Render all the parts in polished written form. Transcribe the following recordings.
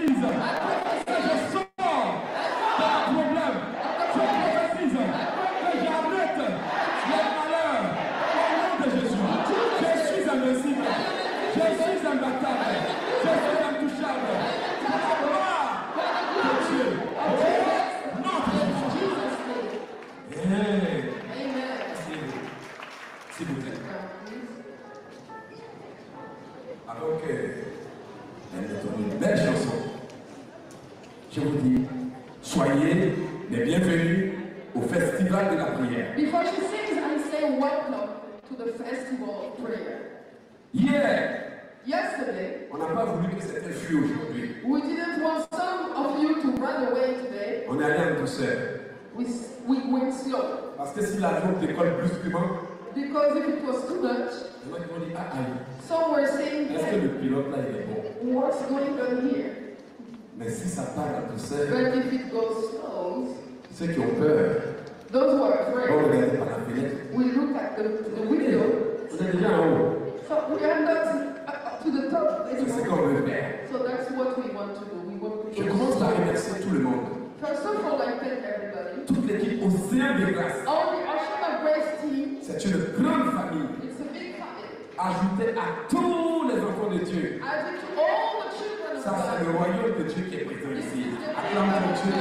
Alors que elle est une belle chanson, je vous dis, soyez les bienvenus au festival de la prière. Before she sings, I say welcome to the festival of prayer. Yesterday, on n'a pas voulu que c'était fui aujourd'hui. We didn't want some of you to run away today. On est allé en douceur. We went slow. Parce que si l'avion décolle brusquement, because if it was too much, some were saying, est-ce que le pilote là il est bon? What's going on here? Mais si ça part en douceur, but if it goes slow, ceux qui ont peur, those who are afraid, vont regarder par la fenêtre. We look at the window. Vous êtes déjà en haut. So we are not to the top anymore. C'est ce qu'on veut faire. So that's what we want to do. We want to Je commence par remercier tout le monde. First of all, I thank everybody. Toute l'équipe Océan de Grâce. All the Ocean of Grace team. C'est une grande famille. It's a big family. Ajoutez à tous les enfants de Dieu. Added to all the children of God. Ça, c'est le royaume de Dieu qui est présent ici. Acclamons Dieu.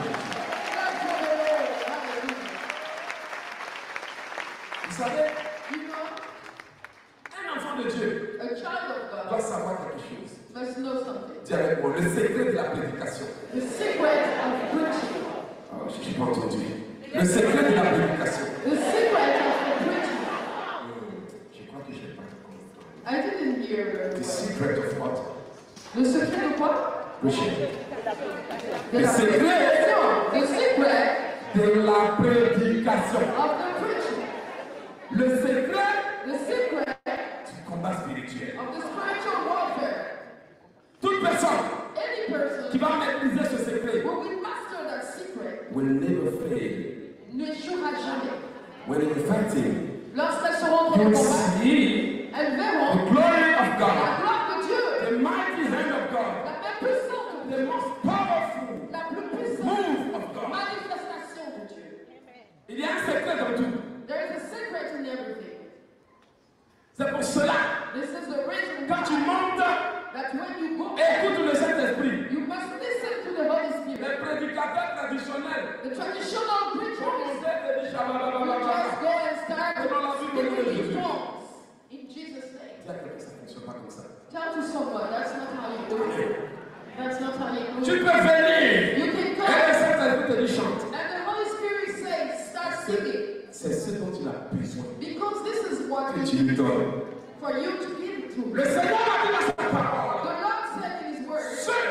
Vous savez, un enfant de Dieu doit savoir quelque chose. Dis avec moi, le secret de la prédication. The secret of preaching. Oh, je n'ai pas entendu. Le secret de la prédication. The secret of preaching. Je crois que je n'ai pas compris. I didn't hear. The secret of what? Le secret de quoi? Preaching. Le secret de la prédication. Of the preaching. Le secret du combat spirituel. Of the spiritual warfare. Toute personne qui va maîtriser ce secret will never fail. Ne jouera jamais. When you're fighting, lorsqu'elles seront dans le combat, elles verront the glory of God, la gloire de Dieu, the mighty hand of God, la main puissante de Dieu, the most powerful la plus puissante move of God. Manifestation de Dieu. Il y a un secret dans tout. There is a secret in everything. C'est pour cela, this is the reason quand tu montes, that when you go, écoute le Saint-Esprit. You must listen to the Holy Spirit. Les prédicateurs traditionnels, the traditional preachers, just go and start speaking in tongues in Jesus' name. Tell to someone that's not how you do it. That's not how you do it. Tu peux venir. You can come. Et le Saint-Esprit te dit chante. And the Holy Spirit says, start singing. C'est ce dont il a besoin. Because this is what que tu lui donnes. For you to give to. Le Seigneur a dit dans sa parole. The Lord said in His word.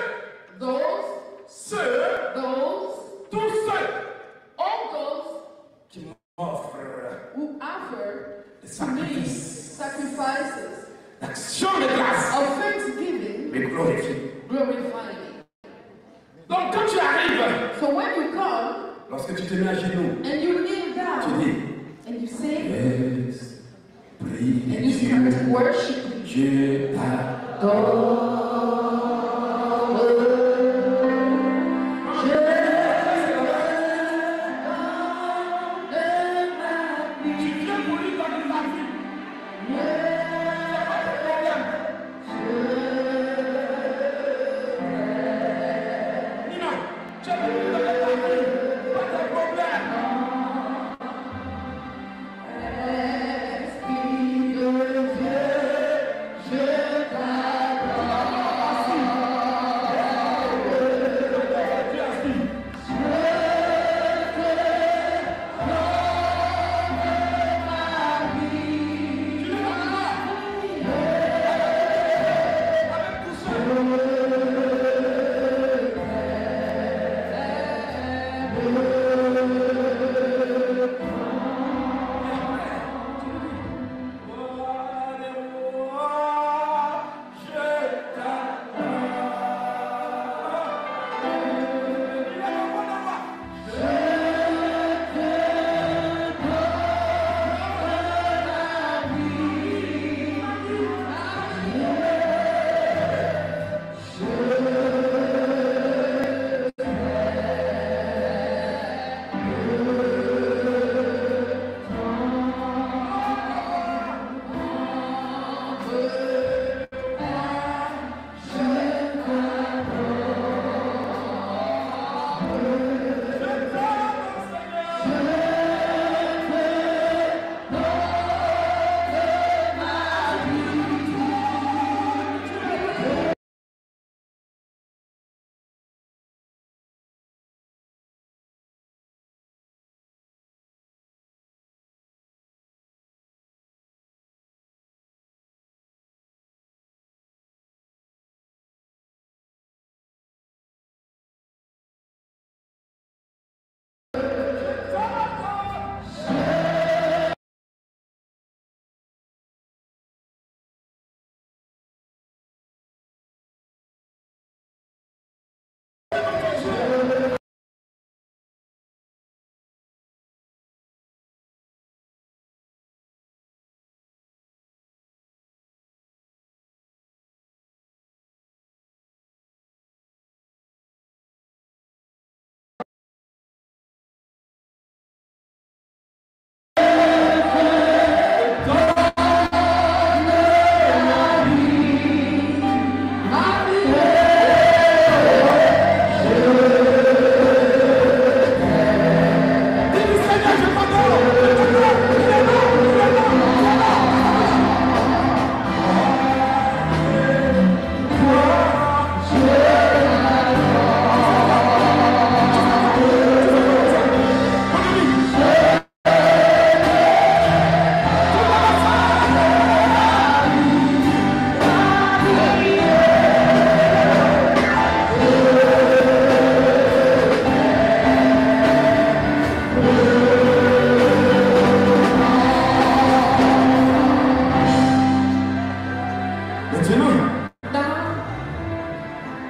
Tous ceux, all those qui m'offrent who offer des sacrifices, d'action de grâce, of thanksgiving, me glorifie. Glorify me. Donc quand tu arrives, so when you come, lorsque tu te mets à genoux, and you kneel down, tu dis, and you say, yes, prie, and you start worshiping, je t'adore. je t'adore.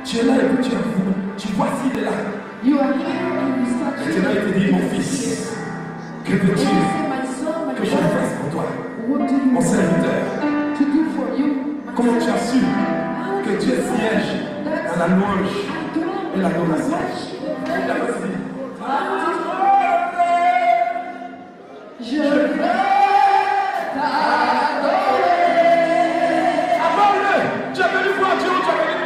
Tu es là et puis tu vois s'il est là. You are here and you start Et tu es là et tu dis, mon fils, que veux-tu que je fasse pour toi, mon serviteur? Comment tu as su que Dieu siège dans la louange et l'adoration? Je veux t'adorer. Adore-le. Tu as venu voir Dieu, tu as venu.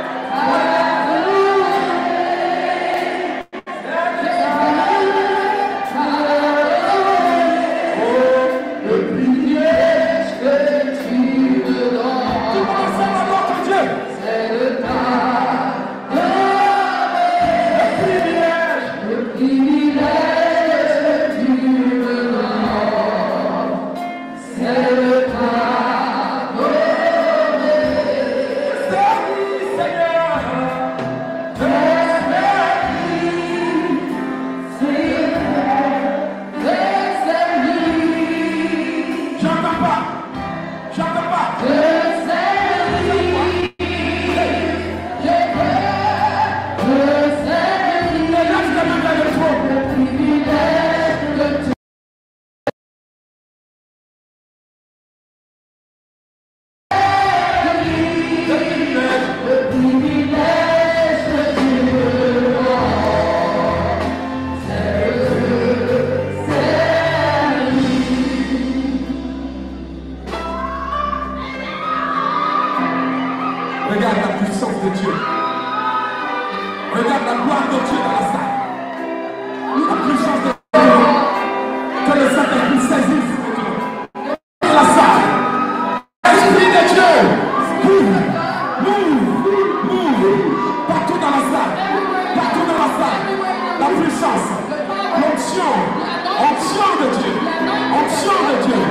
Regarde la puissance de Dieu. Regarde la gloire de Dieu dans la salle. La puissance de Dieu. Que le Saint-Esprit saisisse dans la salle. Esprit de Dieu. Move. Partout dans la salle. Partout dans la salle. La puissance. L'onction. Onction de Dieu. Onction de Dieu.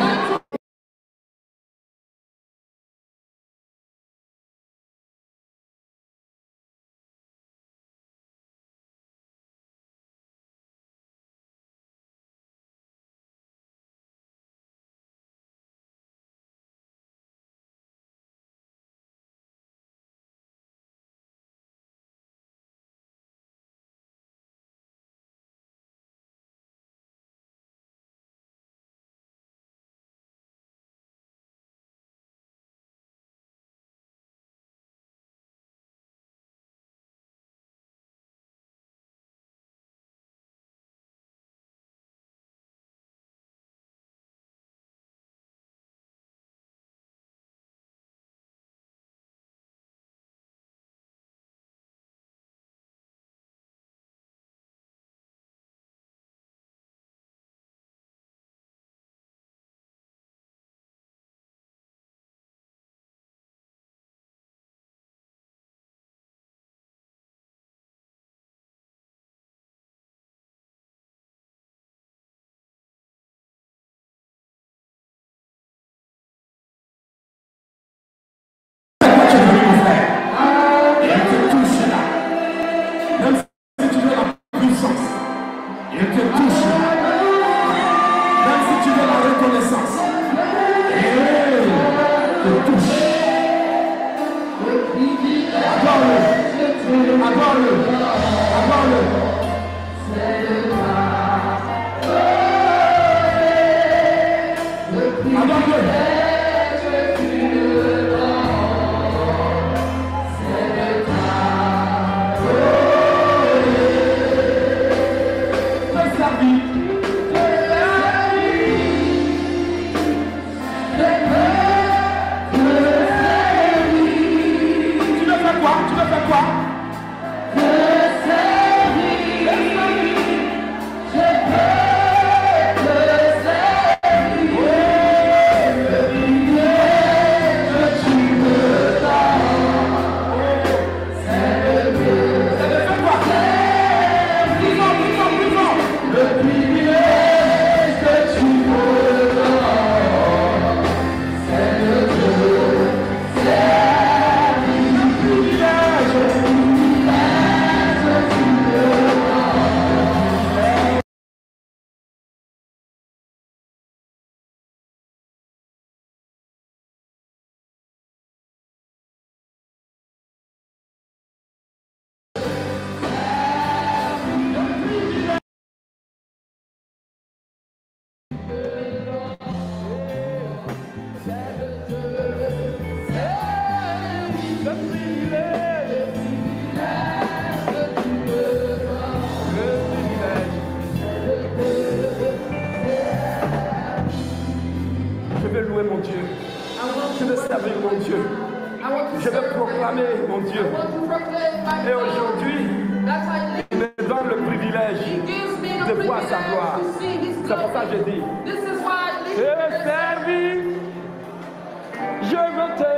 Et aujourd'hui, il me donne le privilège de voir sa gloire. C'est pour ça que je dis, je veux servir, je veux te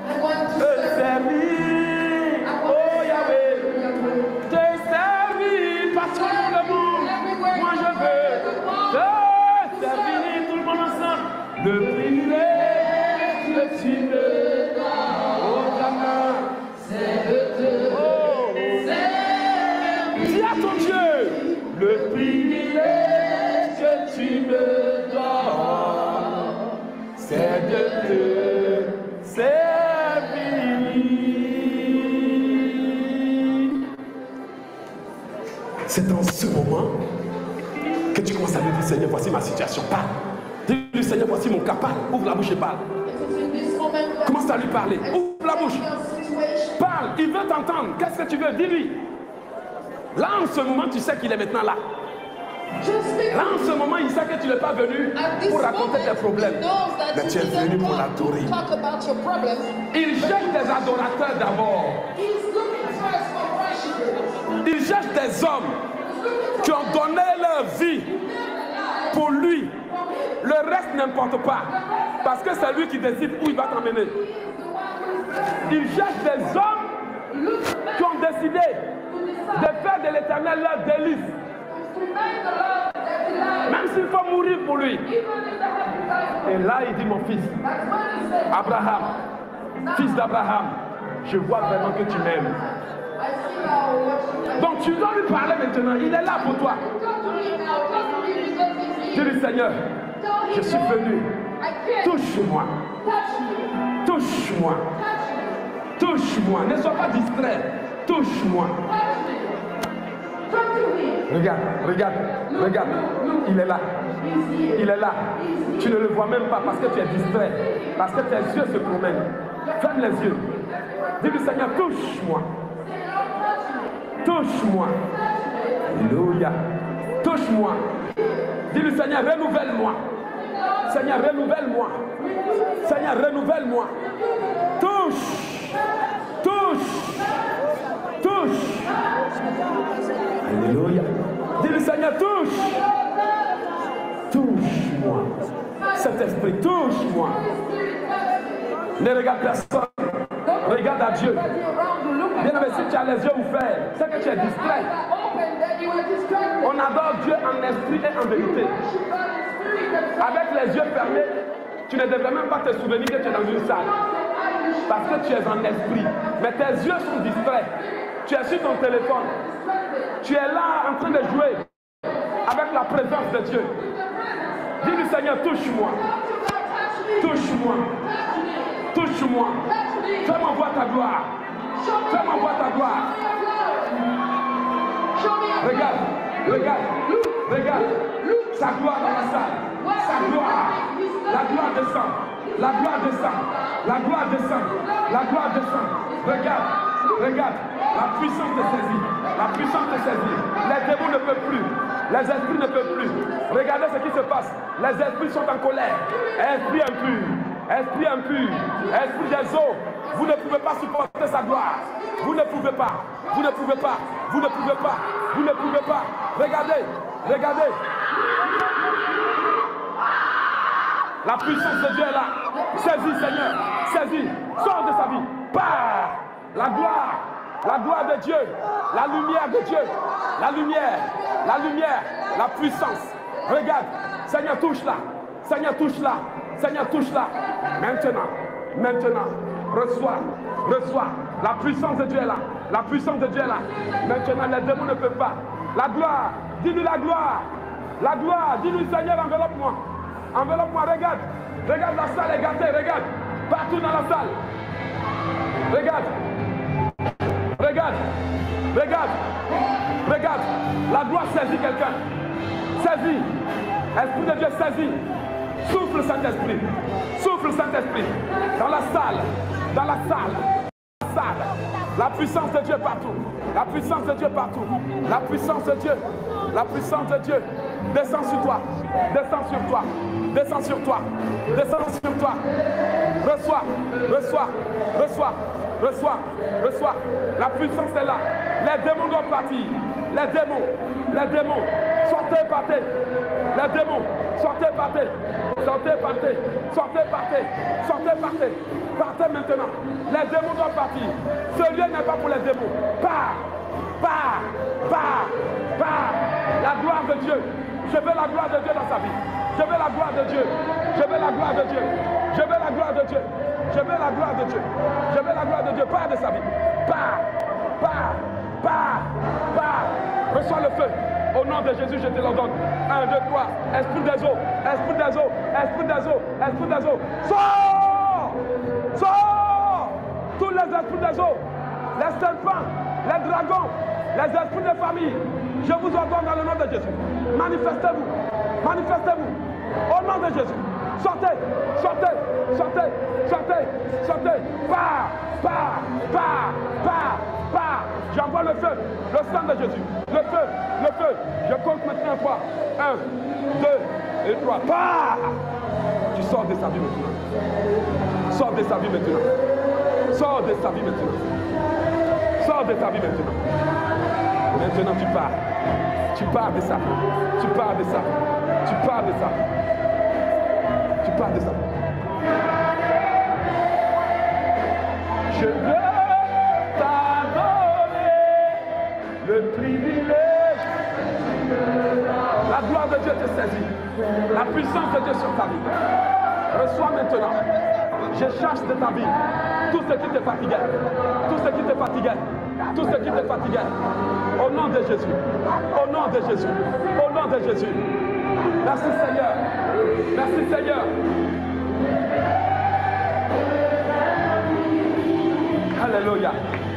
servir, oh Yahweh, te servir partout dans le monde. Moi je veux te servir, tout le monde ensemble. Le privilège que tu me donnes, oh ta main, c'est de te servir. Dis à ton Dieu, le privilège que tu me donnes, c'est de te servir. C'est dans ce moment que tu commences à lui dire, Seigneur, voici ma situation. Parle. Dis-lui, Seigneur, voici mon cas. Parle. Ouvre la bouche et parle. Commence à lui parler. Ouvre la bouche. Parle. Il veut t'entendre. Qu'est-ce que tu veux? Dis-lui. Là, en ce moment, tu sais qu'il est maintenant là. Là, en ce moment, il sait que tu n'es pas venu pour raconter tes problèmes, mais tu es venu pour l'adorer. Il cherche des adorateurs d'abord. Il cherche des hommes qui ont donné leur vie pour lui. Le reste n'importe pas, parce que c'est lui qui décide où il va t'emmener. Il cherche des hommes qui ont décidé de faire de l'Éternel leur délice. Même s'il faut mourir pour lui. Et là, il dit, mon fils, Abraham, fils d'Abraham, je vois vraiment que tu m'aimes. Donc tu dois lui parler maintenant. Il est là pour toi. Dis-lui, Seigneur, je suis venu. Touche-moi. Touche-moi. Touche-moi. Ne sois pas distrait. Touche-moi. Regarde, regarde, regarde. Il est là. Il est là. Tu ne le vois même pas parce que tu es distrait. Parce que tes yeux se promènent. Ferme les yeux. Dis-lui, Seigneur, touche-moi. Touche-moi. Alléluia. Touche-moi. Dis-lui, Seigneur, renouvelle-moi. Seigneur, renouvelle-moi. Seigneur, renouvelle-moi. Touche. Touche. Touche. Alléluia. Dis-lui, Seigneur, touche. Touche-moi. Cet esprit, touche-moi. Ne regarde personne. Regarde à Dieu. Bien-aimé, si tu as les yeux ouverts, c'est que tu es distrait. On adore Dieu en esprit et en vérité. Avec les yeux fermés, tu ne devrais même pas te souvenir que tu es dans une salle. Parce que tu es en esprit. Mais tes yeux sont distraits. Tu es sur ton téléphone. Tu es là en train de jouer avec la présence de Dieu. Dis-lui, Seigneur, touche-moi. Touche-moi. Touche-moi. Fais-moi voir ta gloire. Fais-moi voir ta gloire. Regarde, regarde, regarde. Sa gloire dans la salle. Sa gloire. La gloire descend. La gloire descend. La gloire descend. La gloire descend. Regarde, regarde. La puissance te saisit. La puissance te saisit. Les démons ne peuvent plus. Les esprits ne peuvent plus. Regardez ce qui se passe. Les esprits sont en colère. Esprit impur. Esprit impur. Esprit des eaux. Vous ne pouvez pas supporter sa gloire. Vous ne pouvez pas. Vous ne pouvez pas. Vous ne pouvez pas. Vous ne pouvez pas. Regardez. Regardez. La puissance de Dieu est là. Saisis, Seigneur. Saisis. Sors de sa vie. Pars. La gloire. La gloire de Dieu. La lumière de Dieu. La lumière. La lumière. La puissance. Regarde. Seigneur, touche-la. Seigneur, touche-la. Seigneur, touche-la. Maintenant. Maintenant. Reçois. Reçois. La puissance de Dieu est là. La puissance de Dieu est là. Maintenant, les démons ne peuvent pas. La gloire. Dis-lui la gloire. La gloire. Dis-lui, Seigneur, enveloppe-moi. Enveloppe-moi. Regarde. Regarde, la salle est gâtée. Regarde. Partout dans la salle. Regarde. Regarde. Regarde. Regarde. La gloire saisit quelqu'un. Saisis. Esprit de Dieu saisit. Souffle Saint-Esprit. Souffle Saint-Esprit. Dans la salle. Dans la salle. La puissance de Dieu partout. La puissance de Dieu partout. La puissance de Dieu. La puissance de Dieu. Descends sur toi. Descends sur toi. Descends sur toi. Descends sur toi. Reçois, reçois, reçois, reçois, reçois. La puissance est là. Les démons doivent partir. Les démons, sortez, partez. Les démons, sortez, partez. Sortez, partez. Sortez, partez. Sortez, partez. Partez maintenant. Les démons doivent partir. Ce lieu n'est pas pour les démons. Pars. La gloire de Dieu. Je veux la gloire de Dieu dans sa vie. Je veux la gloire de Dieu. Je veux la gloire de Dieu. Je veux la gloire de Dieu. Je veux la gloire de Dieu. Je veux la gloire de Dieu. Pars de sa vie. Pars. Reçois le feu. Au nom de Jésus, je te l'ordonne. 1, 2, 3. Esprit des eaux. Esprit des eaux. Esprit des eaux. Esprit des eaux. Sors. Sors. Tous les esprits des eaux. Les serpents. Les dragons. Les esprits de famille. Je vous ordonne dans le nom de Jésus. Manifestez-vous. Manifestez-vous. Au nom de Jésus. Sortez. Sortez. Sortez. Sortez. Sortez. Pars. J'envoie le feu. Le sang de Jésus. Le feu. Le feu. Je compte maintenant une fois. 1, 2 et 3. Pars. Tu sors de sa vie maintenant. Sors de sa vie maintenant. Sors de sa vie maintenant. Sors de ta vie maintenant. Maintenant tu pars. Tu pars de ça. Tu pars de ça. Tu pars de ça. Tu pars de ça. Je veux t'adorer le privilège. La gloire de Dieu te saisit. La puissance de Dieu sur ta vie. Reçois maintenant. Je cherche de ta vie tout ce qui te fatiguait. Tout ce qui te fatiguait. Tout ce qui te fatiguait. Au nom de Jésus. Au nom de Jésus. Au nom de Jésus. Merci Seigneur. Merci Seigneur. Alléluia.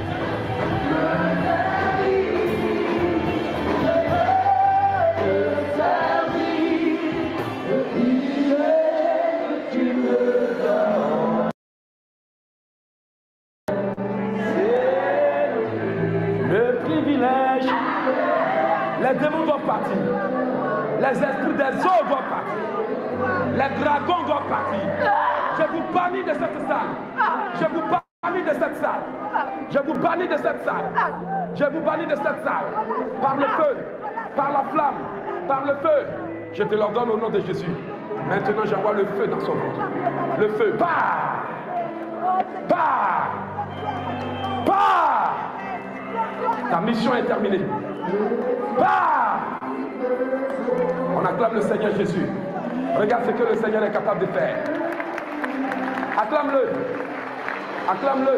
Les démons doivent partir. Les esprits des eaux doivent partir. Les dragons doivent partir. Je vous bannis de cette salle. Je vous bannis de cette salle. Je vous bannis de cette salle. Je vous bannis de cette salle. Par le feu, par la flamme, par le feu. Je te l'ordonne au nom de Jésus. Maintenant, j'envoie le feu dans son ventre. Le feu. Pars. Pars. Pars. Ta mission est terminée. Pars. On acclame le Seigneur Jésus. Regarde ce que le Seigneur est capable de faire. Acclame-le. Acclame-le.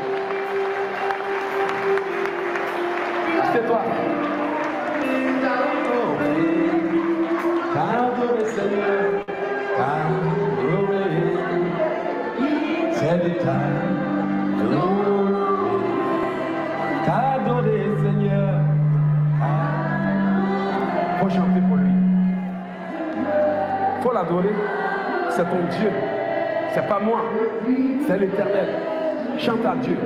C'est toi. T'adorer Seigneur. T'adorer. C'est le temps. T'adorer Seigneur. Faut chanter pour lui. Faut l'adorer. C'est ton Dieu. C'est pas moi. C'est l'Éternel. Chante à Dieu.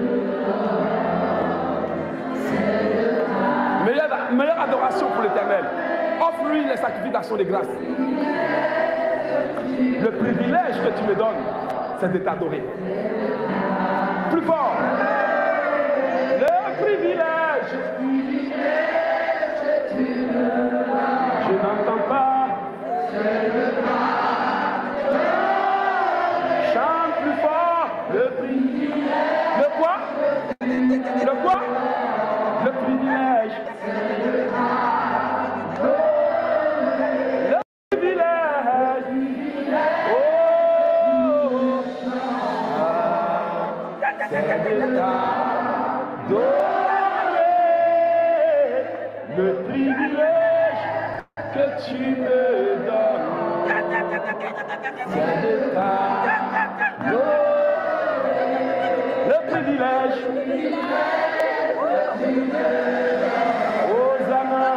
Meilleure adoration pour l'Éternel. Offre-lui les sacrifices d'action de grâce. Le privilège que tu me donnes, c'est de t'adorer. Plus fort. Le privilège. Je n'entends pas. Chante plus fort. Le privilège. Le quoi? Le quoi? Le privilège. Le privilège. Oh. C'est le privilège que tu me donnes. C'est de le privilège. Hosanna.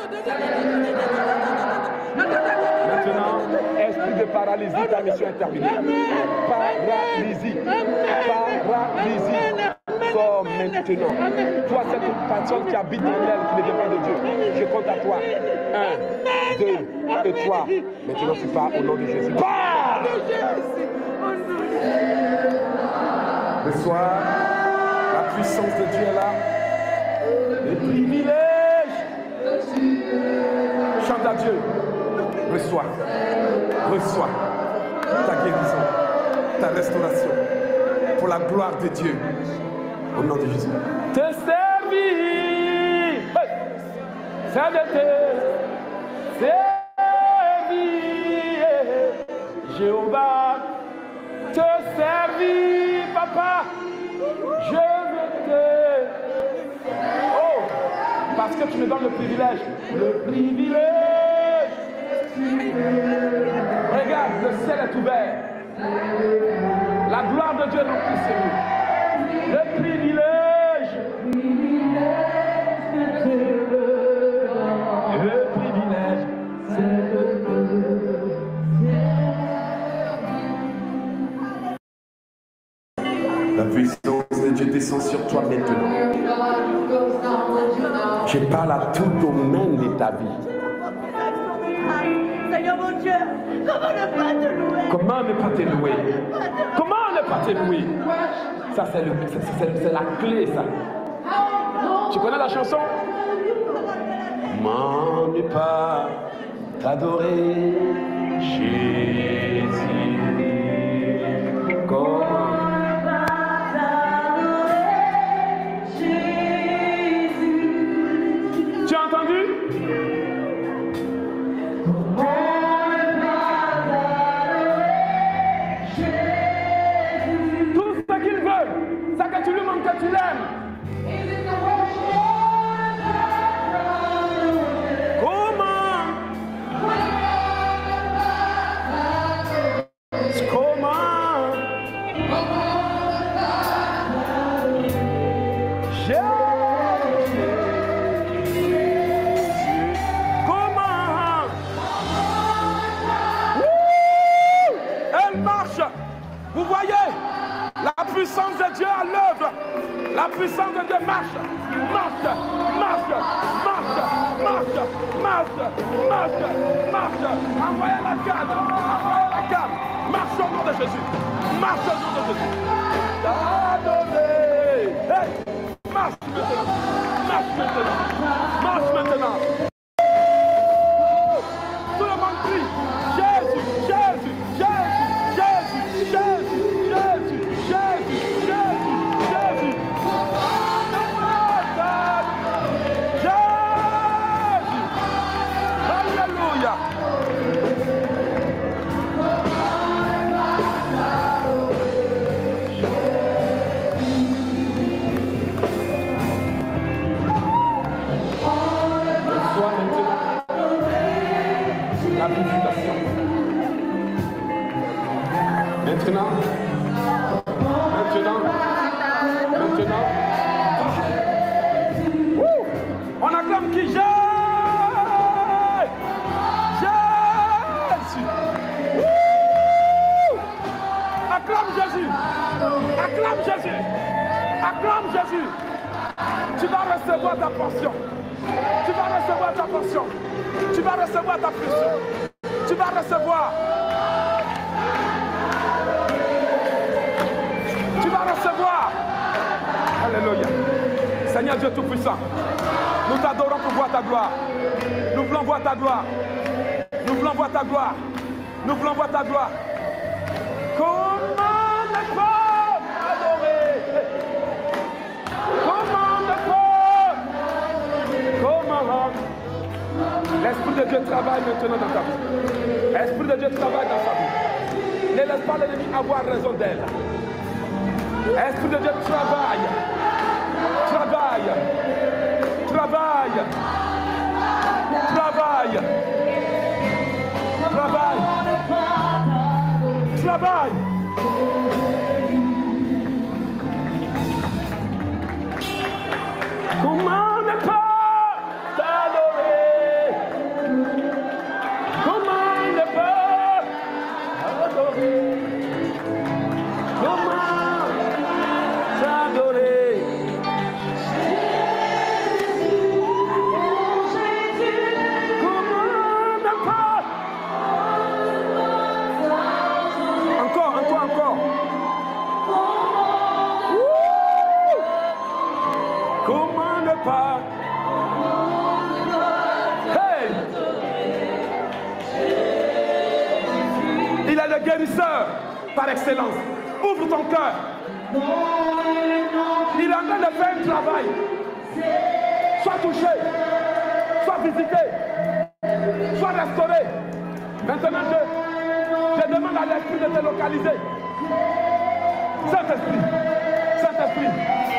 Maintenant, esprit de paralysie, ta mission est terminée. Paralysie. Paralysie. Sors maintenant. Toi, cette personne qui habite en elle, qui ne vient pas de Dieu. Je compte à toi. 1, 2 et 3. Maintenant, tu pars au nom de Jésus. Pars! Reçois. La puissance de Dieu est là. Les privilèges. Chante à Dieu. Reçois. Reçois ta guérison, ta restauration. Pour la gloire de Dieu. Au nom de Jésus. Te servir. C'est de te servir. Jéhovah. Te servir, papa. Je veux te. Oh, parce que tu me donnes le privilège. Le privilège. Regarde, le ciel est ouvert. La gloire de Dieu remplit ce lieu. Le privilège. Le privilège. La puissance de Dieu descend sur toi maintenant. Je parle à tout domaine de ta vie. Seigneur mon Dieu, comment ne pas te louer? Comment ne pas te louer? Comment ne pas te louer? Ça, c'est la clé, ça. Tu connais la chanson? Comment ne pas t'adorer, Jésus? Comment Tu as entendu? Tout ce qu'il veut, c'est que tu lui montres que tu l'aimes. Vous voyez la puissance de Dieu à l'œuvre. La puissance de Dieu marche, marche, marche, marche, marche, marche, marche, marche. Envoyez la canne, envoyez la canne. Marche au nom de Jésus. Marche au nom de Jésus. Hey, marche maintenant. Marche maintenant. Marche maintenant. Tout le monde crie. Jésus, Jésus, Jésus. Jésus, Jésus, Jésus, Jésus, Jésus, Jésus. Alléluia. Reçois maintenant la visitation. Maintenant, on acclame qui? Jésus! Jésus! Acclame Jésus! Acclame Jésus! Acclame Jésus! Tu vas recevoir ta portion. Tu vas recevoir ta portion. Tu vas recevoir ta portion. Tu vas recevoir. Tu vas recevoir. Alléluia. Seigneur Dieu Tout-Puissant, nous t'adorons pour voir ta gloire. Nous voulons voir ta gloire. Nous voulons voir ta gloire. Nous voulons voir ta gloire. Comment ne pas adorer? Comment ne pas? Comment? L'Esprit de Dieu travaille maintenant dans ta vie. L'Esprit de Dieu travaille dans ta vie. Ne laisse pas l'ennemi avoir raison d'elle. Esprit de Dieu travaille. Travaille. Travaille. Travaille. Travaille. Travaille. Comment ne pas t'adorer? Comment ne pas adorer? Comment t'adorer? Comment ne pas? Encore. guérisseur par excellence. Ouvre ton cœur. Il est en train de faire un travail. Sois touché, sois visité, sois restauré. Maintenant, je demande à l'esprit de te localiser. Saint-Esprit, Saint-Esprit.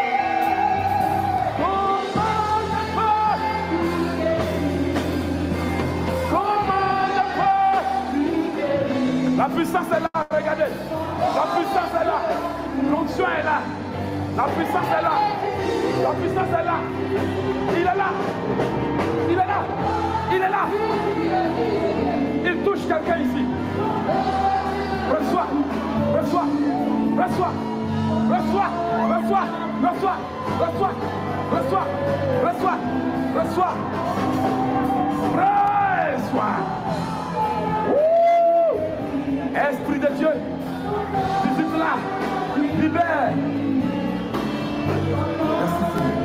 La puissance est là, regardez. La puissance est là. L'onction est là. La puissance est là. La puissance est là. Il est là. Il est là. Il est là. Il touche quelqu'un ici. Reçois. Reçois. Reçois. Reçois. Reçois. Reçois. Reçois. Reçois. Reçois. Reçois. Reçois. Esprit de Dieu, visite-la, libère. Merci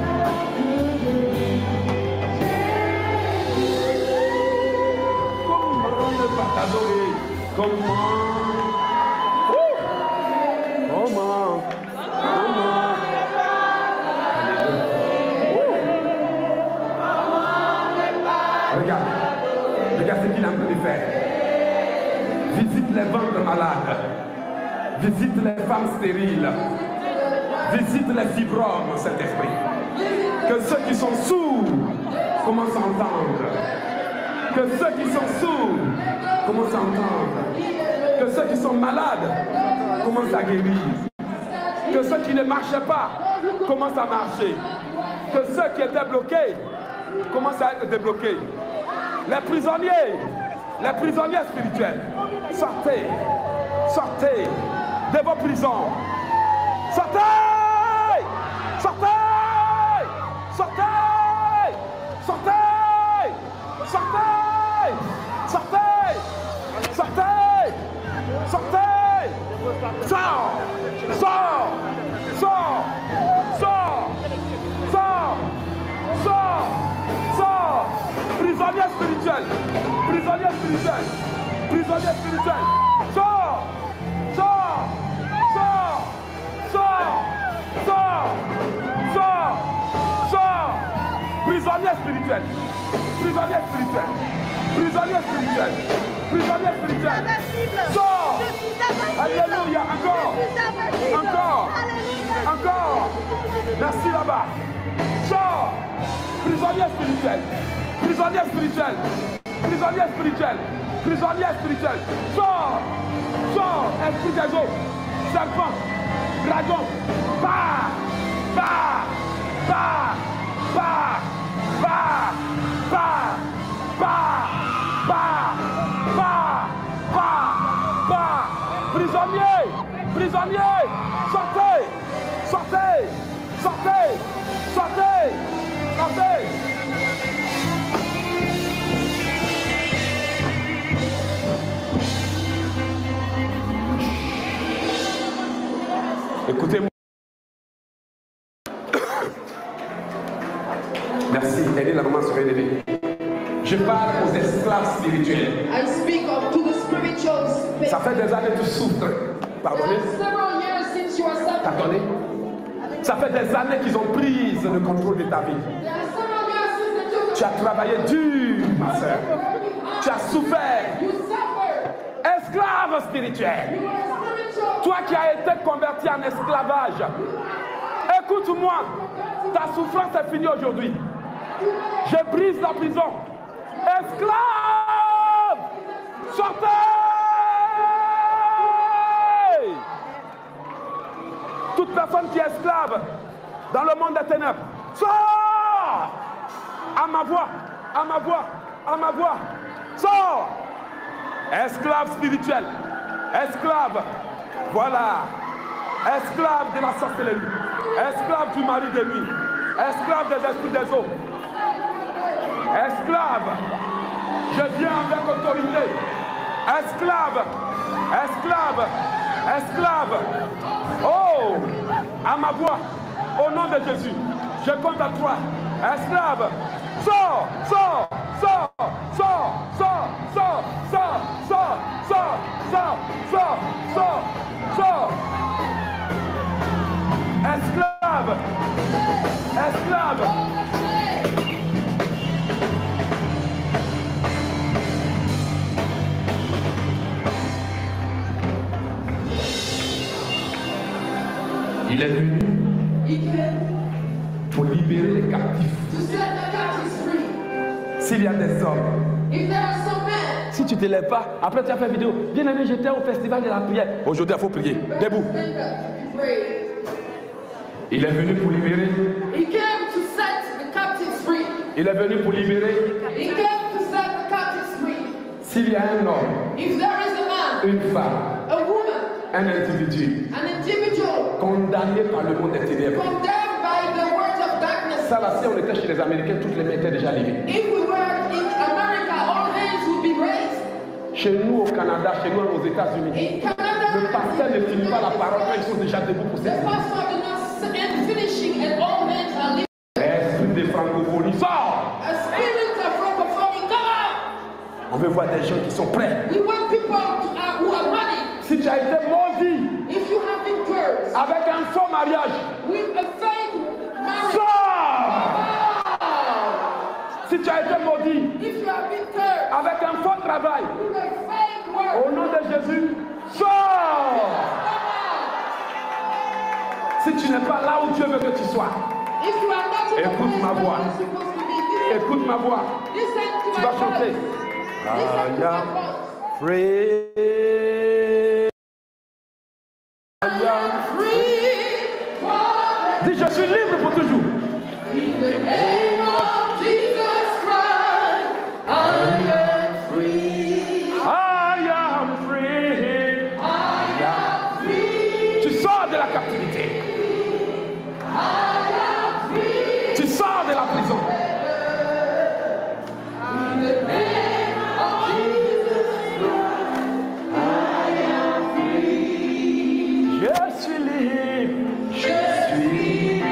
Comment ne pas t'adorer? Comment? Regarde ce qu'il a en train de faire. Visite les ventres malades. Visite les femmes stériles. Visite les fibromes, cet esprit. Que ceux qui sont sourds commencent à entendre. Que ceux qui sont sourds commencent à entendre. Que ceux qui sont malades commencent à guérir. Que ceux qui ne marchaient pas commencent à marcher. Que ceux qui étaient bloqués commencent à être débloqués. Les prisonniers spirituels, sortez, sortez de vos prisons, sortez, sortez, sortez, sortez, sortez, sortez, sortez, sortez, sors, sors, sors, sors, sors, sors, sors, prisonnier spirituel, prisonnier spirituel, prisonnier spirituel, sors, sors, sors, sors, sors, sors, sors, prisonnier spirituel, prisonnier spirituel, prisonnier spirituel, prisonnier spirituel, sors, alléluia, encore, encore, encore, merci là-bas, sors, prisonnier spirituel, prisonnier spirituel, prisonnier spirituel, prisonnier spirituel, sors, sors, esprit des eaux, serpent, dragon, pars, pars, pars, pars, pars, pars, pars, pars, pars, pars, pars, prisonnier, prisonnier, sortez, sortez, sortez, sortez, sortez. Écoutez-moi. Merci. Aidez la maman à se relever. Je parle aux esclaves spirituels. I speak of to the spiritual space. Ça fait des années que tu souffres. Pardonnez. Pardonnez. Ça fait des années qu'ils ont pris le contrôle de ta vie. Tu as travaillé dur, ma soeur. Tu as souffert. Esclave spirituel. Toi qui as été converti en esclavage, écoute-moi, ta souffrance est finie aujourd'hui. Je brise la prison. Esclave, sortez! Toute personne qui est esclave dans le monde des ténèbres, sors! À ma voix, à ma voix, à ma voix, sors! Esclave spirituel, esclave. Voilà, esclave de la sorcellerie, esclave du mari de nuit, esclave des esprits des eaux, esclave, je viens avec autorité, esclave, esclave, esclave, oh, à ma voix, au nom de Jésus, je compte à toi, esclave, sors, sors, sors, sors, sors, sors, sors, sors, sors, sors, sors. Il est venu pour libérer les captifs. S'il y a des hommes, si tu ne te lèves pas, après tu as fait vidéo, bien aimé, j'étais au festival de la prière. Aujourd'hui, il faut prier. Debout. il est venu pour libérer. He came to set the captives free. Il est venu pour libérer. He came to set the captives free. S'il y a un homme, If there is a man, une femme, a woman, un individu an individual condamné par le monde des ténèbres, condemned by the words of darkness, ça là, si on était chez les Américains, toutes les mains étaient déjà levées. if we were in America, all hands would be raised. Chez nous au Canada, chez nous aux États-Unis, In Canada, le pasteur ne finit pas la parole quand ils sont déjà debout pour the servir. pastor did not end finishing and all hands are lifted. Esprit de francophonie, sort! A spirit of francophonie, come out! On veut voir des gens qui sont prêts. We want people who are ready. Si tu as été maudit If you have been cursed avec un faux mariage, with a fake marriage, sors! Si tu as été maudit if you have been cursed avec un faux travail, with a fake word, au nom de Jésus, sors! Si tu n'es pas là où Dieu veut que tu sois, if you are not in the écoute place ma where voix. you're supposed to be, Écoute ma voix. listen to Tu my vas voice. chanter. Listen to I my am voice. free. I am Free, Dis, je suis libre pour toujours. in the name of Jesus Christ, I am free. I am free. I am free. Tu sors de la captivité. I am free. Tu sors de la prison. In the name of Jesus Christ, I am free. Je suis libre. Je suis libre.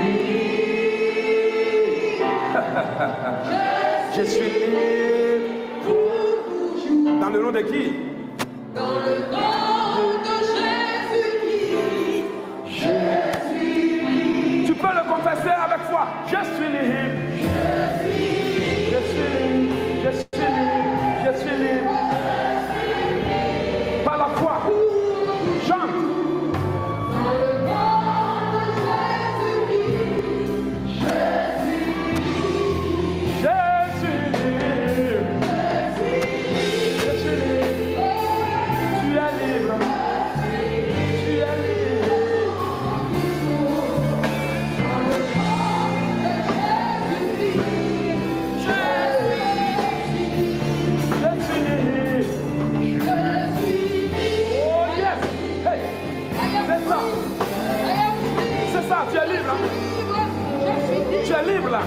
Je suis libre. Dans le nom de qui? Dans le nom de Jésus-Christ, je suis libre. Tu peux le confesser avec foi. Je suis libre. Je suis libre. Je suis libre. Je suis libre. Par la foi. Chante. Dans le nom de Jésus-Christ, je suis libre. Je suis libre. Je suis libre. Tu es libre. Tu es libre. Je suis libre. Oh yes. Hey. C'est ça. C'est ça. Tu es libre. Hein? Tu es libre là.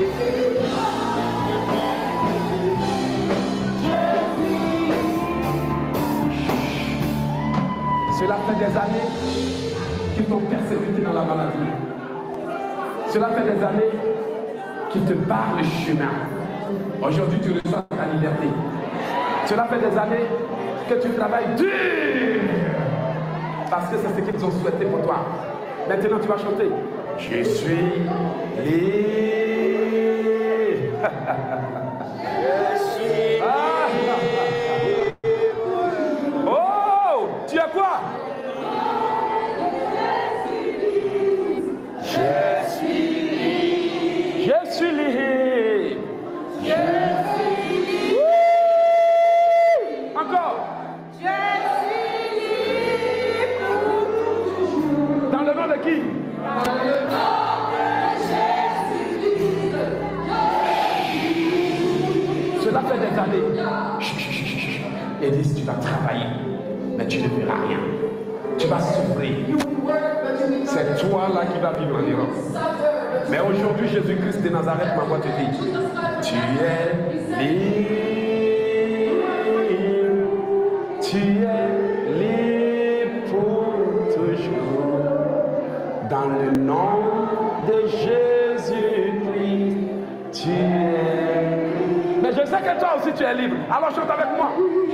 Cela fait des années qu'ils t'ont persécuté dans la maladie. Cela fait des années qu'ils te barrent le chemin. Aujourd'hui, tu reçois ta liberté. Cela fait des années que tu travailles dur. Parce que c'est ce qu'ils ont souhaité pour toi. Maintenant, tu vas chanter. Je suis libre. Oh, tu es quoi? Je suis libre. Encore. Dans le nom de qui? Cela fait des années. Élise, tu vas travailler, mais tu ne verras rien. Tu vas souffrir. C'est toi là qui vas vivre en Iran. Mais aujourd'hui, Jésus-Christ de Nazareth m'envoie te dire, tu es libre. Tu es libre pour toujours. Dans le nom de Jésus-Christ, tu es libre. Mais je sais que toi aussi tu es libre. Alors chante avec moi.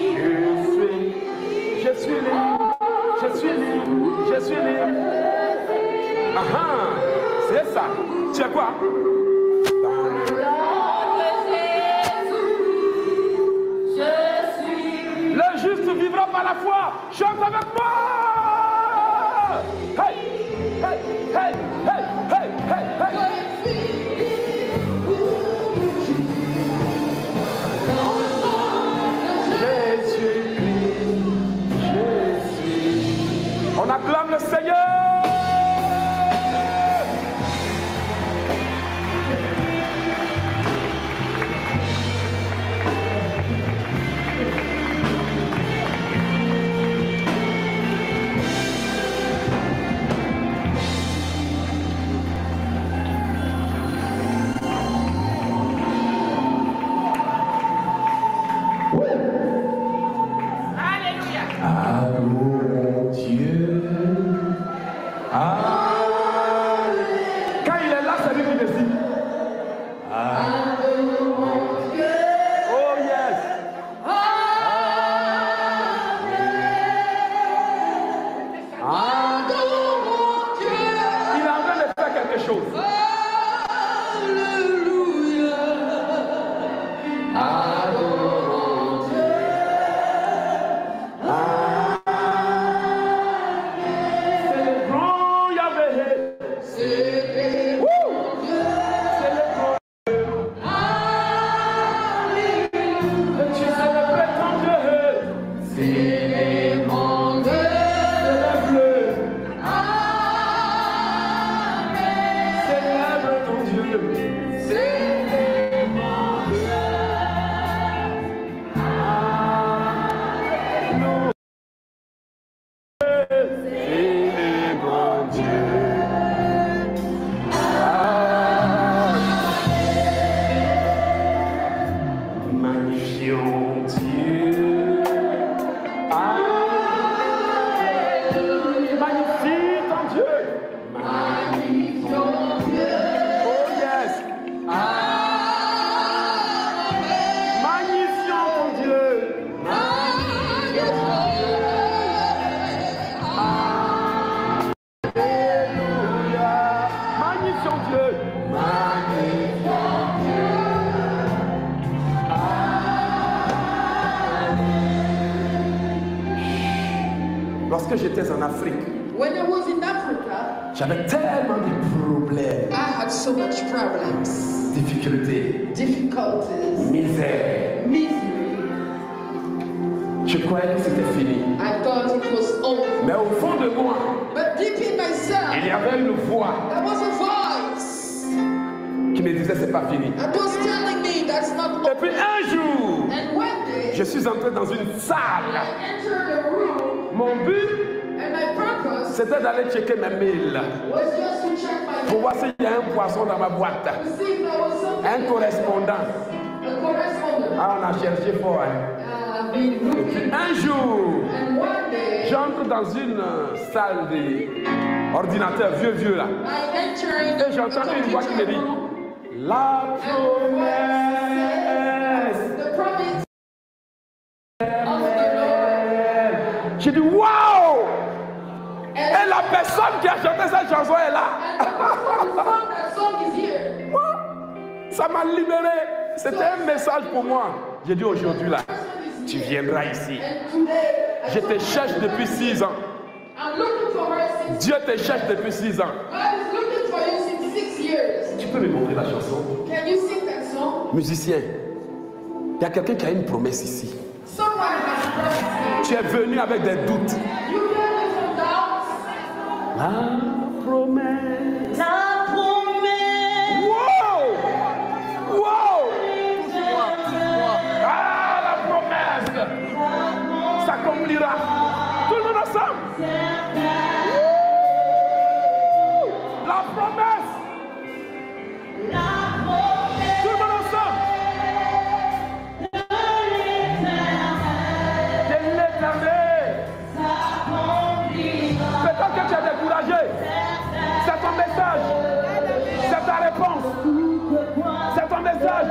Je suis libre. Je suis libre. Je suis libre. Ah ah, c'est ça. Tu es quoi? Lorsque j'étais en Afrique, when I was in Africa, j'avais tellement de problèmes, I had so much problems, difficultés, difficulties, misère. misery. Je croyais que c'était fini. I thought it was over. Mais au fond de moi, But deep in myself, il y avait une voix there was a voice qui me disait c'est pas fini. that was telling me that's not Et over. puis un jour, And one day, je suis entré dans une salle. I entered a room, Mon but, and my purpose c'était d'aller checker mes mails was just to check my pour voir s'il y a un poisson dans ma boîte. to see if there was something, Un correspondant. a correspondent. Ah, on a cherché fort. Hein. Been looking. Un jour, And one day, j'entre dans une salle d'ordinateur vieux là. I entered Et j'entends une voix qui me dit, la promesse. the promise of the Lord. J'ai dit, waouh! Et la personne qui a chanté cette chanson est là. That song is here. Ça m'a libéré. C'était un message pour moi. J'ai dit aujourd'hui là, tu viendras ici. And today, Je te cherche depuis 6 ans. I'm looking for her since Dieu te cherche depuis 6 ans. God is looking for you since 6 years. Tu peux me montrer la chanson? Can you sing that song? Musicien, il y a quelqu'un qui a une promesse ici. Someone has promised Tu es venu avec des doutes. you. You came with some doubts. La promesse. La promesse. Wow! Wow! Ah, la promesse s'accomplira. Tout le monde ensemble. La promesse. Tout le monde ensemble. De l'Éternel. Peut-être que tu es découragé. C'est ton message. C'est ta réponse. C'est ton message.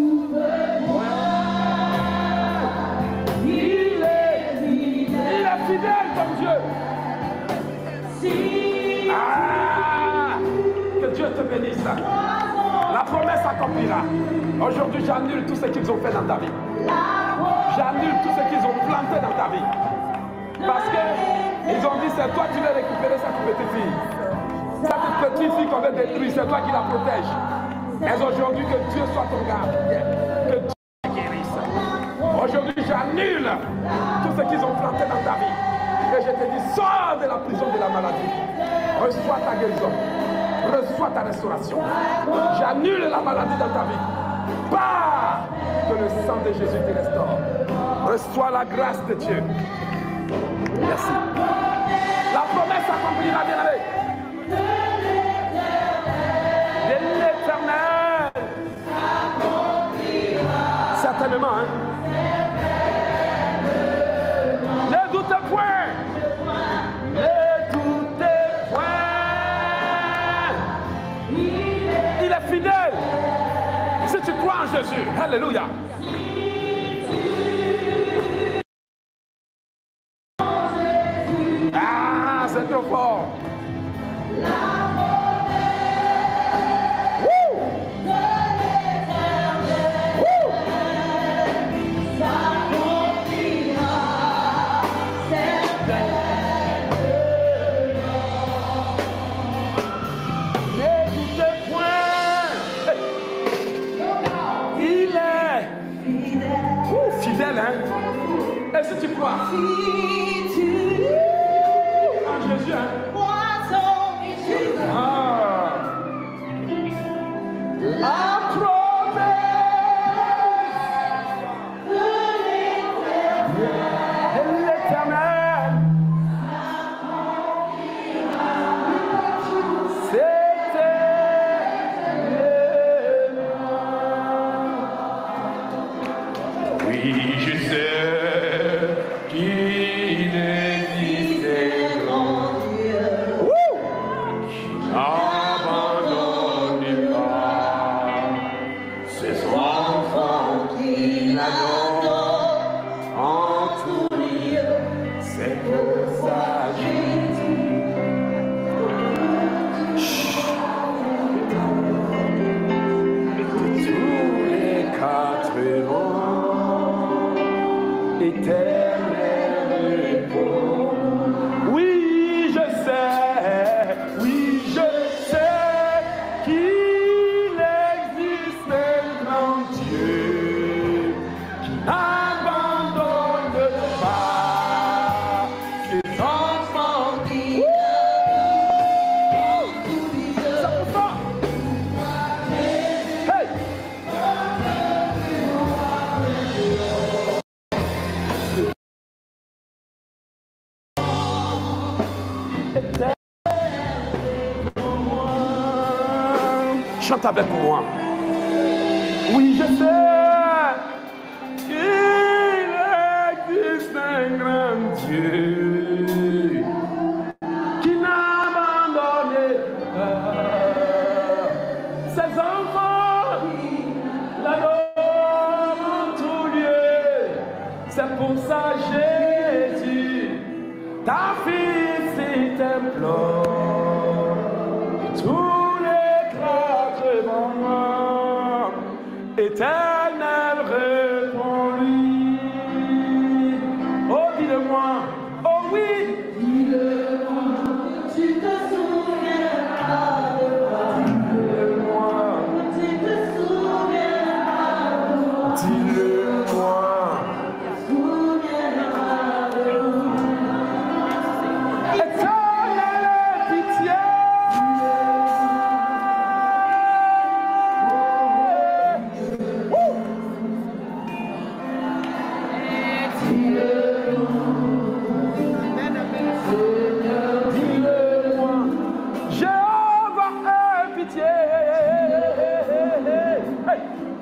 Il est fidèle comme Dieu. Ah, que Dieu te bénisse. La promesse s'accomplira. Aujourd'hui, j'annule tout ce qu'ils ont fait dans ta vie. J'annule tout ce qu'ils ont planté dans ta vie. Parce qu'ils ont dit, c'est toi qui veux récupérer cette petite fille. Cette petite fille qu'on veut détruire, c'est toi qui la protège. Mais aujourd'hui, que Dieu soit ton gardien. Que Dieu te guérisse. Aujourd'hui, j'annule tout ce qu'ils ont planté dans ta vie. Et je te dis, sors de la prison de la maladie. Reçois ta guérison. Reçois ta restauration. J'annule la maladie dans ta vie. Pas que le sang de Jésus te restaure. Reçois la grâce de Dieu. Merci. La promesse s'accomplira, bien-aimé. De l'Éternel. Certainement, hein. Ne doutez point. Ne doutez point. Il est fidèle. Si tu crois en Jésus, alléluia. Ah, c'est trop fort. Et si tu crois en Jésus, hein? Ah. La promesse de l'Éternel, c'était oui, je sais. Chante avec moi. Oui, je sais qu'il existe un grand Dieu qui n'a abandonné ses enfants, l'adorent en tout lieu. C'est pour ça, Jésus, ta fille, s'il t'implore, tous les craquements éternel réponds-lui. Oh, dis-le-moi, oh oui, Dis-le-moi, tu te souviendras de moi. dis-le-moi, Tu te souviendras de moi. dis-le-moi. Souviendras de moi. Éternelle pitié. Dis-le-moi, Jéhovah, aie pitié. Hey.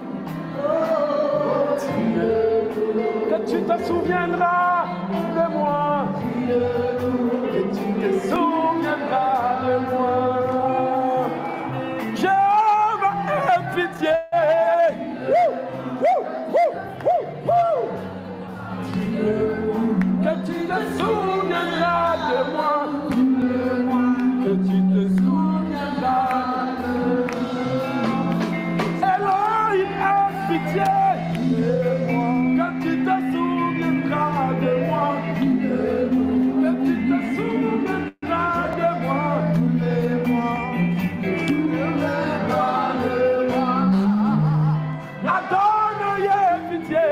Que tu te souviendras de moi. Que tu te souviendras de moi. Jéhovah, aie pitié. Woo, woo, woo, woo, woo. Que tu te souviendras de moi. Que tu te souviendras de moi. Elohim, aie pitié. Que tu te souviendras de moi. Que tu te souviendras de moi. Adonne, aie pitié.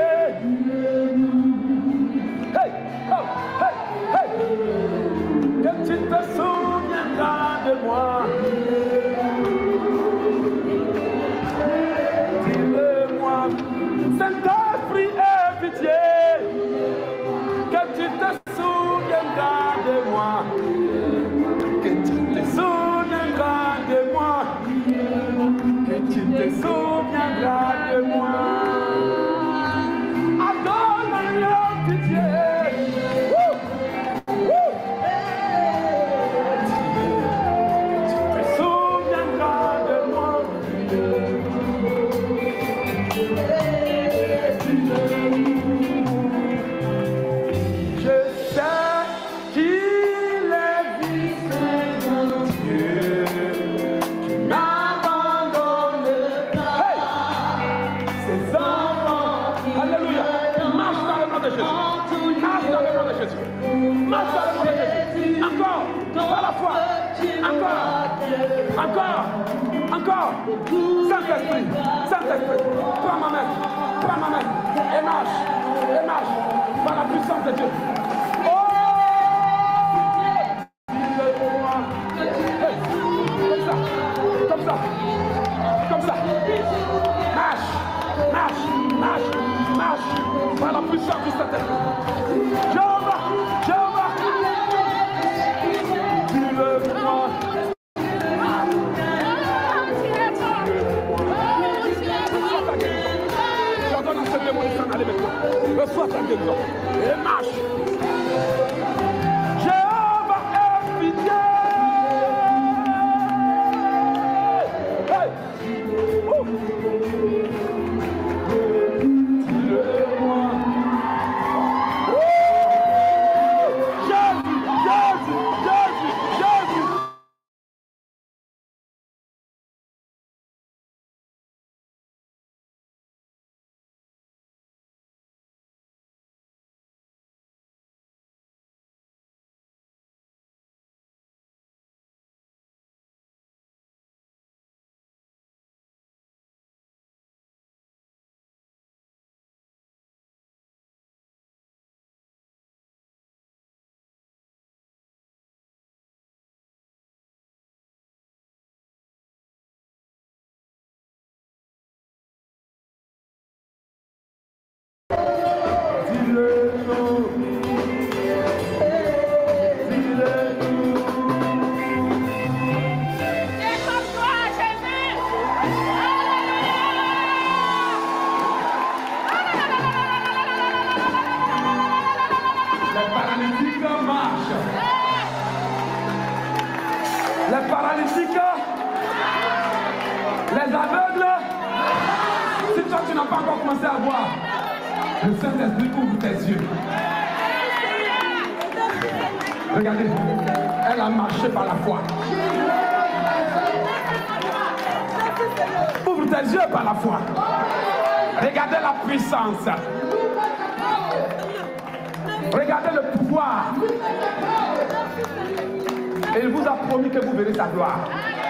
Hey, oh, hey, hey. Que tu te souviendras de moi. Dis-le-moi, Saint-Esprit, aie pitié. Que tu te souviendras de moi. Que tu te souviendras de moi. Que tu te souviendras de moi. Adonne-le pitié. Woo! Woo! Tu te souviendras de moi. Je sais qu'il existe un grand Dieu qui n'abandonne pas ses enfants. Alléluia. Marche dans le nom de Jésus. Marche dans le nom de Jésus. Marche dans le nom de Jésus. Encore. Par la foi. Encore. Encore. Encore. Saint-Esprit. Saint-Esprit. Prends ma main. Prends ma main. Et marche. Et marche. Par la puissance de Dieu. Oh! Dis-le-moi. Hey. Comme ça. Comme ça. Comme ça. Marche. Marche. Marche. Marche. Par la puissance du Saint-Esprit. Jéhovah. Jéhovah. Dis-le-moi. Reçois ta guérison et marche. Jéhovah, aie pitié. Hey. pas encore commencé à voir. Le Saint-Esprit ouvre tes yeux. Regardez, elle a marché par la foi. Ouvre tes yeux par la foi. Regardez la puissance. Regardez le pouvoir. Et il vous a promis que vous verrez sa gloire.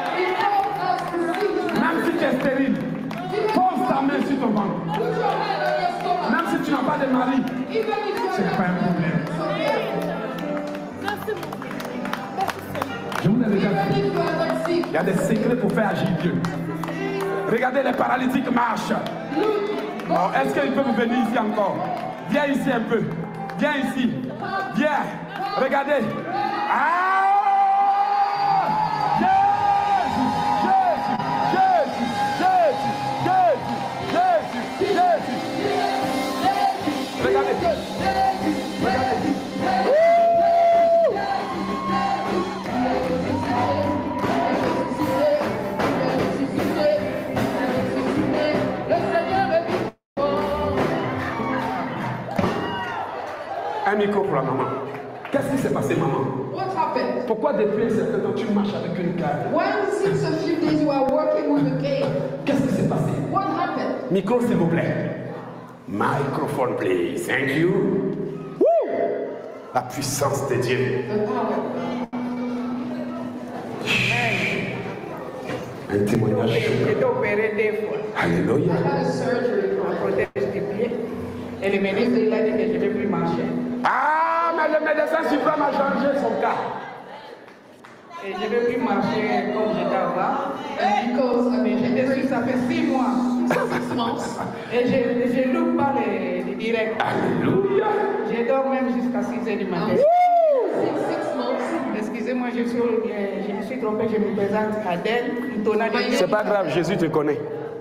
Même si tu es stérile, pose ta main sur ton ventre. Même si tu n'as pas de mari, ce n'est pas un problème. Je vous ai déjà dit, il y a des secrets pour faire agir Dieu. Regardez, les paralytiques marchent. Oh, est-ce qu'ils peuvent venir ici encore? Viens ici un peu. Viens ici. Viens. Regardez. Ah! Regardez. Un micro pour la maman. Qu'est-ce qui s'est passé, maman? What happened? Pourquoi depuis un certain temps tu marches avec une canne? Why since a few days you are working with a cane? Qu'est-ce qui s'est passé? What happened? Micro, s'il vous plaît. Microphone, please. Thank you. Woo! La puissance de Dieu. The power. Un témoignage. J'ai été opéré 2 fois. Alléluia. I had a surgery for En prothèse des pieds. Et le ministre il a dit que je ne vais plus marcher. Ah, mais le médecin suprême a changé son cas. Et je ne vais plus marcher comme j'étais avant. because Mais j'étais sûr, ça fait 6 mois. 6 months. Et je ne loupe pas les directs. Alléluia. Je dors même jusqu'à 6 h du matin. 6 months. Excusez-moi, je me suis trompé, je me présente Adèle, Ntona de C'est pas grave, Jésus te connaît.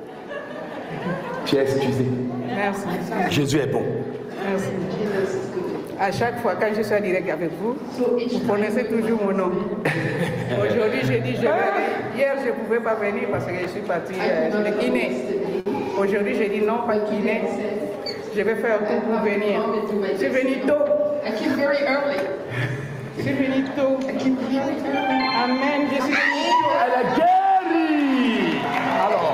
Tu es excusé. Merci. Jésus est bon. Merci. À chaque fois, quand je suis en direct avec vous, vous connaissez toujours mon nom. Aujourd'hui, j'ai dit, je vais aller. Hier, je ne pouvais pas venir parce que je suis partie chez le kiné. Aujourd'hui, j'ai dit non, pas le kiné. Je vais faire tout pour venir. Je suis venu tôt. I came very early. Je suis venu tôt. Amen. Je suis venu tôt. Elle est guérie. Alors,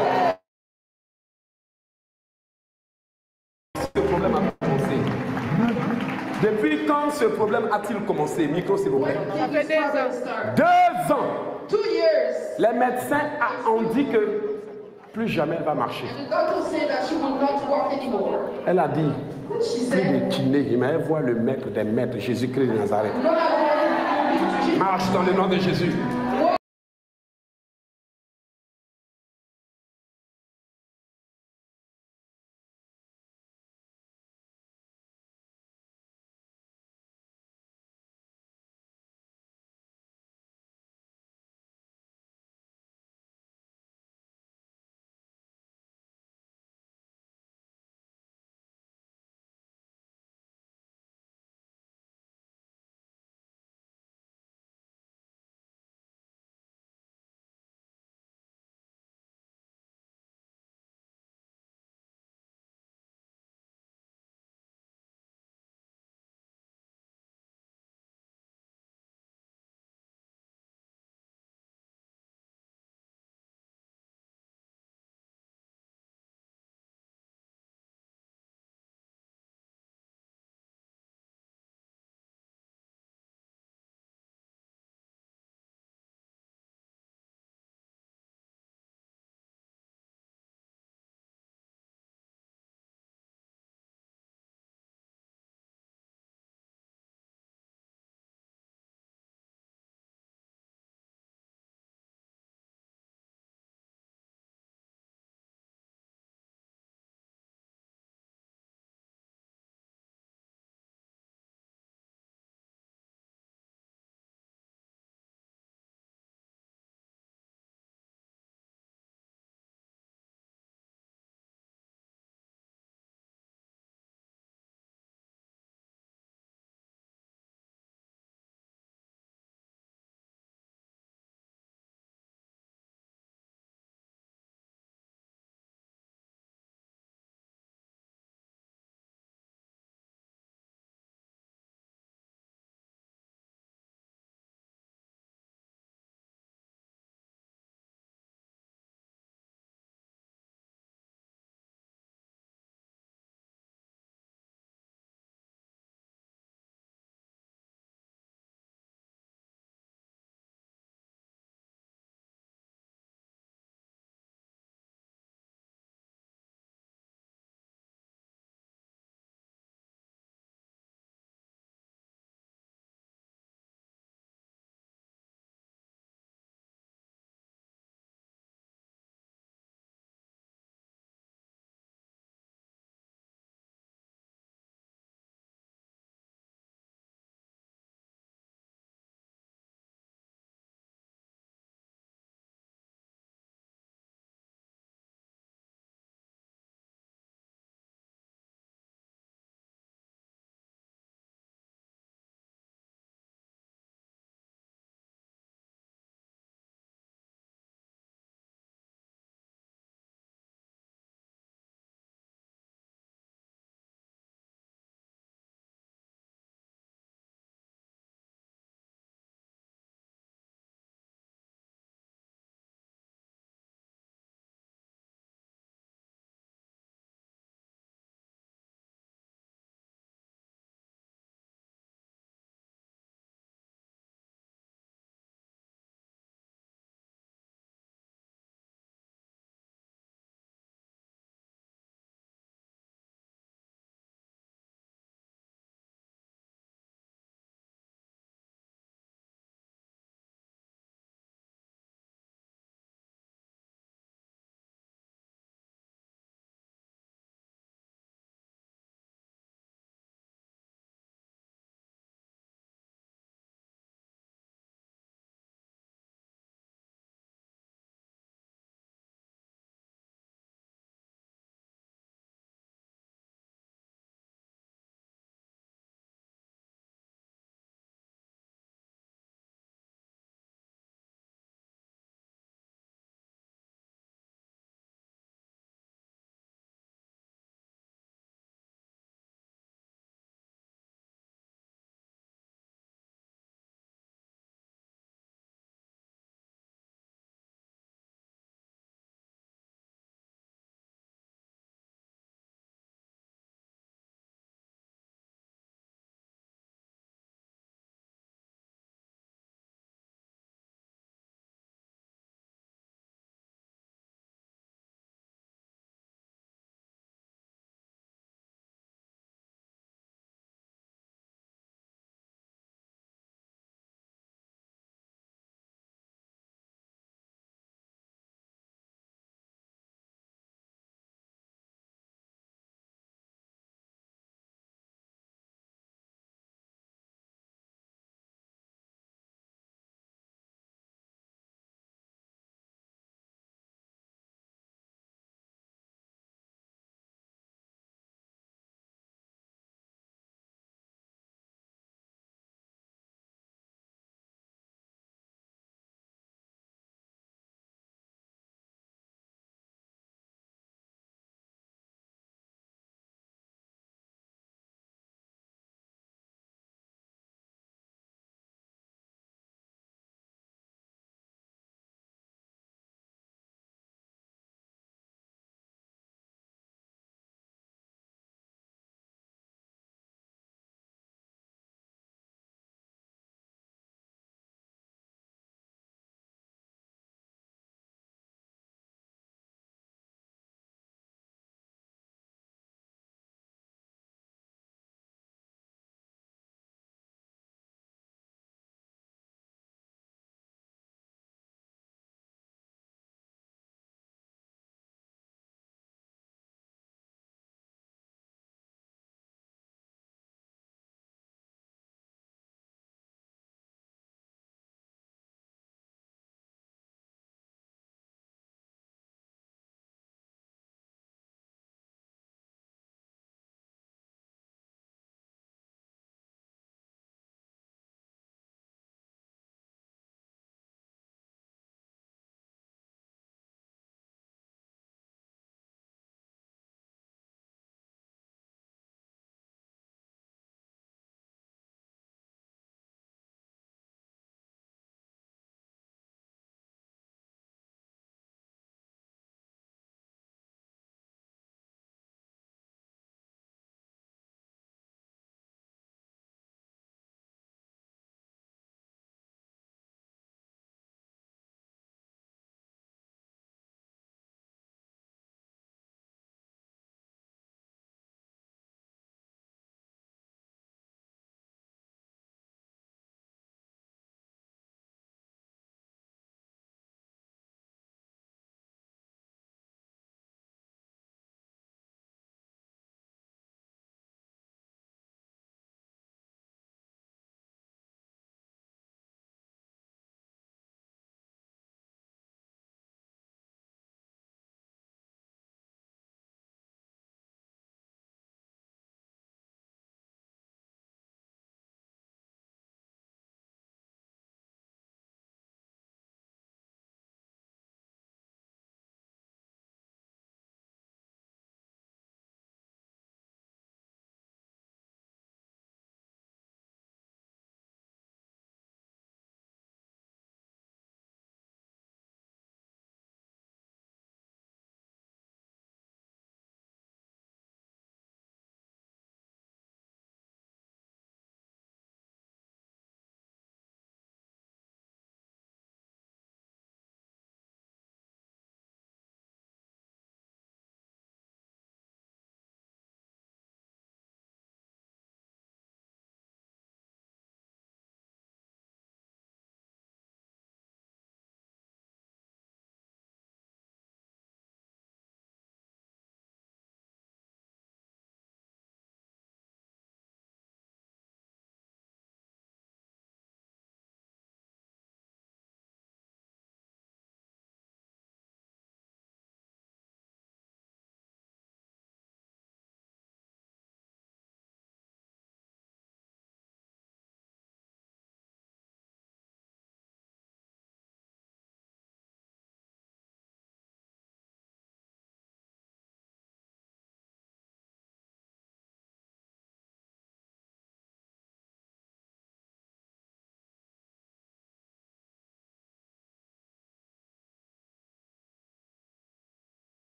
ce problème a commencé. Depuis quand ce problème a-t-il commencé? Micro, s'il vous plaît. Ça fait 2 ans. 2 ans. 2 years. Les médecins ont dit que plus jamais elle va marcher. The doctor said that she will not walk anymore. Elle a dit, She plus said, de kiné, mais elle voit le maître des maîtres, Jésus-Christ de Nazareth. "No, I Marche dans le nom de Jésus.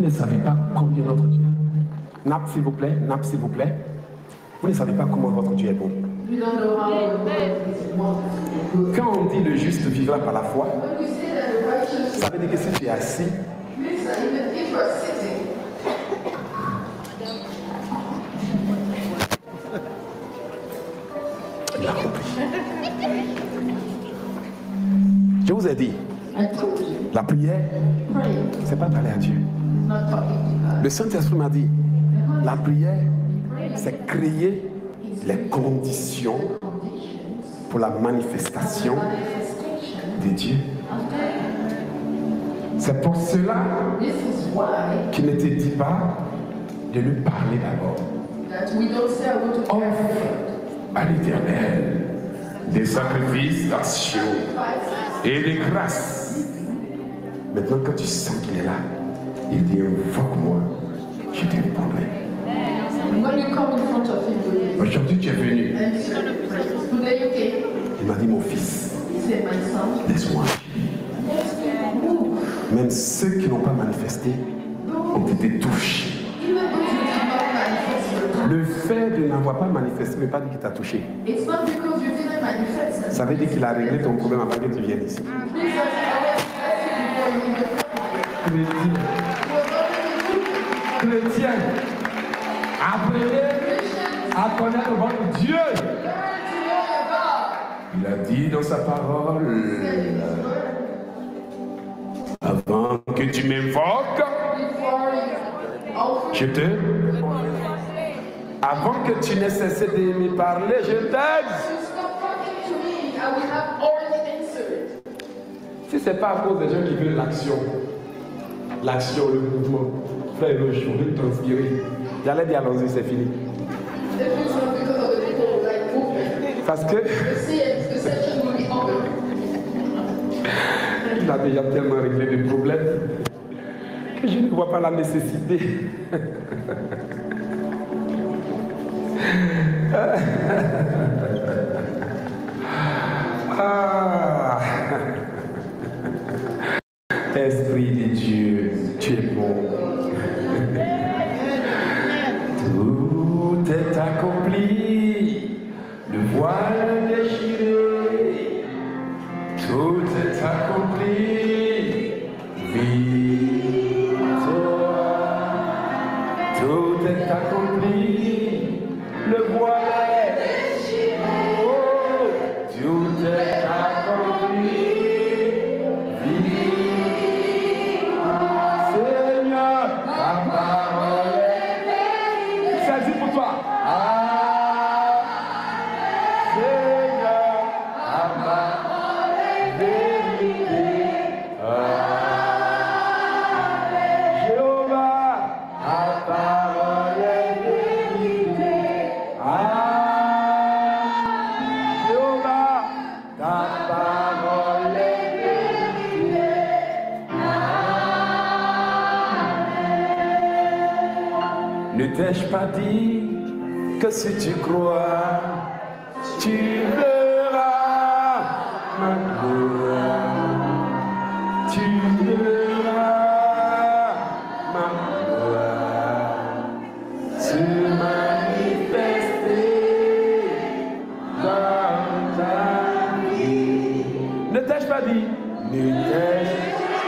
ne savez pas combien notre Dieu est. Nap, s'il vous plaît, Nap, s'il vous plaît. Vous ne savez pas comment votre Dieu est bon. Quand on dit le juste vivra par la foi, ça veut dire que si tu es assis, il a compris. Je vous ai dit, la prière, c'est pas parler à Dieu. Le Saint-Esprit m'a dit, la prière, c'est créer les conditions pour la manifestation de Dieu. C'est pour cela qu'il ne te dit pas de lui parler d'abord. Offre à l'Éternel des sacrifices d'action et de grâce. Maintenant, quand tu sens qu'il est là, il dit invoque-moi, je te répondrai. Aujourd'hui, tu es venu. Il m'a dit, mon fils, laisse-moi. Même ceux qui n'ont pas manifesté ont été touchés. Le fait de n'avoir pas manifesté ne veut pas dire qu'il t'a touché. Ça veut dire qu'il a réglé ton problème avant que tu viennes ici. Chrétien, apprenez à connaître votre Dieu. Il a dit dans sa parole, avant que tu m'invoques, je te... Avant que tu n'aies cessé de me parler, je t'aide. Si ce n'est pas à cause des gens qui veulent l'action, le mouvement, frère, le jour de transpirer, j'allais dire allons-y, c'est fini. Parce que il a déjà tellement réglé les problèmes que je ne vois pas la nécessité. Ah. Esprit de Dieu, tu es bon. Tout est accompli, le voile déchiré, tout est accompli, victoire, tout est accompli, le voile déchiré, oh, tout est accompli, victoire, Seigneur, ta parole est saisie pour toi. Ne t'ai-je pas dit que si tu crois, tu verras ma gloire, tu verras ma gloire se manifester dans ta vie. Ne t'ai-je pas dit? Ne t'ai-je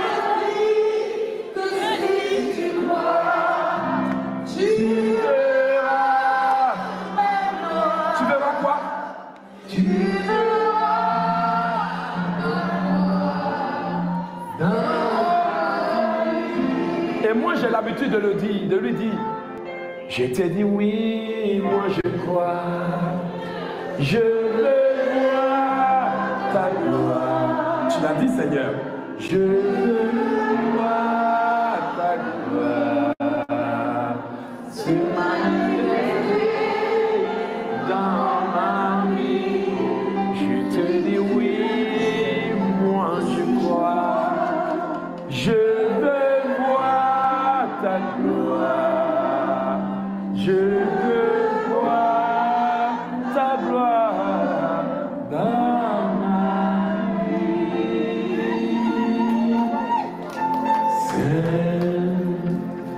j'ai l'habitude de le dire, de lui dire, je t'ai dit oui, moi je crois, je veux voir ta gloire. Tu l'as dit Seigneur, je veux voir ta gloire se manifester dans ma vie. Je te dis oui, moi je crois, je veux voir ta gloire, je veux voir ta gloire dans ma vie.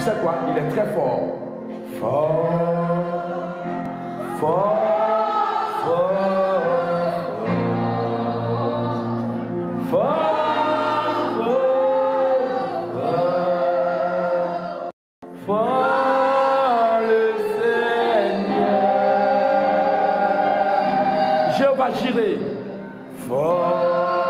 sais quoi? Il est très fort. Fort. Fort. Fort. Fort. Fort le Seigneur. Jéhovah Jireh. Fort.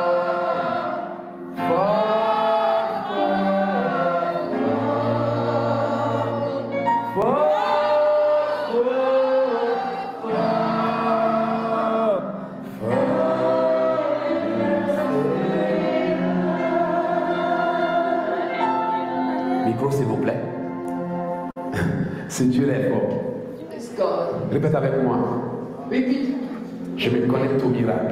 Micro, s'il vous plaît. C'est Dieu est fort. Répète avec moi. Je me connecte au miracle.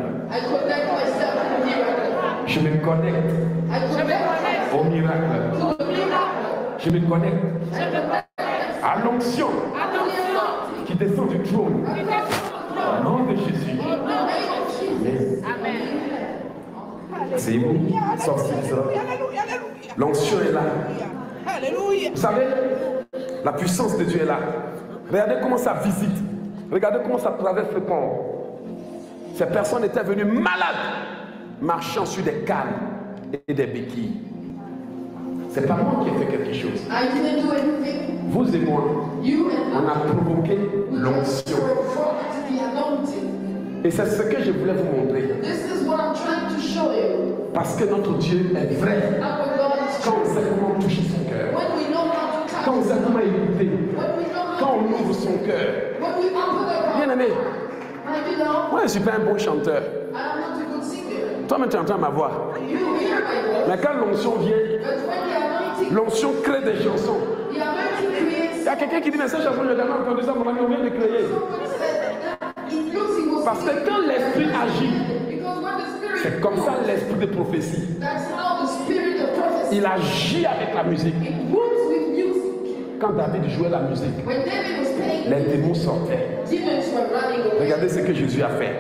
Je me connecte au miracle. Je me connecte à l'onction qui descend du trône. Au nom de Jésus. Amen. C'est vous, sorcier. L'onction est là. Vous savez, la puissance de Dieu est là. Regardez comment ça visite. Regardez comment ça traverse le corps. Ces personnes étaient venues malades, marchant sur des cannes et des béquilles. C'est pas moi qui ai fait quelque chose. Vous et moi, on a provoqué l'onction. Et c'est ce que je voulais vous montrer. Parce que notre Dieu est vrai. Quand on sait comment toucher son cœur, quand on sait comment écouter, quand on ouvre son cœur. Bien aimé, moi je ne suis pas un bon chanteur. Toi-même tu entends ma voix. Mais quand l'onction vient, l'onction crée des chansons. Il y a quelqu'un qui dit, mais cette chanson, je n'ai jamais entendu ça, mon ami, on vient de créer. Parce que quand l'esprit agit, c'est comme ça l'esprit de prophétie. Il agit avec la musique. Quand David jouait la musique, les démons sortaient. Regardez ce que Jésus a fait.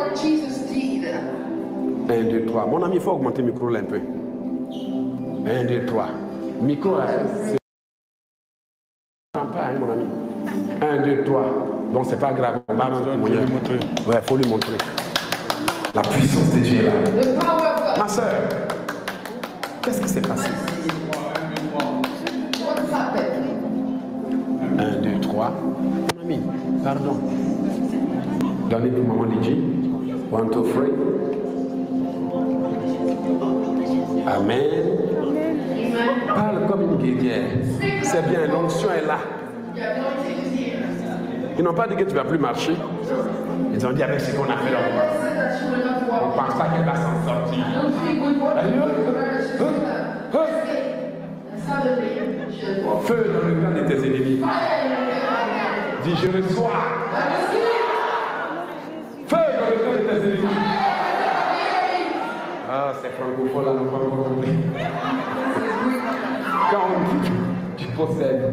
1, 2, 3. Mon ami, il faut augmenter le micro là un peu. 1, 2, 3. Micro là, c'est pas, hein, mon ami. 1, 2, 3. Bon, c'est pas grave. On va lui montrer. Ouais, il faut lui montrer. La puissance de Dieu est là. Ma soeur, qu'est-ce qui s'est passé? 1, 2, 3. Mon ami, pardon. Donnez pour maman Lidji. 1, 2, 3. Amen. Parle comme une guerrière. C'est bien, l'onction est là. Ils n'ont pas dit que tu ne vas plus marcher. Ils ont dit avec ce qu'on a fait là. On ne pense pas qu'elle va s'en sortir. Feu dans le camp de tes ennemis. Dis, je reçois. Feu dans le camp de tes ennemis. Ah, c'est francophone là, on va pas compris. Quand on dit, tu possèdes.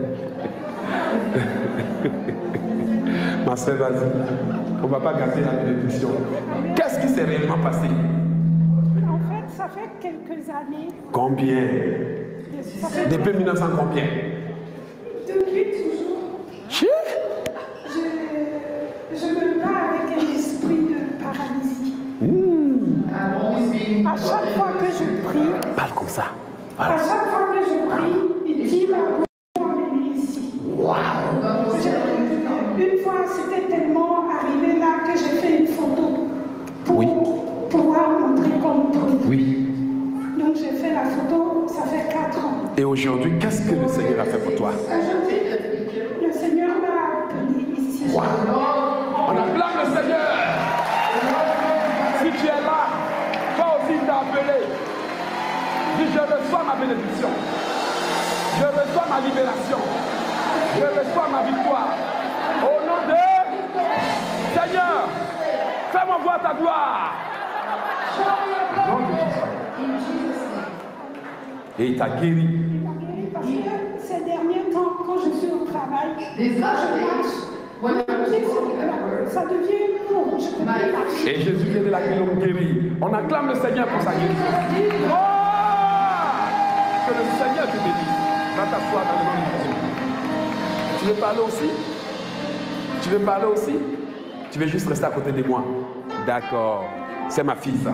Ma soeur, vas-y. On ne va pas gâter la bénédiction. Qu'est-ce qui s'est réellement passé? En fait, ça fait quelques années. Combien? Depuis 1900 combien? Depuis toujours. Je me bats avec un esprit de paralysie. À chaque fois que je prie, parle comme ça. Voilà. À chaque fois que je prie, il dit ma voix est ici. Wow. Une fois, c'était tellement arrivé là que j'ai fait une photo pour pouvoir montrer qu'on prie. Oui. Donc j'ai fait la photo, ça fait 4 ans. Et aujourd'hui, qu'est-ce que le Seigneur a fait pour toi? Le Seigneur m'a appelé ici. Wow. On acclame le Seigneur. Si tu es là, toi aussi t'as appelé. Dis, je reçois ma bénédiction. Je reçois ma libération. Je reçois ma victoire. Au nom de Seigneur, fais-moi voir ta gloire. Et il t'a guéri. Parce que ces derniers temps, quand je suis au travail, ça devient lourd. Je peux pas marcher. Et Jésus vient de la guérir. On acclame le Seigneur pour sa guérison. Oh! Que le Seigneur te bénisse. Va t'asseoir dans le nom de Jésus. Tu veux parler aussi? Tu veux parler aussi? Tu veux juste rester à côté de moi? D'accord. C'est ma fille, ça.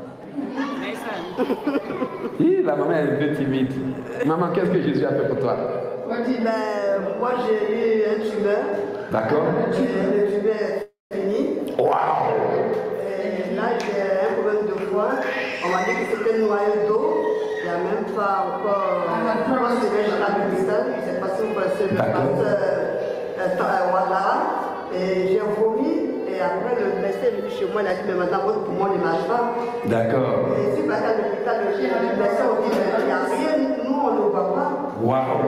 La maman est un peu timide. Maman, qu'est-ce que Jésus a fait pour toi? Moi, j'ai eu un tumeur. D'accord. Le tumeur est fini. Waouh! Et là, j'ai un problème de foie. On m'a dit que c'était un noyau d'eau. Il n'y a même pas encore. Moi, c'est déjà à l'hôpital. Je ne sais pas si vous connaissez le pasteur Ouattara. Et j'ai vomi. Et après, le médecin est venu chez moi. Il a dit, mais maintenant, votre poumon ne marche pas. D'accord. Et si passé à l'hôpital, le médecin a dit, mais il n'y a rien. Nous, on ne le voit pas. Waouh!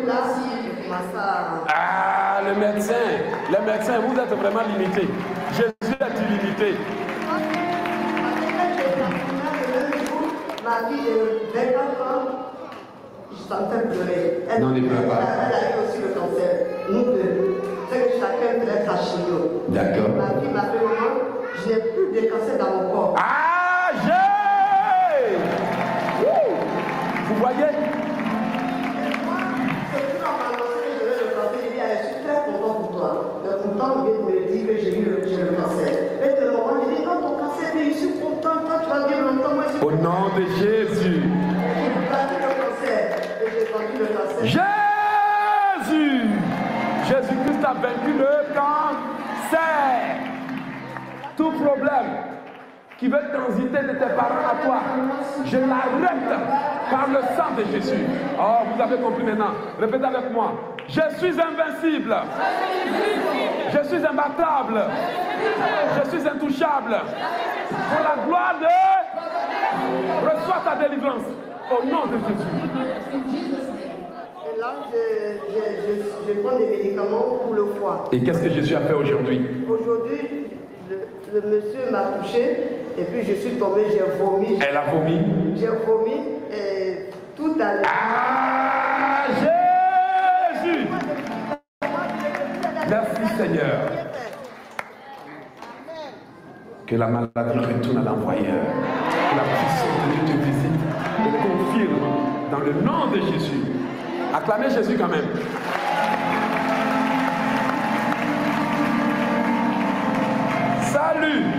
Ah, le médecin, vous êtes vraiment limité. Jésus est illimité. Ma fille de 24 ans, je sentais pleurer. Non, ne pleure pas. Elle a eu aussi le cancer. Nous deux. C'est que chacun fait sa chimio. D'accord. Ma fille m'a fait maman, je n'ai plus de cancer dans mon corps. Ah, j'ai! Vous voyez? Pourtant, il me dit que j'ai eu le cancer. Et le moment, il dit non, ton cancer, mais je suis content, toi, tu vas vivre longtemps. Moi, au nom de Jésus. Jésus! Jésus-Christ a vaincu le cancer. Tout problème qui veut transiter de tes parents à toi, je l'arrête par le sang de Jésus. Oh, vous avez compris maintenant. Répétez avec moi. Je suis invincible. Je suis imbattable. Je suis intouchable. Pour la gloire de... Reçois ta délivrance. Au nom de Jésus. Et là, je prends des médicaments pour le foie. Et qu'est-ce que Jésus a fait aujourd'hui? Aujourd'hui, le monsieur m'a touché et puis je suis tombée, j'ai vomi. Elle a vomi? J'ai vomi et tout allait. Ah, Jésus! Merci Seigneur. Que la maladie retourne à l'envoyeur. Que la puissance de Dieu te visite et te confirme dans le nom de Jésus. Acclamez Jésus quand même. Salut!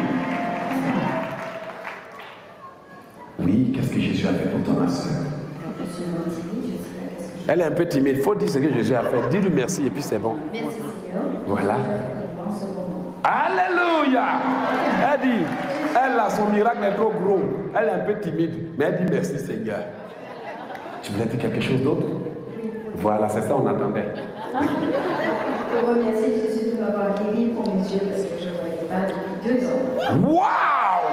Oui, qu'est-ce que Jésus a fait pour toi, ma soeur? Elle est un peu timide. Il faut dire ce que Jésus a fait. Dis-lui merci et puis c'est bon. Merci Seigneur. Voilà. Alléluia! Elle dit, elle a son miracle est trop gros. Elle est un peu timide. Mais elle dit merci Seigneur. Tu voulais dire quelque chose d'autre? Voilà, c'est ça on attendait. Je remercie Jésus de m'avoir guéri pour mes yeux parce que je ne voyais pas depuis 2 ans. Waouh!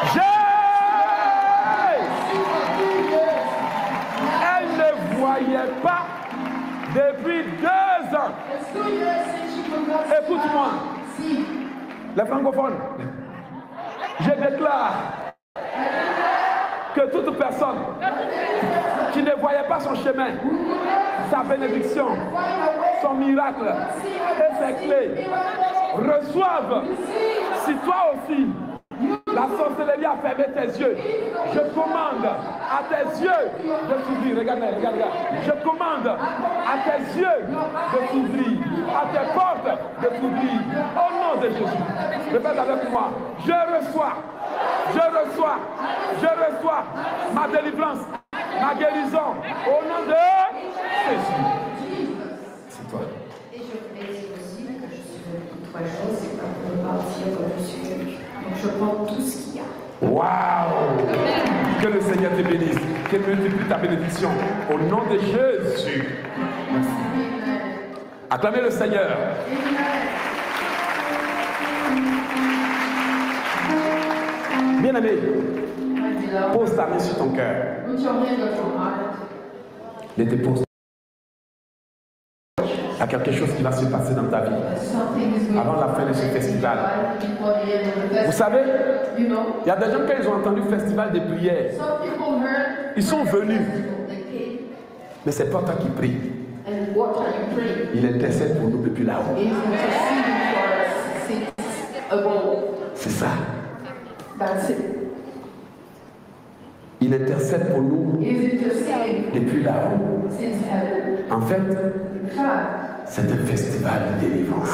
Elle ne voyait pas depuis 2 ans. Écoute-moi, les francophones, je déclare que toute personne qui ne voyait pas son chemin, sa bénédiction, son miracle et ses clés reçoivent, si toi aussi la sorcellerie a fermé tes yeux, je commande à tes yeux de s'ouvrir. Regarde, regarde, regarde. Je commande à tes yeux de s'ouvrir, à tes portes de s'ouvrir. Au nom de Jésus. Répète avec moi. Je reçois ma délivrance, ma guérison. Au nom de Jésus. C'est toi. Et je voulais dire aussi que je suis venue pour 3 jours, c'est pas pour repartir comme je suis venue. Donc je prends tout ce qu'il y a. Waouh! Que le Seigneur te bénisse, qu'il multiplie ta bénédiction. Au nom de Jésus. Merci. Acclamez le Seigneur. Bien-aimé, pose ta main sur ton cœur. Ne te pose. Il y a quelque chose qui va se passer dans ta vie avant la fin de ce festival. Vous savez, il y a des gens qui ont entendu le festival de prière. Ils sont venus. Mais c'est pas toi qui prie. Il intercède pour nous depuis là-haut. C'est ça. Il intercède pour nous depuis là-haut. En fait, C'est un festival de délivrance.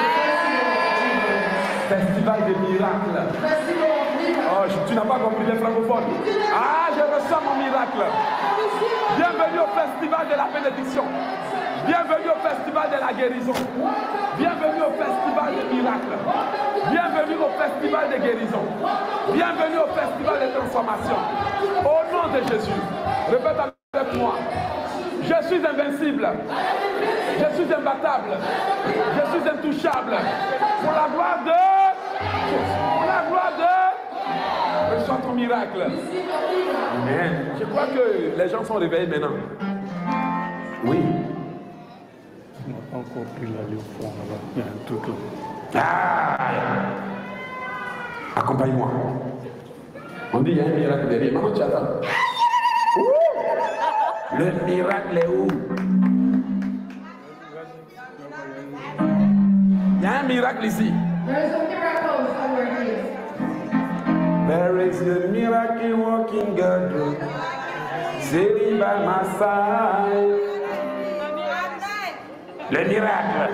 Festival de miracles. Oh, tu n'as pas compris les francophones. Ah, je ressens mon miracle. Bienvenue au festival de la bénédiction. Bienvenue au festival de la guérison. Bienvenue au festival des miracles. Bienvenue au festival de guérison. Bienvenue au festival de transformation. Au nom de Jésus. Répète avec moi. Je suis invincible. Je suis imbattable. Je suis intouchable. Pour la gloire de... Pour la gloire de... Reçois ton miracle. Amen. Je crois que les gens sont réveillés maintenant. Oui. On n'a pas encore pu l'aller au fond là-bas. Il y a un truc là. Ah. Accompagne-moi. On dit il y a un miracle derrière. Maman, tu attends. Le miracle est où? Il y a un miracle ici. There is a miracle working God. Sitting by my side. Le miracle.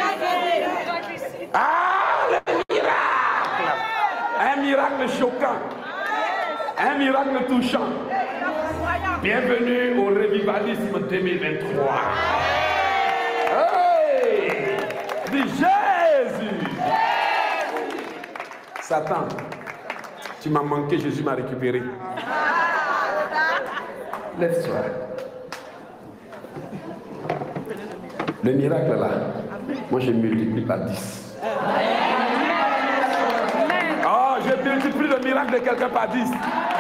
Ah, le miracle. Un miracle choquant. Un miracle touchant. Bienvenue au Revivalisme 2023. Hey! Dis Jésus. Satan, tu m'as manqué, Jésus m'a récupéré. Lève-toi. Le miracle là, moi je multiplie par 10. Oh, je multiplie le miracle de quelqu'un par 10.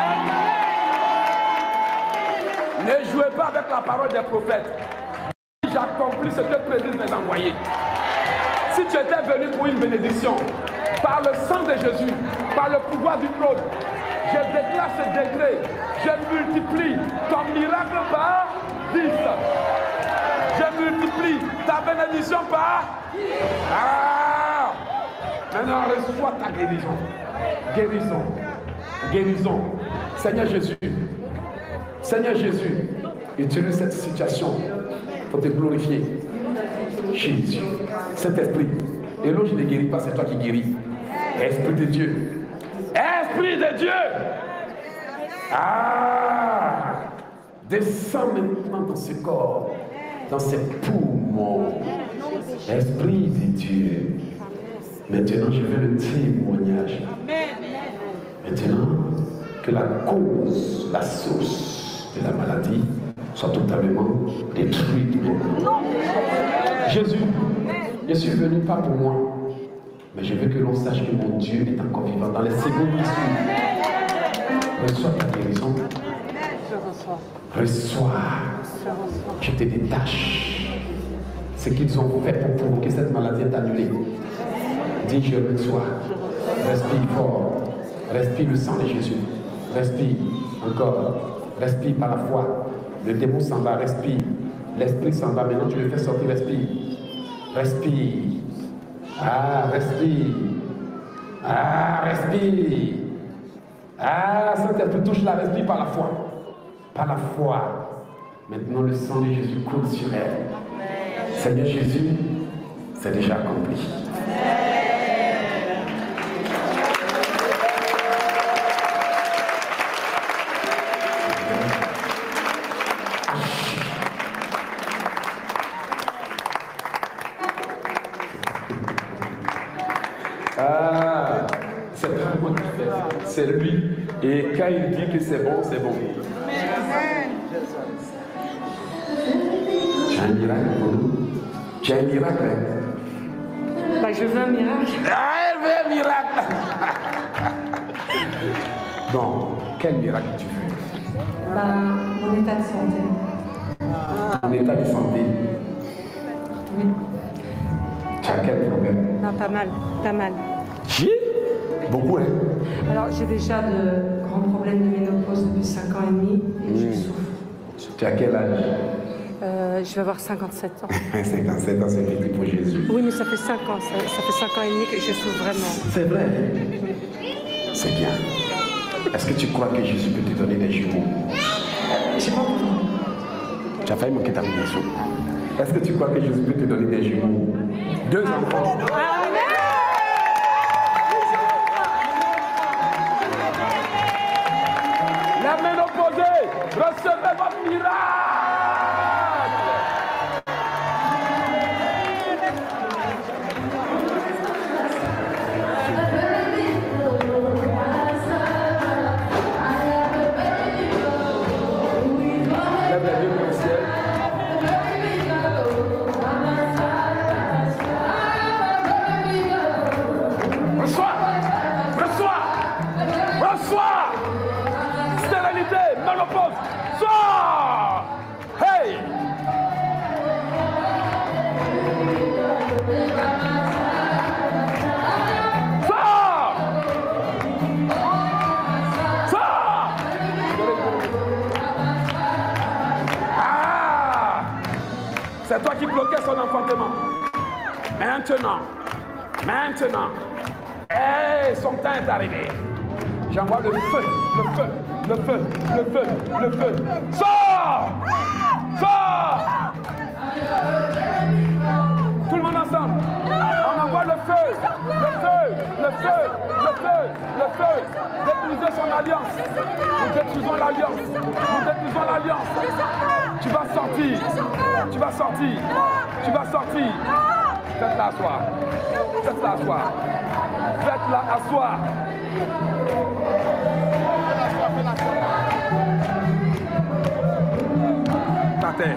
Ne jouez pas avec la parole des prophètes. J'accomplis ce que prédisent mes envoyés. Si tu étais venu pour une bénédiction, par le sang de Jésus, par le pouvoir du trône, je déclare ce décret. Je multiplie ton miracle par 10. Je multiplie ta bénédiction par... Ah! Maintenant, reçois ta guérison. Guérison. Guérison. Seigneur Jésus. Seigneur Jésus, utilise cette situation pour te glorifier. Jésus, Saint-Esprit, et l'eau je ne guéris pas, c'est toi qui guéris. Esprit de Dieu. Esprit de Dieu. Ah! Descends maintenant dans ce corps, dans ces poumons. Esprit de Dieu. Maintenant, je veux le témoignage. Maintenant, que la cause, la source de la maladie soit totalement détruite maintenant. Jésus, je suis venu pas pour moi, mais je veux que l'on sache que mon Dieu est encore vivant dans les secondes qui suivent. Reçois ta guérison. Reçois. Je te détache. Ce qu'ils ont fait pour provoquer cette maladie est annulé. Dis je reçois. Respire fort. Respire le sang de Jésus. Respire encore. Respire par la foi. Le démon s'en va. Respire. L'esprit s'en va. Maintenant tu le fais sortir. Respire. Respire. Ah, respire. Ah, respire. Ah, Saint-Esprit touche la respire par la foi. Par la foi. Maintenant le sang de Jésus coule sur elle. Seigneur Jésus, c'est déjà accompli. Ah, c'est pas moi qui fais, c'est lui. Et quand il dit que c'est bon, c'est bon. Tu as un miracle pour nous? Tu as un miracle? Bah, je veux un miracle. Ah, elle veut un miracle. Bon, quel miracle tu veux? Bah, mon état de santé. Ton état de santé? Oui. Tu as quel problème? Non, pas mal, pas mal. Qui? Beaucoup, hein? Alors, j'ai déjà de grands problèmes de ménopause depuis 5 ans et demi et je souffre. Tu as quel âge? Je vais avoir 57 ans. 57 ans, c'est vécu pour Jésus. Oui, mais ça fait 5 ans, ça fait 5 ans et demi que je souffre vraiment. C'est vrai. C'est bien. Est-ce que tu crois que Jésus peut te donner des jumeaux? J'ai pas compris. Tu as failli manquer ta bénédiction. Est-ce que tu crois que Jésus peut te donner des jumeaux? 2 enfants. La main opposée, recevez votre miracle. Lève les 2 mains au ciel. Reçois! Stérilité, ménopause, sors! Hey! Sors! Sors! Ah! C'est toi qui bloquais son enfantement. Maintenant. Hey, son temps est arrivé. J'envoie le feu. Sors! Tout le monde ensemble. On envoie le feu. Détruisez son alliance. Nous détruisons l'alliance. Tu vas sortir. Faites-la asseoir. Par terre.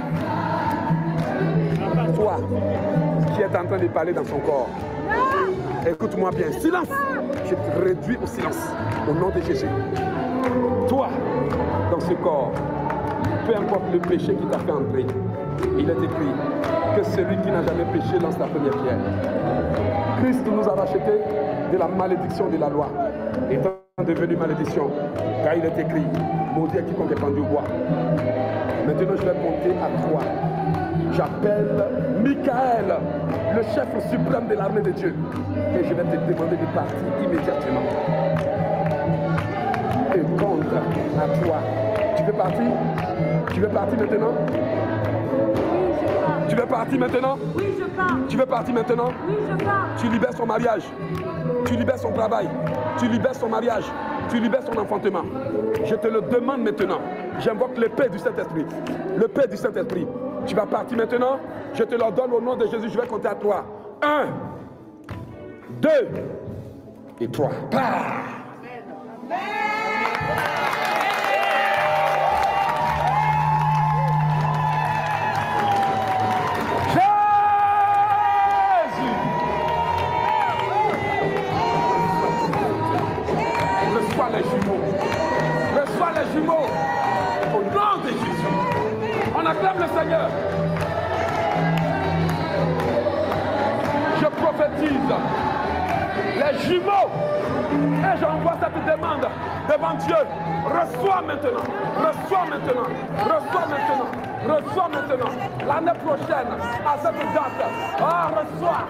Toi qui es en train de parler dans son corps, écoute-moi bien. Silence. Je te réduis au silence au nom de Jésus. Toi, dans ce corps, peu importe le péché qui t'a fait entrer, il est écrit que celui qui n'a jamais péché lance la première pierre. Christ nous a rachetés de la malédiction de la loi, étant devenu malédiction, car il est écrit, maudit à quiconque est pendu au bois. Maintenant je vais monter à 3. J'appelle Michael, le chef suprême de l'armée de Dieu, et je vais te demander de partir immédiatement. Et contre à 3. Tu veux partir maintenant? Tu veux partir maintenant? Oui, je pars. Tu veux partir maintenant? Oui, je pars. Tu libères son mariage. Tu libères son travail. Tu libères son mariage. Tu libères son enfantement. Je te le demande maintenant. J'invoque le paix du Saint-Esprit. Le paix du Saint-Esprit. Tu vas partir maintenant. Je te le donne au nom de Jésus. Je vais compter à 3. 1, 2 et 3. Pars! Reçois les jumeaux au nom de Jésus. On acclame le Seigneur. Je prophétise les jumeaux et j'envoie cette demande devant Dieu. Reçois maintenant. L'année prochaine, à cette date, reçois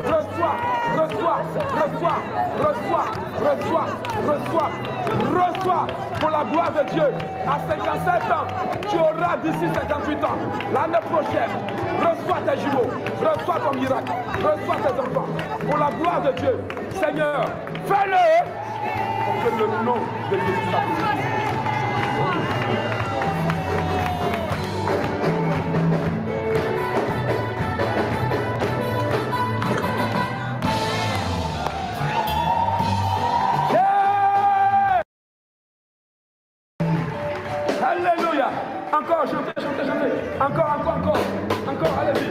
pour la gloire de Dieu. À 57 ans, tu auras d'ici 58 ans. L'année prochaine, reçois tes jumeaux, reçois ton miracle, reçois tes enfants. Pour la gloire de Dieu, Seigneur, fais-le pour que le nom de Jésus soit glorifié. Alléluia. Encore, chantez. Encore, allez-y.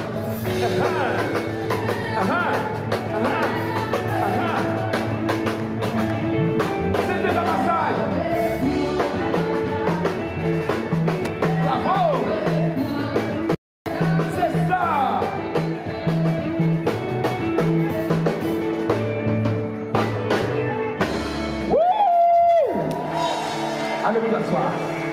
C'était la massage. Bravo. C'est ça. Allez vous asseoir.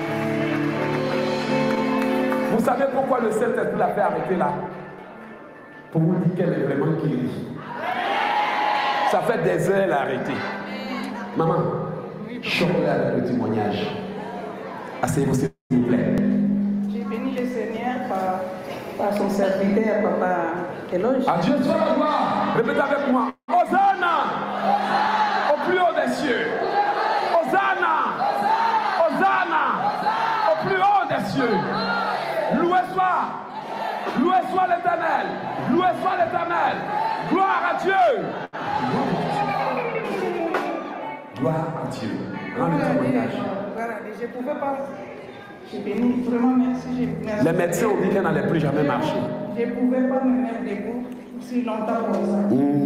Vous savez pourquoi le Saint-Esprit l'a fait arrêter là? Pour vous dire qu'elle est vraiment guérie. Ça fait des heures elle a arrêté. Maman, choquez avec le témoignage. Asseyez-vous s'il vous plaît. J'ai béni le Seigneur par son serviteur, Papa Eloge. À Dieu soit la gloire. Répétez avec moi. Hosanna au plus haut des cieux. Hosanna. Hosanna au plus haut des cieux. Loué soit l'Éternel. Loué soit l'Éternel. Gloire à Dieu. Gloire à Dieu. Rends le témoignage. Voilà, je ne pouvais pas. Je bénis vraiment, merci. Les médecins ont dit qu'elle n'allait plus jamais marcher. Je ne pouvais pas me mettre debout si longtemps comme ça.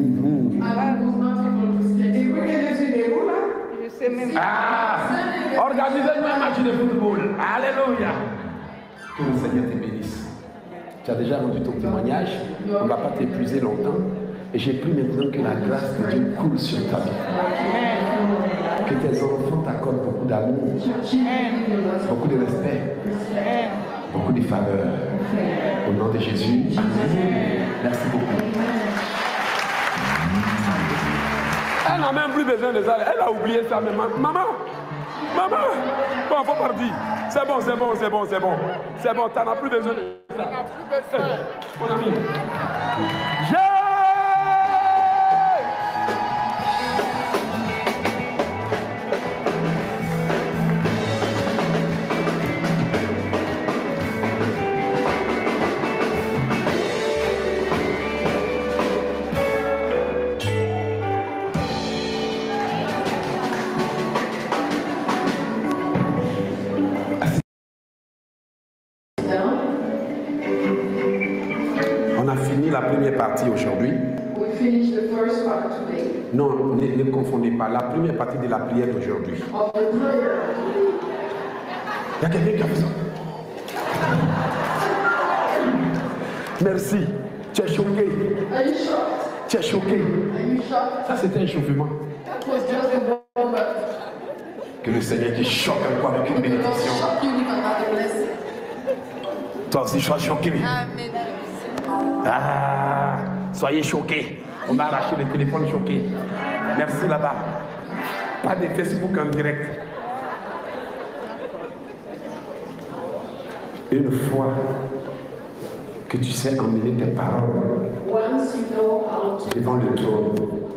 Depuis que je suis debout là, je sais même pas. Ah, organisez-nous un match de football. Alléluia. Que le Seigneur te bénisse. Tu as déjà rendu ton témoignage. On ne va pas t'épuiser longtemps. Et j'ai pris maintenant que la grâce de Dieu coule sur ta vie. Que tes enfants t'accordent beaucoup d'amour, beaucoup de respect, beaucoup de faveur. Au nom de Jésus. Amen. Merci beaucoup. Elle n'a même plus besoin de ça. Elle a oublié ça. Mais maman, bon, faut partir. C'est bon. C'est bon, t'en as plus besoin de ça. Mon ami. La première partie aujourd'hui. Non, ne confondez pas. La première partie de la prière d'aujourd'hui. Il y a quelqu'un qui a besoin. Merci. Tu es choqué. Tu es choqué. Ça, c'était un chauffement. Que le Seigneur te choque encore avec une bénédiction. Toi aussi, sois choqué. Ah, soyez choqués. On m'a arraché le téléphone choqué. Merci là-bas. Pas de Facebook en direct. Une fois que tu sais emmener tes paroles devant le trône,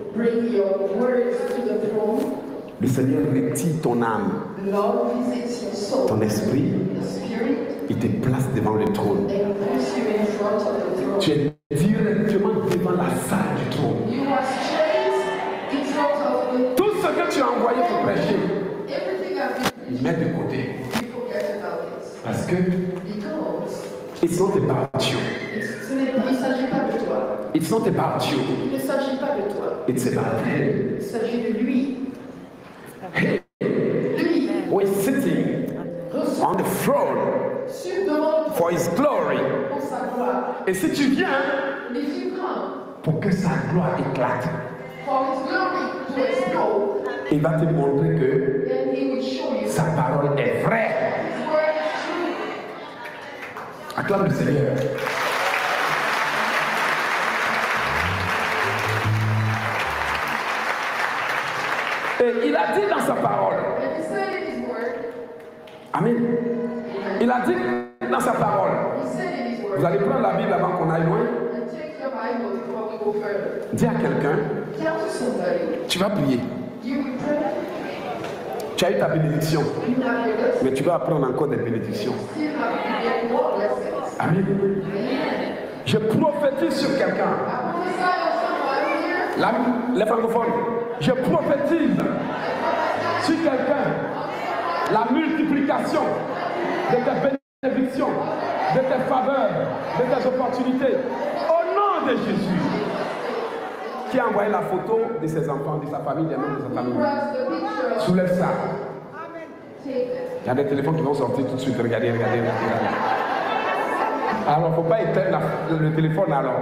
le Seigneur retire ton âme, ton esprit. Il te place devant le trône. Tu es directement devant la salle du trône. Tout ce que tu as envoyé pour prêcher, mets de côté. Parce que it's not about you. Il ne s'agit pas de toi. It's not about you. Il ne s'agit pas de toi. It's about him. Il s'agit de lui. Hey, who is sitting on the throne for his glory. Et si tu viens pour que sa gloire éclate, il va te montrer que sa parole est vraie. Acclame le Seigneur. Et il a dit dans sa parole, amen. Il a dit dans sa parole, vous allez prendre la Bible avant qu'on aille loin. Dis à quelqu'un, tu vas prier. Tu as eu ta bénédiction, mais tu vas apprendre encore des bénédictions. Amen. Je prophétise sur quelqu'un. Les francophones, je prophétise sur quelqu'un la multiplication de tes bénédictions, de tes faveurs, de tes opportunités. Au nom de Jésus. Qui a envoyé la photo de ses enfants, de sa famille, des membres de sa famille? Soulève ça. Il y a des téléphones qui vont sortir tout de suite. Regardez. Alors, il ne faut pas éteindre le téléphone alors.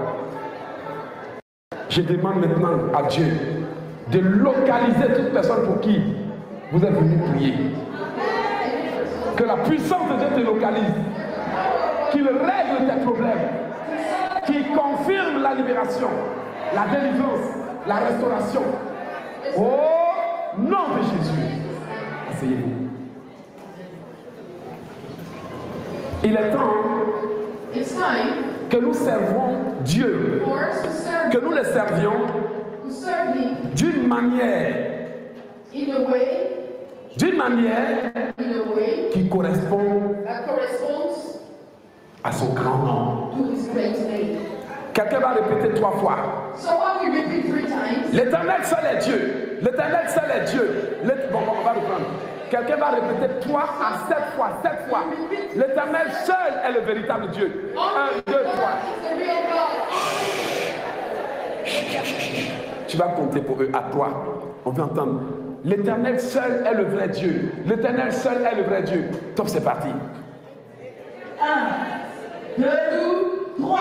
Je demande maintenant à Dieu de localiser toute personne pour qui vous êtes venu prier. Que la puissance de Dieu te localise. Qu'il règle tes problèmes. Qu'il confirme la libération, la délivrance, la restauration. Au nom de Jésus. Asseyez-vous. Il est temps que nous servons Dieu, que nous le servions d'une manière qui correspond à son grand nom. Quelqu'un va répéter 3 fois. L'Éternel seul est Dieu. L'Éternel seul est Dieu. Bon, on va reprendre. Quelqu'un va répéter 3 à 7 fois. 7 fois. L'Éternel seul est le véritable Dieu. 1, 2, 3. Tu vas compter pour eux à 3. On veut entendre. L'Éternel seul est le vrai Dieu. L'Éternel seul est le vrai Dieu. Top, c'est parti. 1, 2, 3.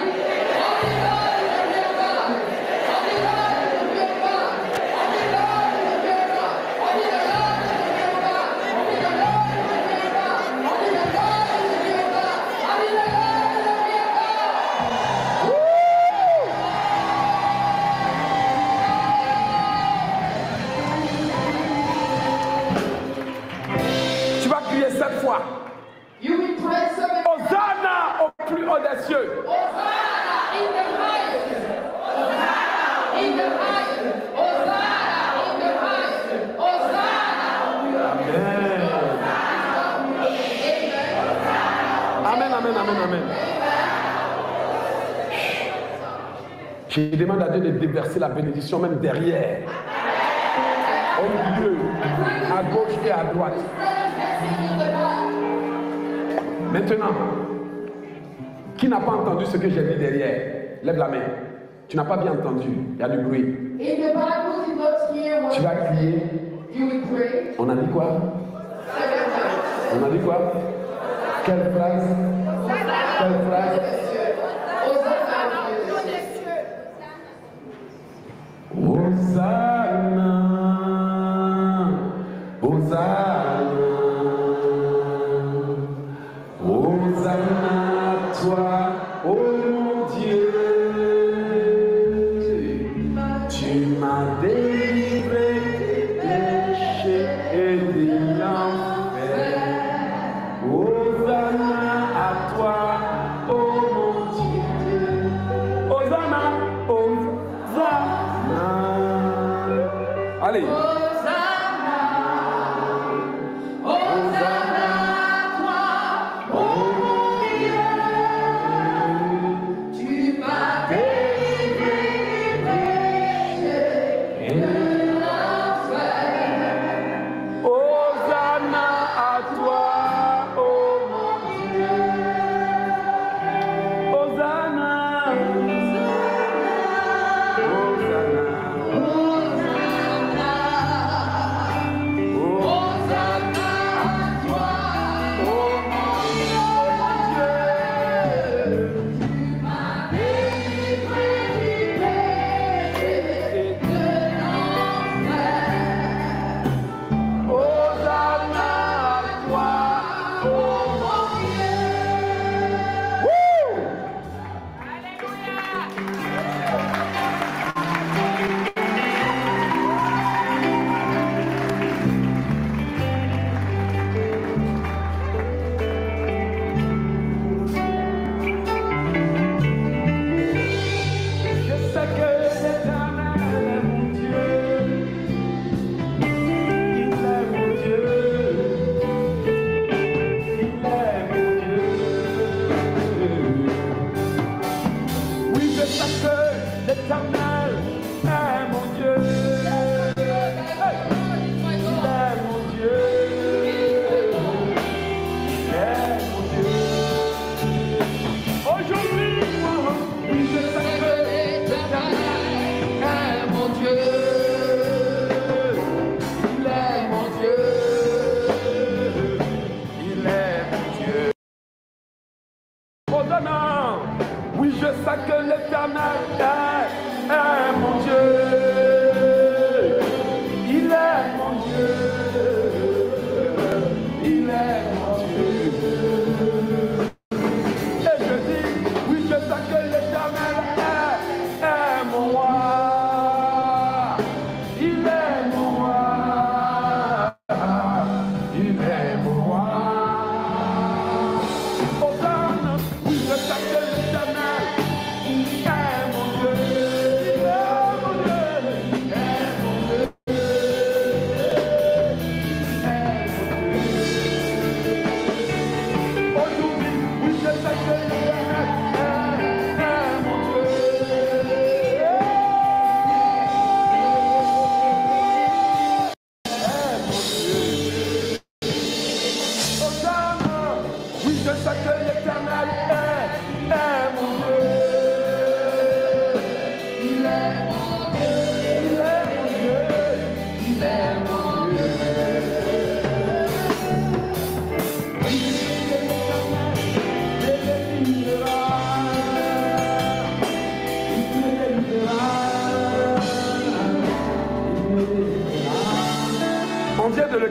Tu vas crier 7 fois. Hosanna au plus haut des cieux. Amen, amen, amen, amen. Je demande à Dieu de déverser la bénédiction même derrière, au milieu, à gauche et à droite. Maintenant, qui n'a pas entendu ce que j'ai dit derrière? Lève la main. Tu n'as pas bien entendu. Il y a du bruit. Tu vas crier. On a dit quoi? On a dit quoi? Quelle phrase? Quelle phrase? Hosanna, Hosanna, Hosanna à toi, ô mon Dieu. Tu m'as délivré des péchés et de l'enfer. Hosanna à toi, ô mon Dieu. Hosanna, Hosanna. Allez.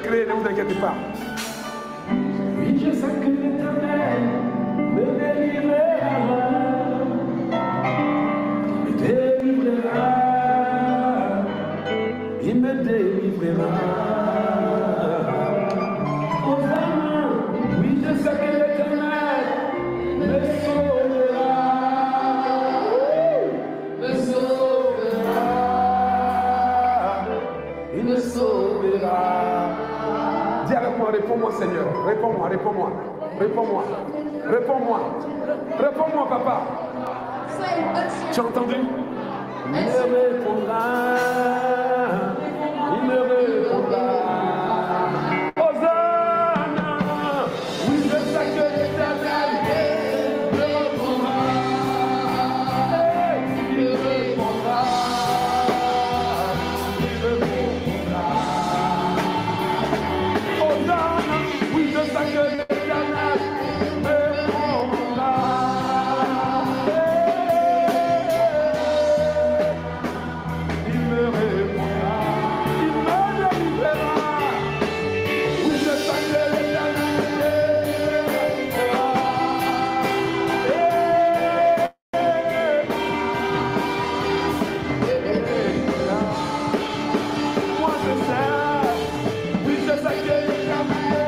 créer, ne vous inquiétez pas. Oui, je sais que l'Éternel me délivrera. Il me délivrera. Il me délivrera. Hosanna, oui, je sais que l'Éternel me sauvera. Me sauvera. Il me sauvera. Dis avec moi, réponds-moi Seigneur, réponds-moi, réponds-moi, réponds-moi, réponds-moi, réponds-moi papa. Tu as entendu? Il me répondra, il me répondra. Hosanna, oui je sais que l'Éternel me répondra, il me répondra. Oui, je sais que l'Éternel me répondra. Il me répondra. Il me délivrera. Oui, je sais que l'Éternel me délivrera. Moi je sais. Oui, je sais que l'Éternel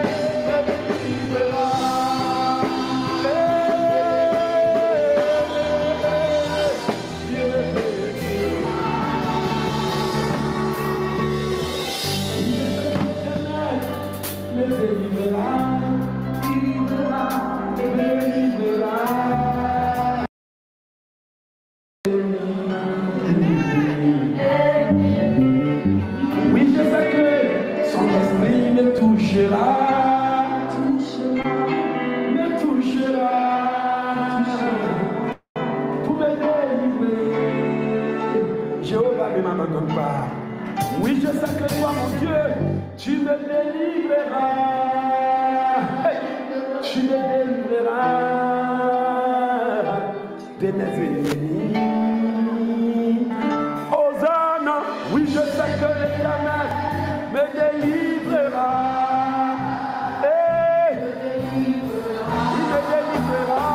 oui, je sais que son esprit me touchera, me touchera, pour me délivrer. Jéhovah ne m'abandonne pas. Oui, je sais que toi, mon Dieu, tu me délivreras. Hey, tu me délivreras de mes ennemis. Hosanna, oui, je sais que l'Éternel me délivrera. Hey, il me délivrera.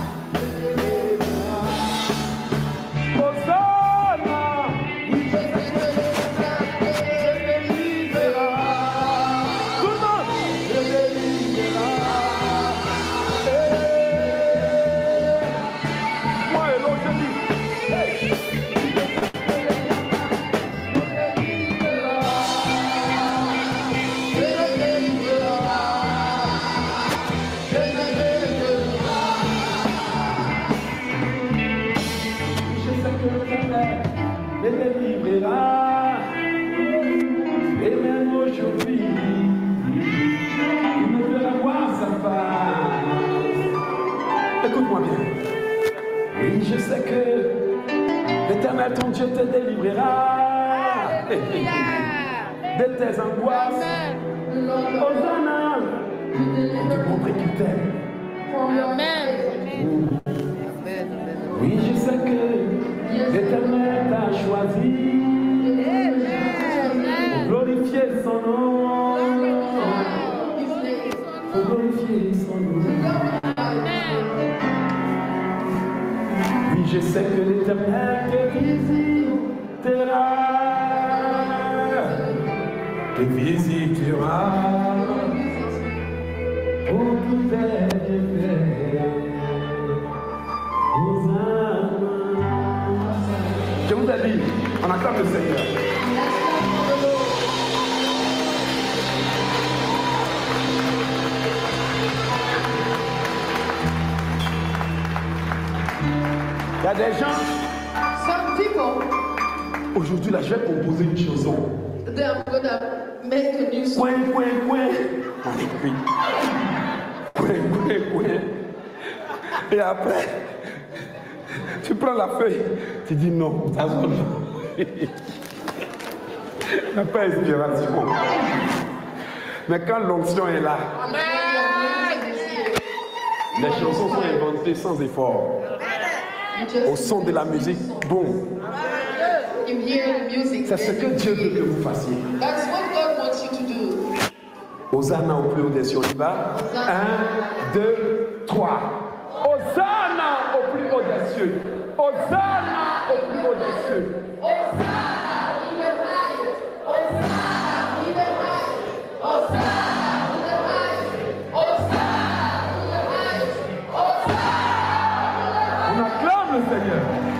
Hosanna, oui, je sais que l'Éternel me délivrera. Tout le monde me délivrera. Hey, moi et l'autre, je dis, hey. Me délivrera, et même aujourd'hui, il me fera voir sa face. Écoute-moi bien. Oui, je sais que l'Éternel, ton Dieu, te délivrera de tes angoisses. Hosanna, pour te montrer qu'il t'aime. Amen. Oui, je sais que l'Éternel t'a choisi pour glorifier son nom. Pour glorifier son nom. Oui, je sais que l'Éternel te visitera. Te visitera pour tout tes bienfaits. Je vous ai dit, on acclame le Seigneur. Il y a des gens, Some people, aujourd'hui là, je vais composer une chanson. they're gonna make a new song. Point, point, point. On écrit. Point, point, point. Et après, tu prends la feuille, tu dis non, ça sonne. Il n'y a pas d'inspiration. Mais quand l'onction est là, les chansons sont inventées sans effort. Au son de la musique, boum. You hear the music. C'est ce que Dieu veut que vous fassiez. That's what God wants you to do. Hosanna au plus haut des cieux. On y va. 1, 2, 3. Hosanna au plus haut des cieux. Hosanna au plus haut des cieux. On acclame le Seigneur.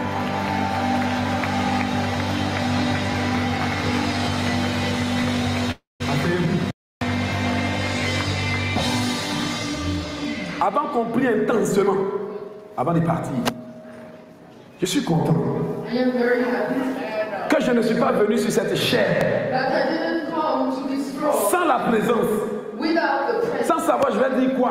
Avant qu'on prie intensément, avant de partir, je suis content que je ne suis pas venu sur cette chair sans la présence, sans savoir je vais dire quoi.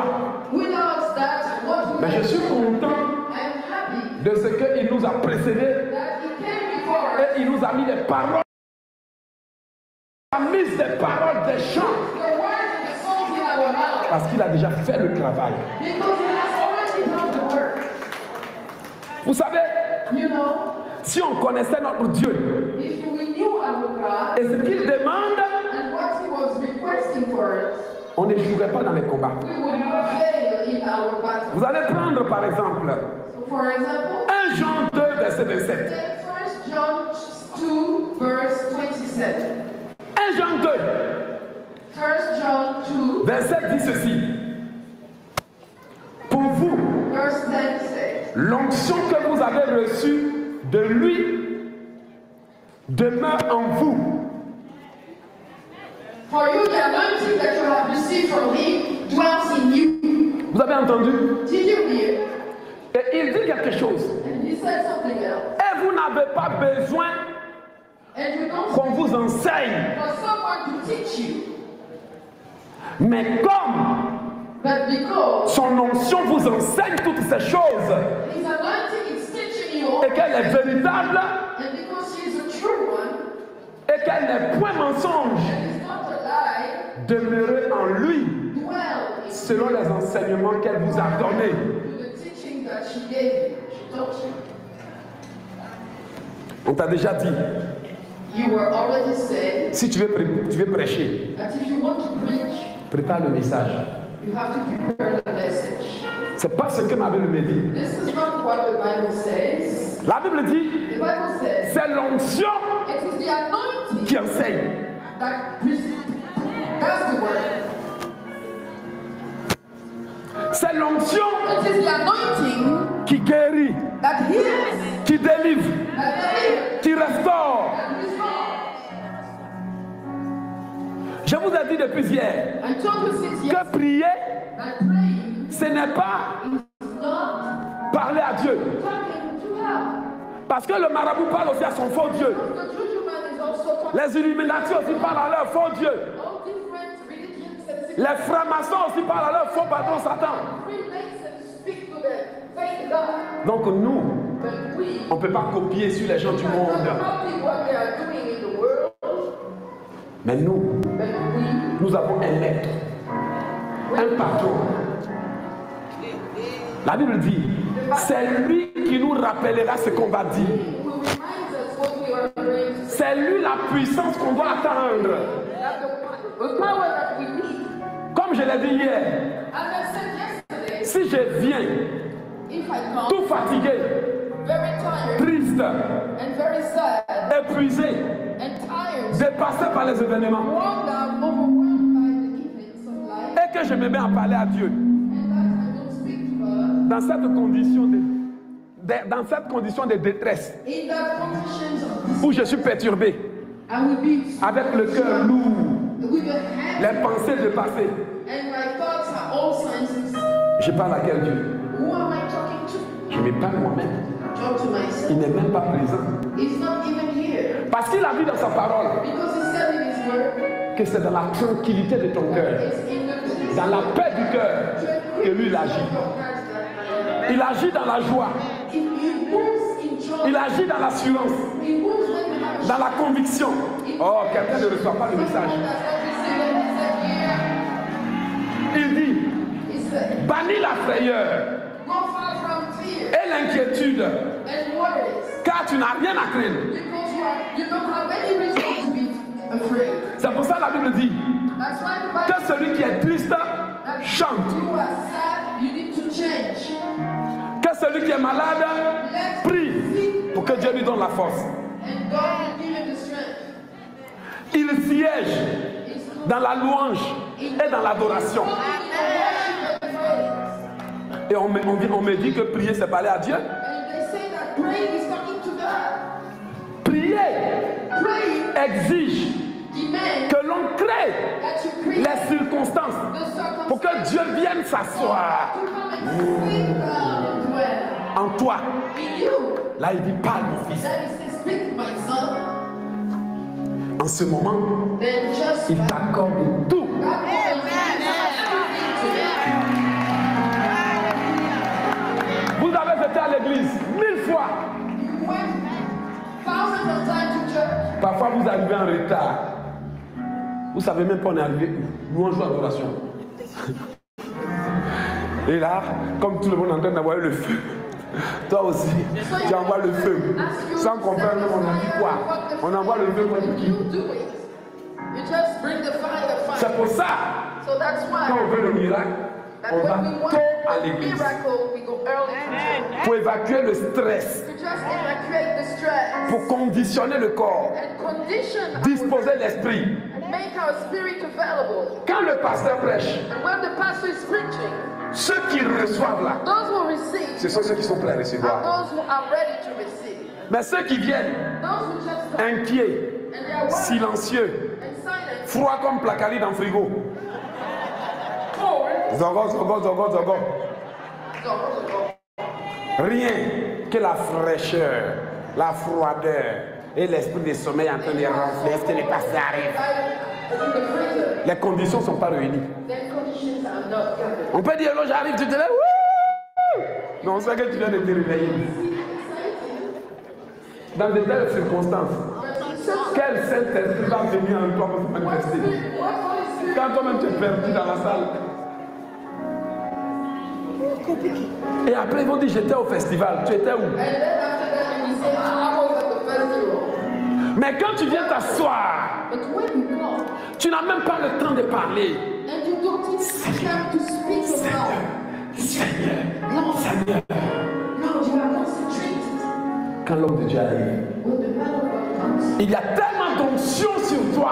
Mais je suis content de ce qu'il nous a précédés et il nous a mis des paroles, il a mis des paroles, des chants. Parce qu'il a déjà fait le travail. Vous savez, si on connaissait notre Dieu et ce qu'il demande, on ne jouerait pas dans les combats. Vous allez prendre par exemple 1 Jean 2, verset 27. 1 Jean 2. Verset dit ceci. Pour vous, l'onction que vous avez reçue de lui demeure en vous. Vous avez entendu? Et il dit quelque chose. Et vous n'avez pas besoin qu'on vous enseigne. Mais comme son onction vous enseigne toutes ces choses et qu'elle est véritable et qu'elle n'est point mensonge, demeurez en lui selon les enseignements qu'elle vous a donnés. On t'a déjà dit, si tu veux prêcher, prépare le message. C'est pas ce que ma Bible me dit. La Bible dit, c'est l'onction qui enseigne. C'est l'onction qui guérit, qui délivre, qui restaure. Je vous ai dit depuis hier que prier, ce n'est pas parler à Dieu. Parce que le marabout parle aussi à son faux Dieu. Les Illuminati aussi parlent à leur faux Dieu. Les francs-maçons aussi parlent à leur faux patron Satan. Donc nous, on ne peut pas copier sur les gens du monde. Mais nous avons un maître, un patron. La Bible dit, c'est lui qui nous rappellera ce qu'on va dire. C'est lui la puissance qu'on doit attendre. Comme je l'ai dit hier, si je viens tout fatigué, triste, épuisé, dépassé par les événements, et que je me mets à parler à Dieu, dans cette condition de détresse, où je suis perturbé, avec le cœur lourd, les pensées dépassées, je parle à quel Dieu? Je me parle moi-même. Il n'est même pas présent. Parce qu'il a dit dans sa parole que c'est dans la tranquillité de ton cœur, dans la paix du cœur, que lui il agit. Il agit dans la joie. Il agit dans l'assurance, dans la conviction. Oh, quelqu'un ne reçoit pas le message. Il dit, bannis la frayeur et l'inquiétude, car tu n'as rien à craindre. C'est pour ça que la Bible dit, Que celui qui est triste chante. Que celui qui est malade prie pour que Dieu lui donne la force. Il siège dans la louange et dans l'adoration. Et on me dit que prier c'est parler à Dieu. Prier exige que l'on crée les circonstances pour que Dieu vienne s'asseoir en toi. Là il dit parle mon fils. En ce moment, il t'accorde tout. Vous avez été à l'église 1000 fois. Parfois vous arrivez en retard. Vous savez même pas on est arrivé où. Nous on joue à l'adoration. Et là, comme tout le monde est en train d'envoyer le feu, toi aussi, tu envoies le feu. Sans comprendre, on a dit quoi? On envoie le feu contre qui? C'est pour ça, quand on veut le miracle, on va tôt à l'église pour évacuer le stress, pour conditionner le corps, disposer l'esprit. Quand le pasteur prêche, ceux qui reçoivent là, ce sont ceux qui sont prêts à recevoir. Mais ceux qui viennent inquiets, silencieux, froids comme placali dans le frigo, zogo. Rien que la fraîcheur, la froideur et l'esprit de sommeil en train de renfler. Est-ce que les pasteurs arrivent? Les conditions ne sont pas réunies. On peut dire, là j'arrive, tu te lèves. Mais on sait que tu viens de te réveiller. Dans de telles circonstances, quel Saint-Esprit va venir en toi pour se manifester? Quand toi-même tu es perdu dans la salle. Et après ils vont dire j'étais au festival. Tu étais où? Mais quand tu viens t'asseoir, tu n'as même pas le temps de parler. Seigneur. Quand l'homme de Dieu arrive, il y a tellement d'onction sur toi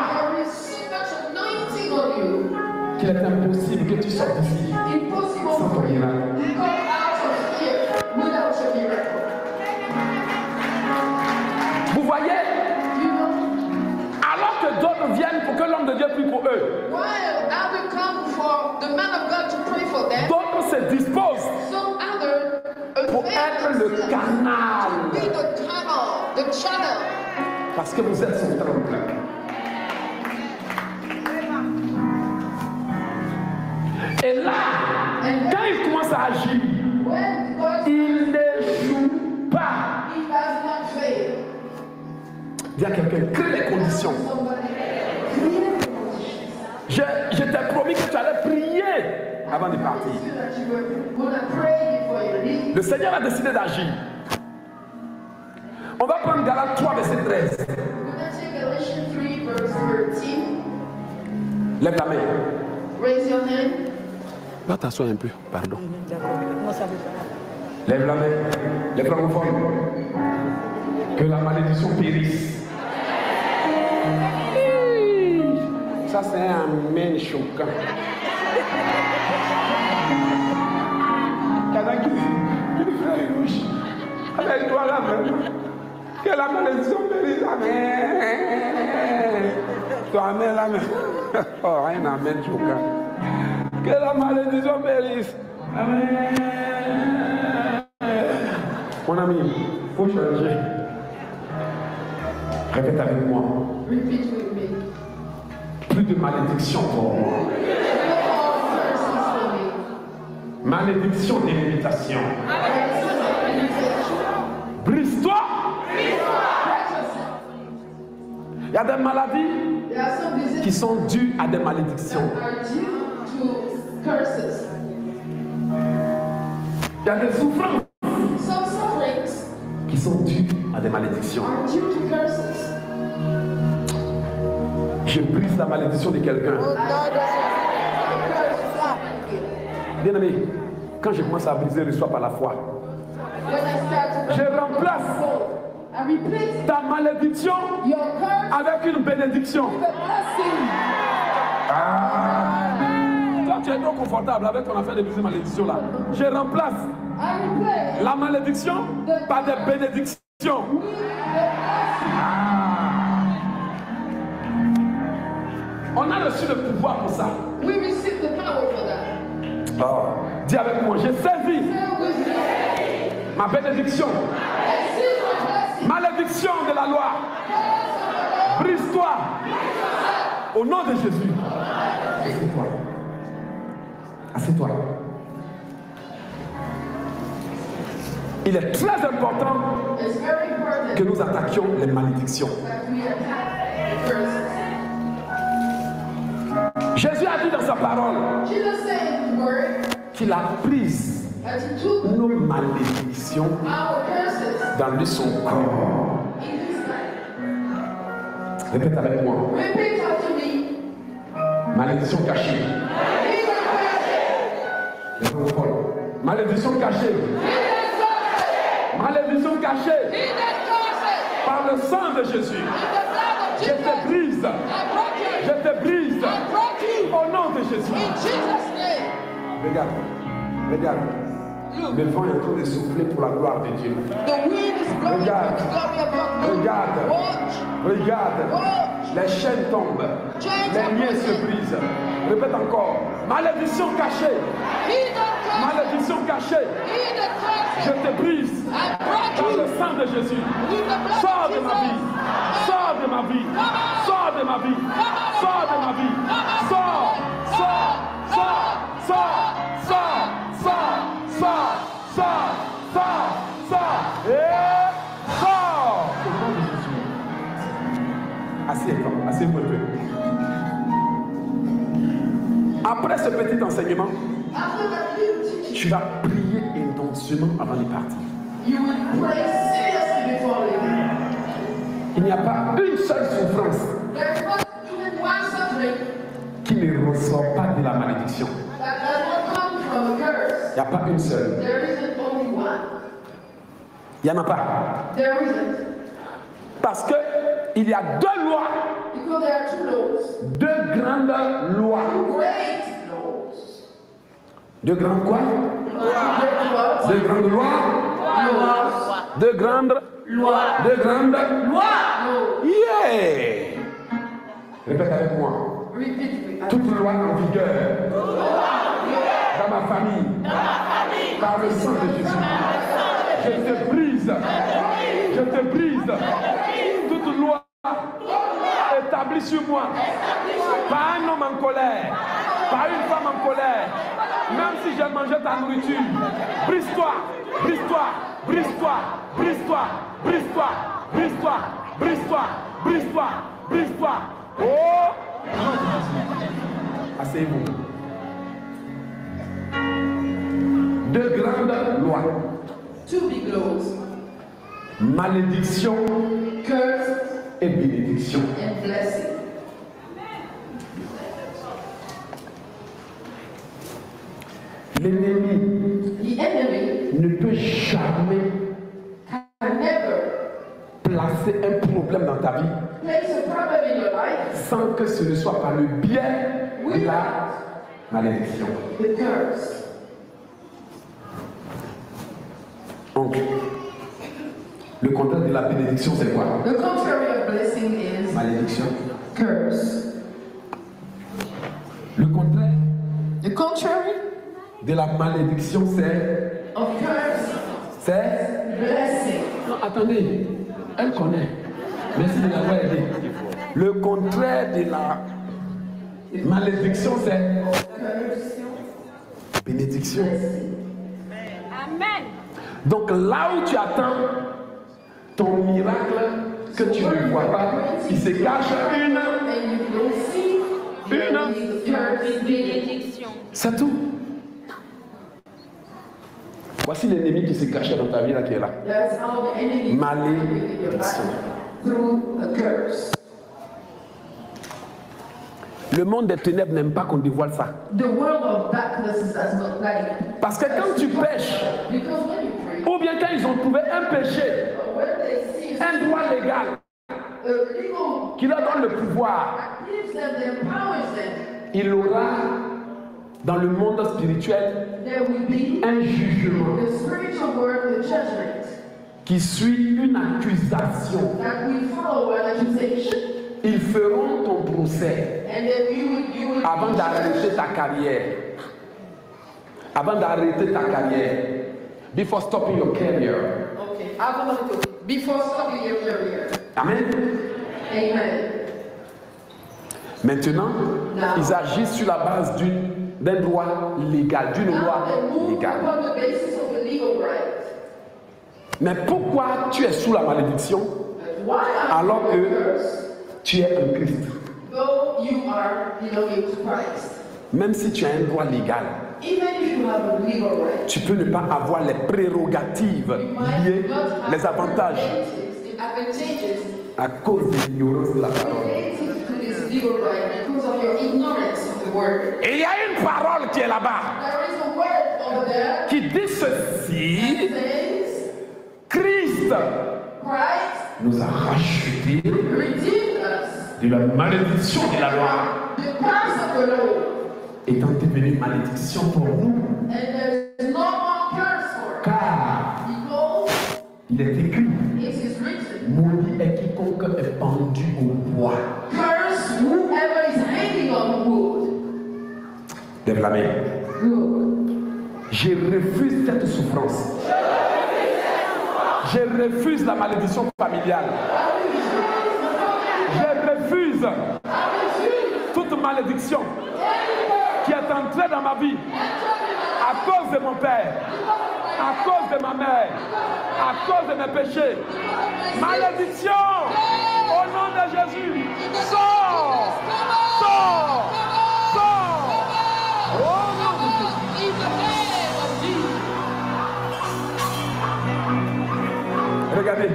qu'il est impossible que tu sortes d'ici sans ton miracle. Vous voyez, alors que d'autres viennent pour que l'homme de Dieu prie pour eux, d'autres se disposent pour être le canal. Parce que vous êtes son tremplin. Et là, quand il commence à agir, il ne joue pas. Dis à quelqu'un, crée les conditions. Je t'ai promis que tu allais prier avant de partir. Le Seigneur a décidé d'agir. On va prendre Galates 3, verset 13. Lève la main. Va t'asseoir un peu, pardon. Lève la main. Les francophones. Que la malédiction périsse. Ça c'est un amen choquant. Il y en a qui disent, frère rouge, avec toi la main. Que la malédiction périsse. Amen. Toi amen la main. Oh, un amen choquant. Que la malédiction périsse. Amen. Mon ami, il faut changer. Répète avec moi. Plus de malédiction pour moi. Malédiction et limitation. Brise-toi. Il y a des maladies qui sont dues à des malédictions. Il y a des souffrances qui sont dues à des malédictions. Je brise brise la malédiction de quelqu'un. Bien aimé, quand je commence à briser le soir par la foi, je remplace ta malédiction avec une bénédiction. Quand tu es trop confortable avec ton affaire de briser malédiction là, je remplace la malédiction par des bénédictions. On a reçu le pouvoir pour ça. Oh. Dis avec moi, j'ai saisi ma bénédiction. Malédiction de la loi. Brise-toi. Au nom de Jésus. Assieds-toi. Assieds-toi. Il est très important que nous attaquions les malédictions. Jésus a dit dans sa parole qu'il a pris nos malédictions dans son corps. Répète avec moi. Malédiction cachée. Malédiction cachée. Malédiction cachée. Par le sang de Jésus. Je te brise. Je te brise. Au nom de Jésus. Regarde. Regarde. Le vent est en train de souffler pour la gloire de Dieu. Regarde. Regarde. Regarde. Les chaînes tombent. Les liens se brisent. Répète encore. Malédiction cachée. Malédiction cachée. Je te brise. Dans le sang de Jésus. Sors de ma vie. Sors de ma vie. Sors de ma vie. Sors de ma vie. Sors. Sors. Sors. Sors. Sors. Sors. Sors. Sors. Sors. Sors. Et sors. Au nom de Jésus. Assieds-toi. Assieds-toi un peu. Après ce petit enseignement, tu vas prier intensément avant de partir. Il n'y a pas une seule souffrance qui ne ressort pas de la malédiction. Il n'y a pas une seule. Il n'y en a pas. Parce qu'il y a deux lois. Deux grandes lois. Deux grandes quoi? Deux grandes lois. Deux grandes lois. Deux grandes lois. Yeah! Répète avec moi. Toute loi en vigueur dans ma famille, par le sang de Jésus. Je te brise. Je te brise. Toute loi établie sur moi par un homme en colère, par une femme en colère, même si j'ai mangé ta nourriture, brise-toi, brise-toi, brise-toi, brise-toi, brise-toi, brise-toi, brise-toi, brise-toi, brise-toi. Oh! Asseyez-vous. Deux grandes lois. Two big laws. Malédiction, curse, et bénédiction. And blessing. L'ennemi ne peut jamais placer un problème dans ta vie sans que ce ne soit par le biais de la malédiction. Donc, le contraire de la bénédiction, c'est quoi? The contrary of blessing is malédiction. Curse. Le contraire. The contrary de la malédiction, c'est of curse. C'est blessing. Non, attendez, elle connaît. Merci de l'avoir aidé. Le contraire de la malédiction, c'est bénédiction. Amen. Donc là où tu attends ton miracle que tu ne vois pas, il se cache une bénédiction. C'est tout. Voici l'ennemi qui se cachait dans ta vie là qui est là. Malédiction. Le monde des ténèbres n'aime pas qu'on dévoile ça. Parce que quand tu pêches, ou bien quand ils ont trouvé un péché, un droit légal, qui leur donne le pouvoir, il aura dans le monde spirituel un jugement qui suit une accusation. Ils feront ton procès avant d'arrêter ta carrière. Avant d'arrêter ta carrière. Before stopping your career. Okay. Before stopping your career. Amen. Amen. Maintenant, ils agissent sur la base d'un droit légal, d'une loi légale. Mais pourquoi tu es sous la malédiction alors que tu es un Christ? Même si tu as un droit légal, tu peux ne pas avoir les prérogatives liées, les avantages à cause de l'ignorance de la parole. Et il y a une parole qui est là-bas qui dit ceci: Christ nous a rachetés de la malédiction de la loi, étant devenu malédiction pour nous. Car il est écrit: maudit est quiconque est pendu au bois. Lève la main. Je refuse cette souffrance. Je refuse la malédiction familiale. Je refuse toute malédiction qui est entrée dans ma vie à cause de mon père, à cause de ma mère, à cause de mes péchés. Malédiction, au nom de Jésus, sors, sors, sors. Au nom de Jésus. Regardez.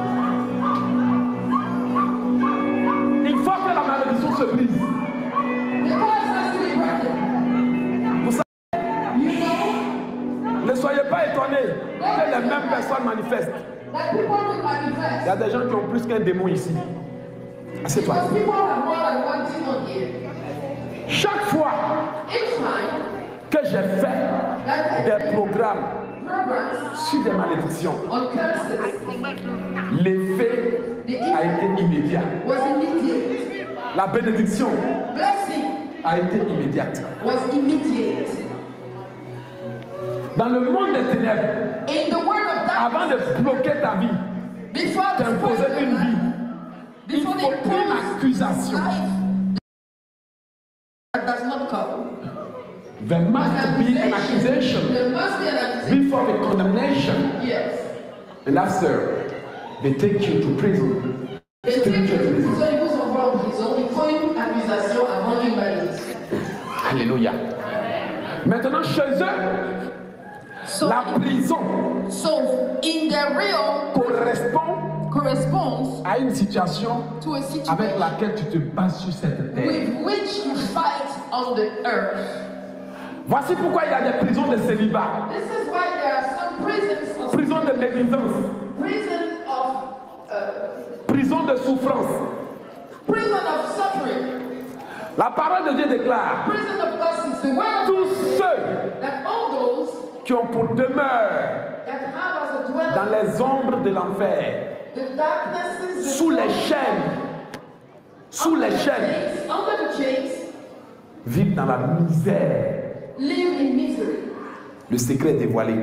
Il faut que la malédiction se brise. Vous savez, ne soyez pas étonnés que les mêmes personnes manifestent. Il y a des gens qui ont plus qu'un démon ici. Assieds-toi. Chaque fois que j'ai fait des programmes sur des malédictions, l'effet a été immédiat. La bénédiction a été immédiate. Dans le monde des ténèbres, avant de bloquer ta vie, d'imposer une vie, il faut une accusation. There must be an accusation before the condemnation. Yes. And after, they take you to prison. Alléluia. Maintenant, chez eux, la prison correspond à une situation avec laquelle tu te bats sur cette terre. Voici pourquoi il y a des prisons de célibat, prisons de négligence, prisons de souffrance. La parole de Dieu déclare: tous ceux qui ont pour demeure dans les ombres de l'enfer, sous les chaînes, vivent dans la misère. Le secret est dévoilé.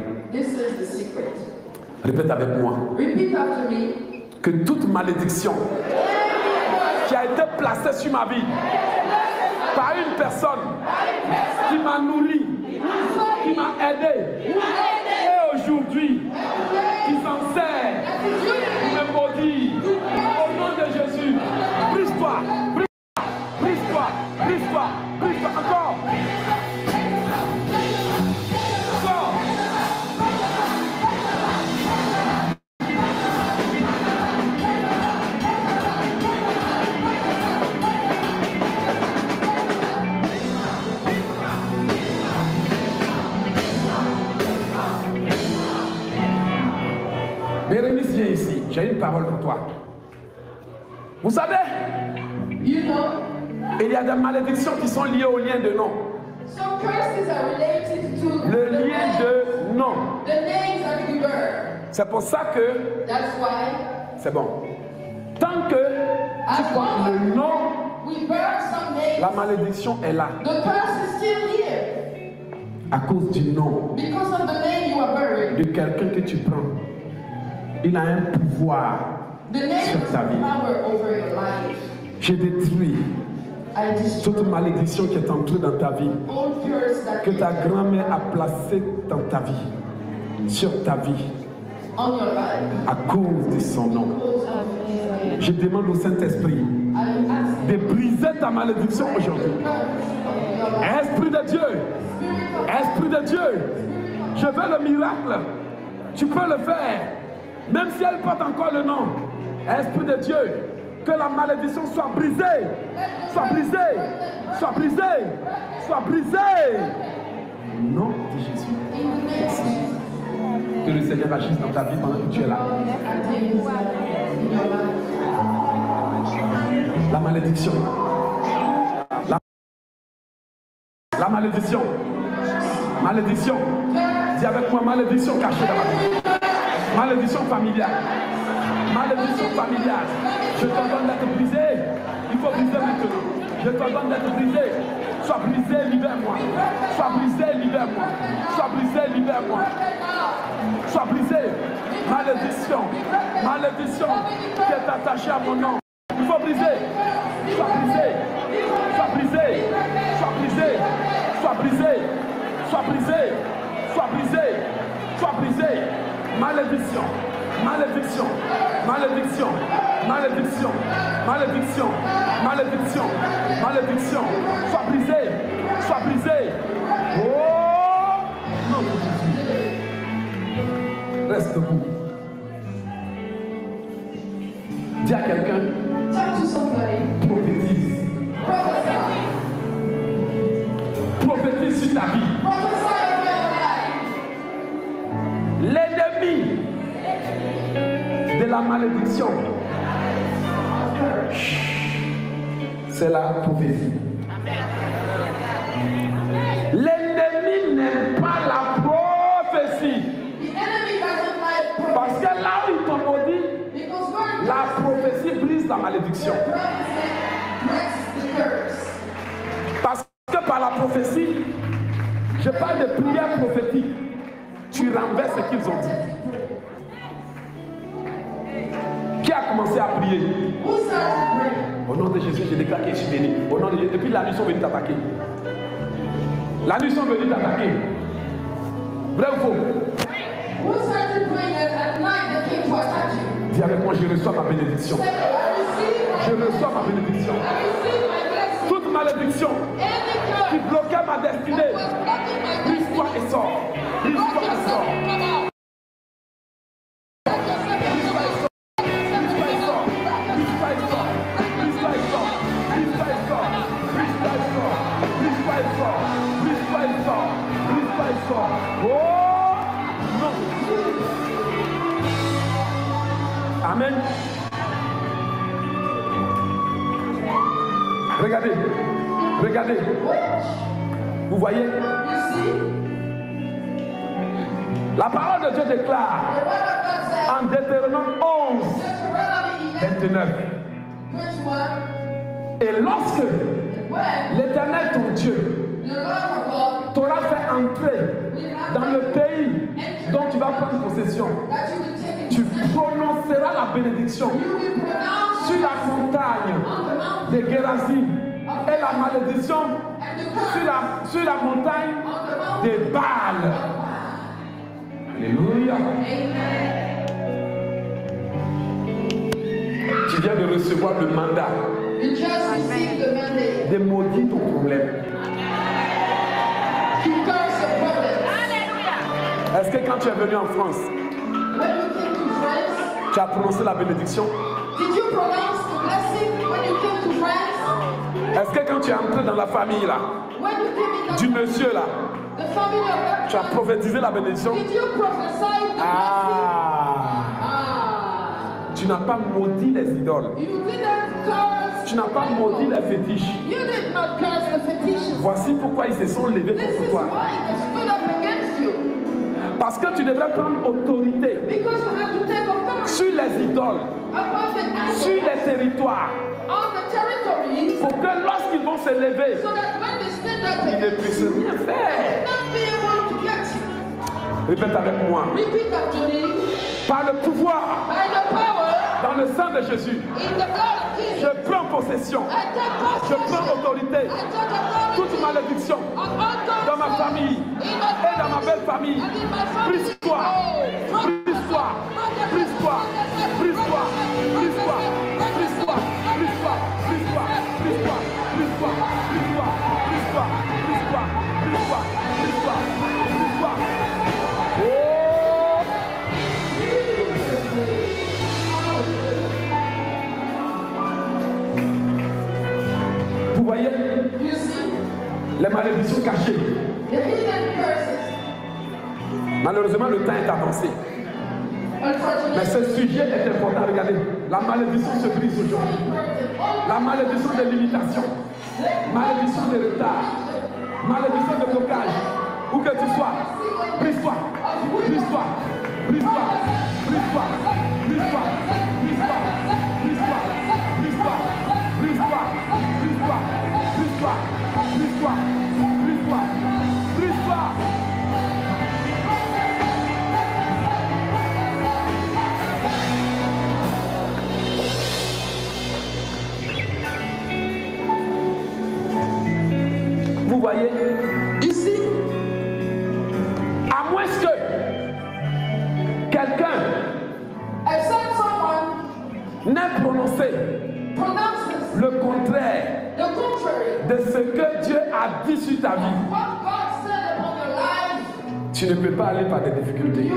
Répète avec moi. Que toute malédiction qui a été placée sur ma vie par une personne qui m'a nourri, qui m'a aidé, et aujourd'hui qui s'en sert pour me maudire, au nom de Jésus, brise-toi, brise-toi, brise-toi, brise-toi, brise-toi encore. Bérénice, viens ici. J'ai une parole pour toi. Vous savez, il y a des malédictions qui sont liées au lien de nom. Le lien de nom. C'est pour ça que c'est bon. Tant que tu portes le nom, la malédiction est là. À cause du nom de quelqu'un que tu prends, il a un pouvoir sur ta vie. Je détruis toute malédiction qui est entrée dans ta vie, que ta grand-mère a placée dans ta vie, sur ta vie, à cause de son nom. Je demande au Saint-Esprit de briser ta malédiction aujourd'hui. Esprit de Dieu, Esprit de Dieu, je veux le miracle. Tu peux le faire, même si elle porte encore le nom. Esprit de Dieu, que la malédiction soit brisée, soit brisée, soit brisée, soit brisée. Au nom de Jésus. Merci. Que le Seigneur agisse dans ta vie pendant que tu es là. La malédiction. La malédiction. Malédiction. Dis avec moi, malédiction cachée dans ma vie. Malédiction familiale. Malédiction familiale. Je te donne d'être brisé. Il faut briser maintenant. Je te donne d'être brisé. Sois brisé, libère-moi. Sois brisé, libère-moi. Sois brisé, libère-moi. Sois brisé. Malédiction. Malédiction qui est attachée à mon nom. Il faut briser. Sois brisé. Sois brisé. Sois brisé. Sois brisé. Sois brisé. Sois brisé. Sois brisé. Malédiction. Malédiction. Malédiction. Malédiction. Malédiction. Malédiction. Malédiction. Sois brisé. Sois brisé. Oh non. Reste debout. Dis à quelqu'un. Prophétise. Prophétise sur ta vie. L'ennemi de la malédiction, c'est la prophétie. L'ennemi n'aime pas la prophétie. Parce que là où il t'en maudit, la prophétie brise la malédiction. Parce que par la prophétie, je parle de prière prophétique. Tu renverses ce qu'ils ont dit. Qui a commencé à prier? Au nom de Jésus, je déclare que je suis béni. Au nom de Jésus, depuis la nuit, ils sont venus t'attaquer. La nuit, ils sont venus t'attaquer. Vrai ou faux? Dis avec moi, je reçois ma bénédiction. Je reçois ma bénédiction. Toute malédiction qui bloquait ma destinée, brise-toi et sors. Brise-toi et sors. Amen. Regardez, regardez. Vous voyez? La parole de Dieu déclare en Deutéronome 11, 29. Et lorsque l'Éternel ton Dieu t'aura fait entrer dans le pays dont tu vas prendre possession, tu prononceras la bénédiction sur la montagne de Gérazim et la malédiction sur la montagne de Baal. Alléluia. Tu viens de recevoir le mandat de maudire ton problème. Est-ce que quand tu es venu en France, tu as prononcé la bénédiction? Est-ce que quand tu es entré dans la famille là, du monsieur là, tu as prophétisé la bénédiction? Tu n'as pas maudit les idoles. You didn't curse. Tu n'as pas maudit les fétiches. You did not curse the fetishes. Voici pourquoi ils se sont levés This contre is toi. why they stood up against you. Parce que tu devrais prendre autorité Because you have to take authority sur les idoles, above the idols, sur les territoires, on the territories, pour que lorsqu'ils vont se lever, so that when they stand up ils ne against puissent you, rien they faire. will not be able to get you. Répète avec moi. Repeat after me. Par le pouvoir, By the power dans le sang de Jésus, in the blood of Jesus, je prends possession. I take Je prends possession. autorité. I take authority Toute malédiction on all those dans ma famille in my et dans ma family belle famille. and in my family. Brise-toi. Brise-toi. Brise-toi. Brise-toi. Brise-toi. Brise-toi. Brise-toi. Brise-toi. Brise-toi. Brise-toi. Brise-toi. Brise-toi. Brise-toi. Brise-toi. Brise-toi. Brise-toi. Oh! Vous voyez les malédictions cachées. The hidden curses. Malheureusement, le temps est avancé. Mais ce sujet est important. Regardez, la malédiction se brise aujourd'hui. La malédiction de limitation, malédiction de retard, malédiction de blocage. Où que tu sois, brise-toi, brise-toi, brise-toi, brise-toi, brise-toi, brise-toi, brise-toi, brise-toi, brise-toi, brise-toi, brise-toi, brise-toi, brise-toi, brise-toi. Vous voyez, ici, à moins que quelqu'un n'ait prononcé le contraire de ce que Dieu a dit sur ta vie, tu ne peux pas aller par des difficultés.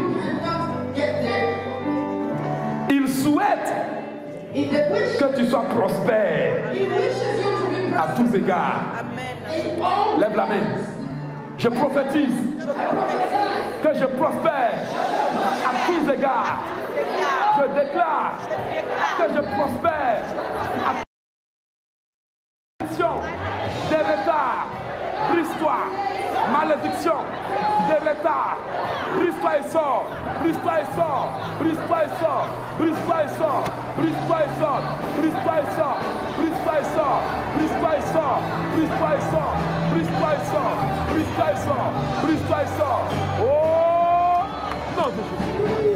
Il souhaite que tu sois prospère à tous égards. Lève la main. Je prophétise que je prospère à tous égards. Je déclare que je prospère à malédiction des retards. Brise-toi. Malédiction des retards. Brise-toi et sors. Brise-toi et sors. Brise-toi et sors. Brise-toi et sors. Brise-toi et sors. Brise-toi et sors. Brise-toi et sors. Brise-toi et sors. Brise-toi et sors. Brise-toi et sors. Brise-toi et sors. Brise-toi et sors. Oh non de Jésus.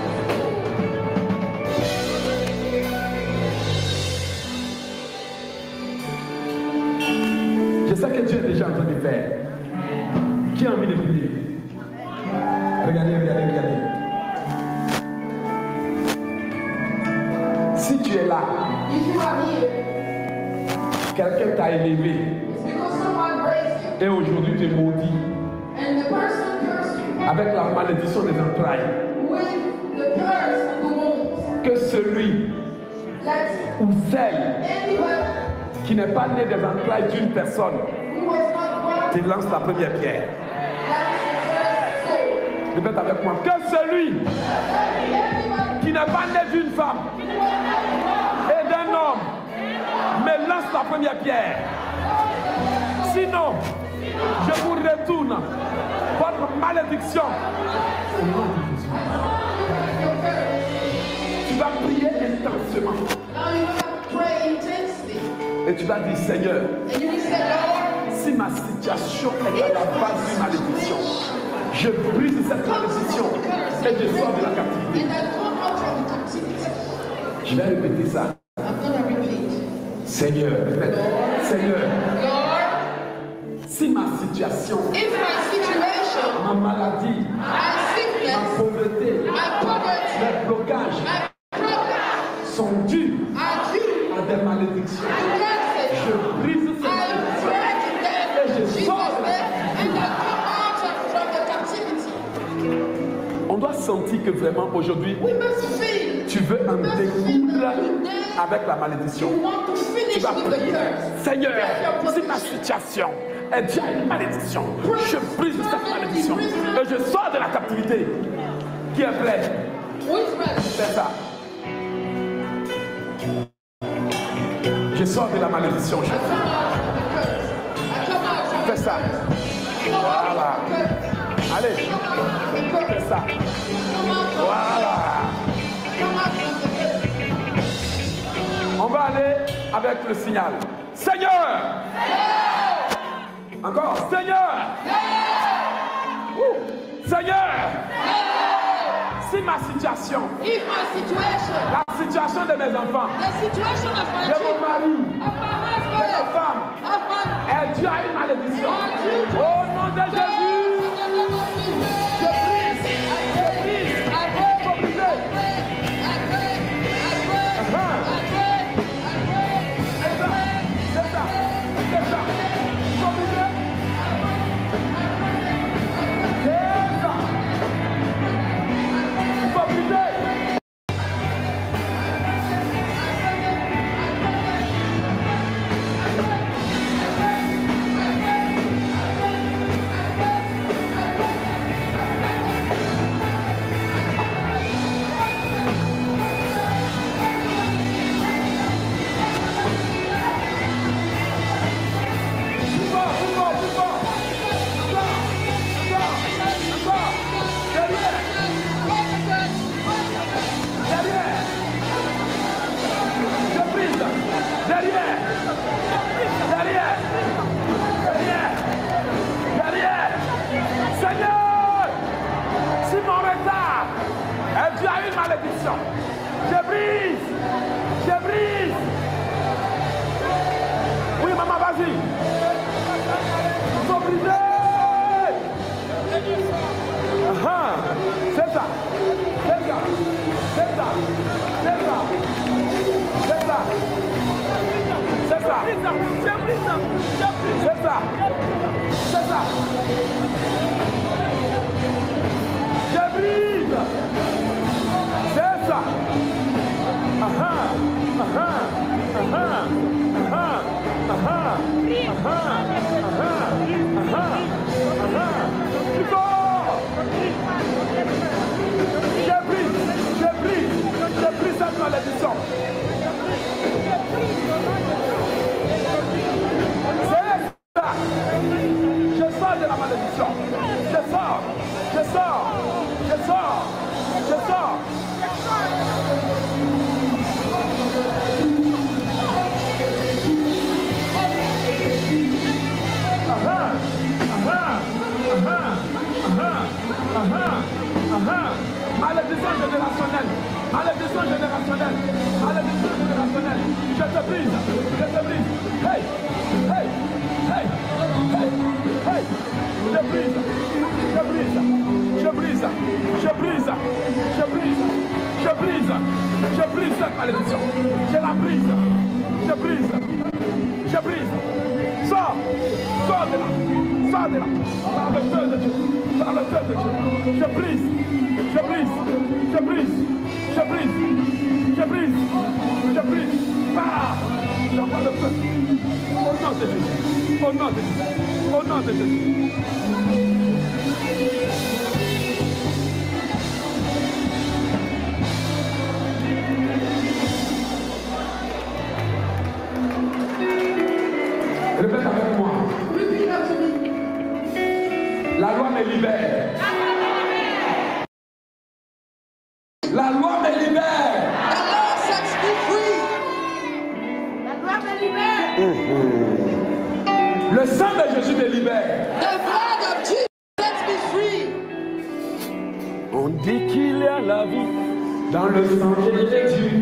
Je sais que Dieu est déjà en train de faire. Qui a envie de prier? Regardez, regardez, regardez. Si tu es là, quelqu'un t'a élevé et aujourd'hui tu es maudit avec la malédiction des entrailles. Que celui ou celle qui n'est pas né des entrailles d'une personne te lance la première pierre. Répète avec moi. Que celui qui n'est pas né d'une femme et d'un homme me lance la première pierre. Sinon, je vous retourne votre malédiction. Au nom de Jésus. Tu vas prier intensément. Et tu vas dire, Seigneur, si ma situation est à la base d'une malédiction, je brise cette malédiction et je sors de la captivité. Je vais répéter ça. Seigneur, répète. Seigneur, si ma situation, ma maladie, ma pauvreté, mes blocages sont dus à des malédictions, je brise cette malédiction et je sors de la captivité. On doit sentir que vraiment aujourd'hui, tu veux en découdre avec la malédiction. Tu vas prier. Seigneur, si ma situation est due à une malédiction, je brise cette malédiction et je sors de la captivité. Qui est prêt? Fais ça. sors de la malédiction. Fais ça. Voilà. Allez. Fais ça. Voilà. On va aller avec le signal. Seigneur. Encore. Seigneur. Seigneur. Si ma situation, la situation de mes enfants, de mon mari, de ma femme, est due à une malédiction, au nom de Jésus, je brise, faut briser. C'est ça, faut briser. Je brise. Oui, maman, vas-y. Il faut briser. C'est ça. Je brise. C'est ça. Je brise cette malédiction. C'est ça. Je sors de la malédiction. Je sors. Malédiction générationnelle. Je te brise. Hey. Je brise cette malédiction. Je la brise. Sors de là. Par le feu de Dieu. Je brise. J'envoie le feu. Au nom de Jésus. Répète avec moi. La loi me libère. La loi me libère. The Lord sets me free. La loi me libère. Le sang de Jésus me libère. The blood of Jesus sets me free. On dit qu'il y a la vie dans le sang de Jésus.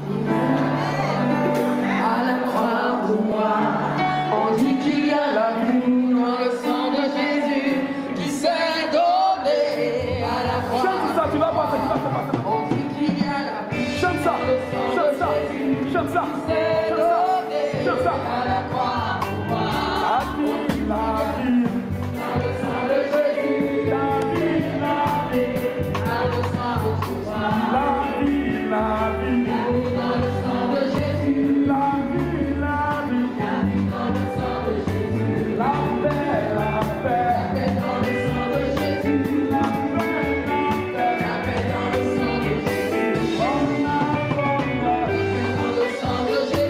À la croix pour moi, on dit qu'il y a la vie dans le sang de Jésus qui s'est donné à la croix. Chante ça, tu vas voir ce qui va se passer. On dit qu'il y a la vie Chante ça. dans le sang de Jésus qui s'est donné à la croix pour moi. La vie. Dans le sang de Jésus, La vie. dans le sang de Jésus. La vie. Dans le sang de Jésus. La vie. Dans le sang de Jésus. La paix. La paix dans le sang de Jésus. La paix. La paix dans le sang de Jésus. On a Dans le sang de Jésus.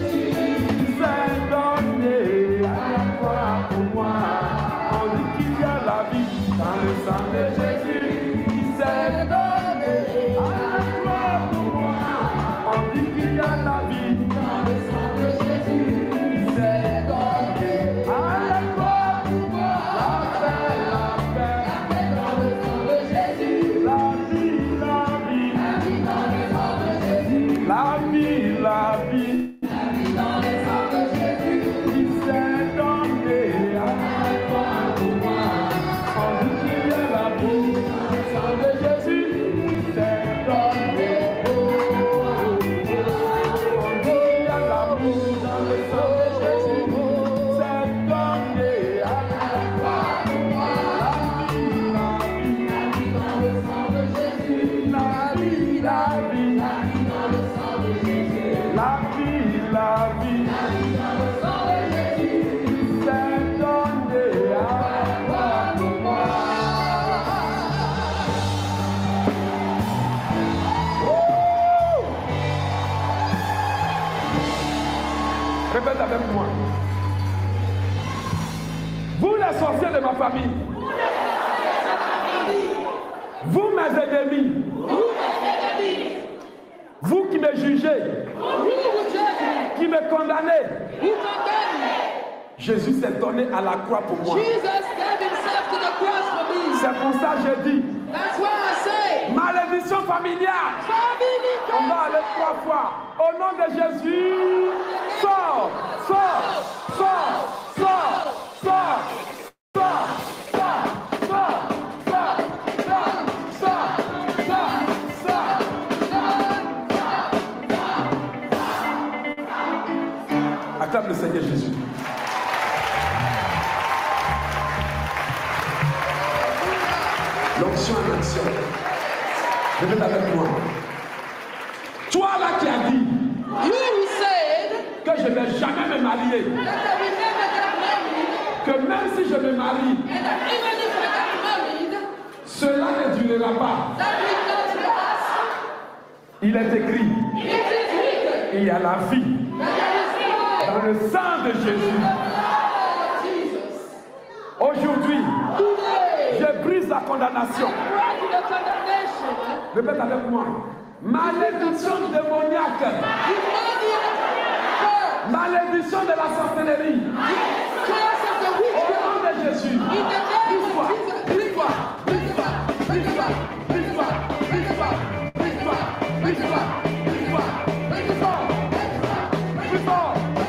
vie, la vie. Dans le sang de Jésus, il s'est donné à toi pour moi. En lui, il y a la vie. Dans le sang de Jésus, il s'est donné. En lui, il y a l'amour. Dans le sang de Jésus, il s'est donné à toi pour moi. La vie, dans le sang de Jésus. La vie, dans le sang de Jésus. La vie, dans le sang de Jésus. Il s'est donné à toi pour moi. Répète avec moi. Vous les sorciers de ma famille. Vous mes ennemis. Vous qui me jugez, qui me condamnez, Jésus s'est donné à la croix pour moi. C'est pour ça que je dis, malédiction familiale. On va aller 3 fois. Au nom de Jésus, sors, sors, sors, sors, sors, sors, sors, sors, sors, sors, sors, sors, sors. Acclame le Seigneur Jésus. L'onction en action. Répète avec moi. Toi là qui as dit que je ne vais jamais me marier, que même si je me marie, cela ne durera pas. Il est écrit, il y a la vie dans le sang de Jésus. Aujourd'hui, je brise la condamnation. Répète avec moi. Malédiction démoniaque. Malédiction de la sorcellerie. Au nom de Jésus. Brise-toi, brise-toi, brise-toi, brise-toi, brise-toi, brise-toi, brise-toi, brise-toi, brise-toi, brise-toi, brise-toi,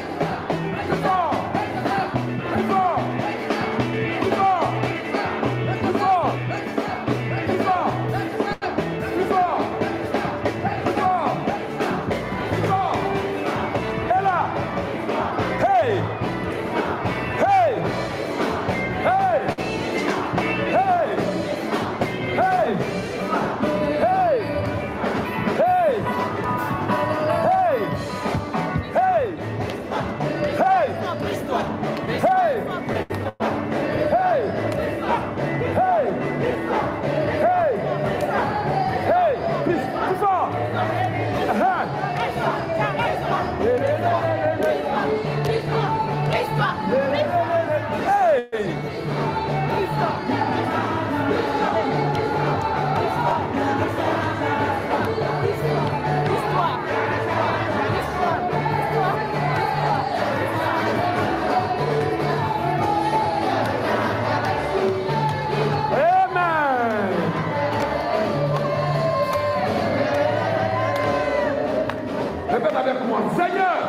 Seigneur,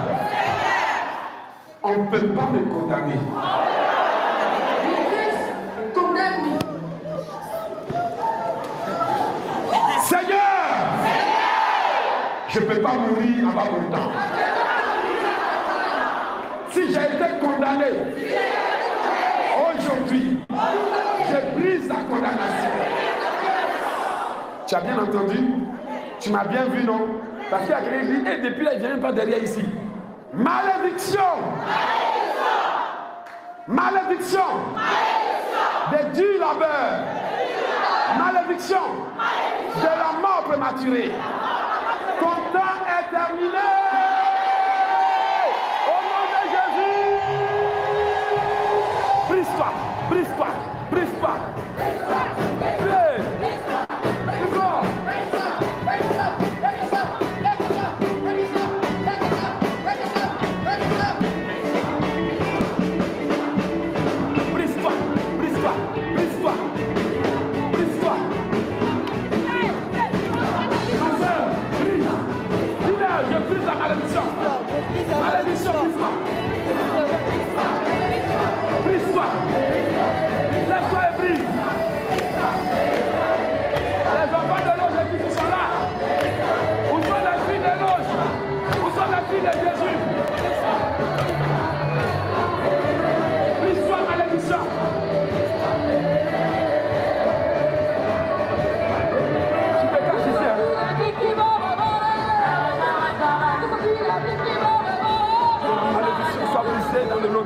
on ne peut pas me condamner. Seigneur, je ne peux pas mourir avant mon temps. Si j'ai été condamné, aujourd'hui, je brise la condamnation. Tu as bien entendu? Tu m'as bien vu, non? Parce qu'il y a quelqu'un qui dit, et depuis là, il ne vient même pas derrière ici. Malédiction! Malédiction! Des durs labeurs! Malédiction! De la mort prématurée! Ton temps est terminé! Au nom de Jésus! Brise-toi! Brise-toi! Brise-toi!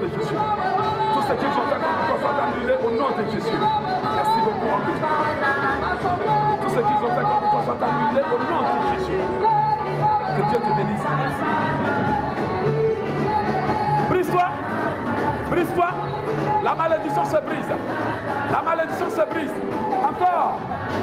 de Jésus. Tout ce qu'ils ont fait contre toi soit annulé au nom de Jésus. Merci beaucoup, homme de Dieu. Tout ce qu'ils ont fait contre toi soit annulé au nom de Jésus. Que Dieu te bénisse. Brise-toi. Brise-toi. La malédiction se brise. La malédiction se brise. Encore.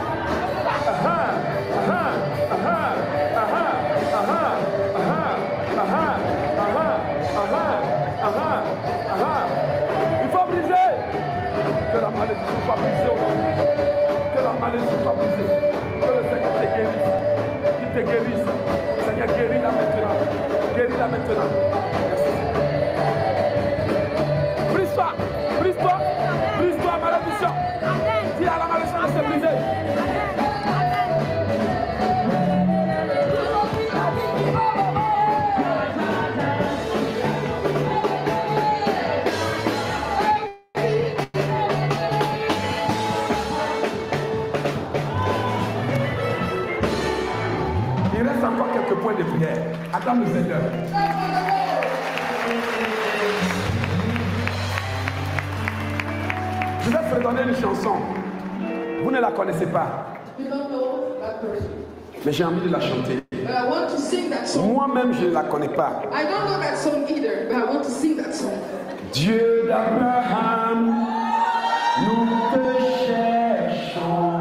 Il faut briser. Que la malédiction soit brisée aujourd'hui. Que la malédiction soit brisée. Que le Seigneur te guérisse. Qu'il te guérisse. Seigneur, guéris-la maintenant. Guéris-la maintenant. Merci. Brise-toi. Brise-toi. Brise-toi, malédiction. Dis à la malédiction de se briser. Il reste encore quelques points de prière. Attends le Seigneur. Je vais vous redonner une chanson. Vous ne la connaissez pas. Mais j'ai envie de la chanter. Moi-même, je ne la connais pas. Dieu d'Abraham, nous te cherchons.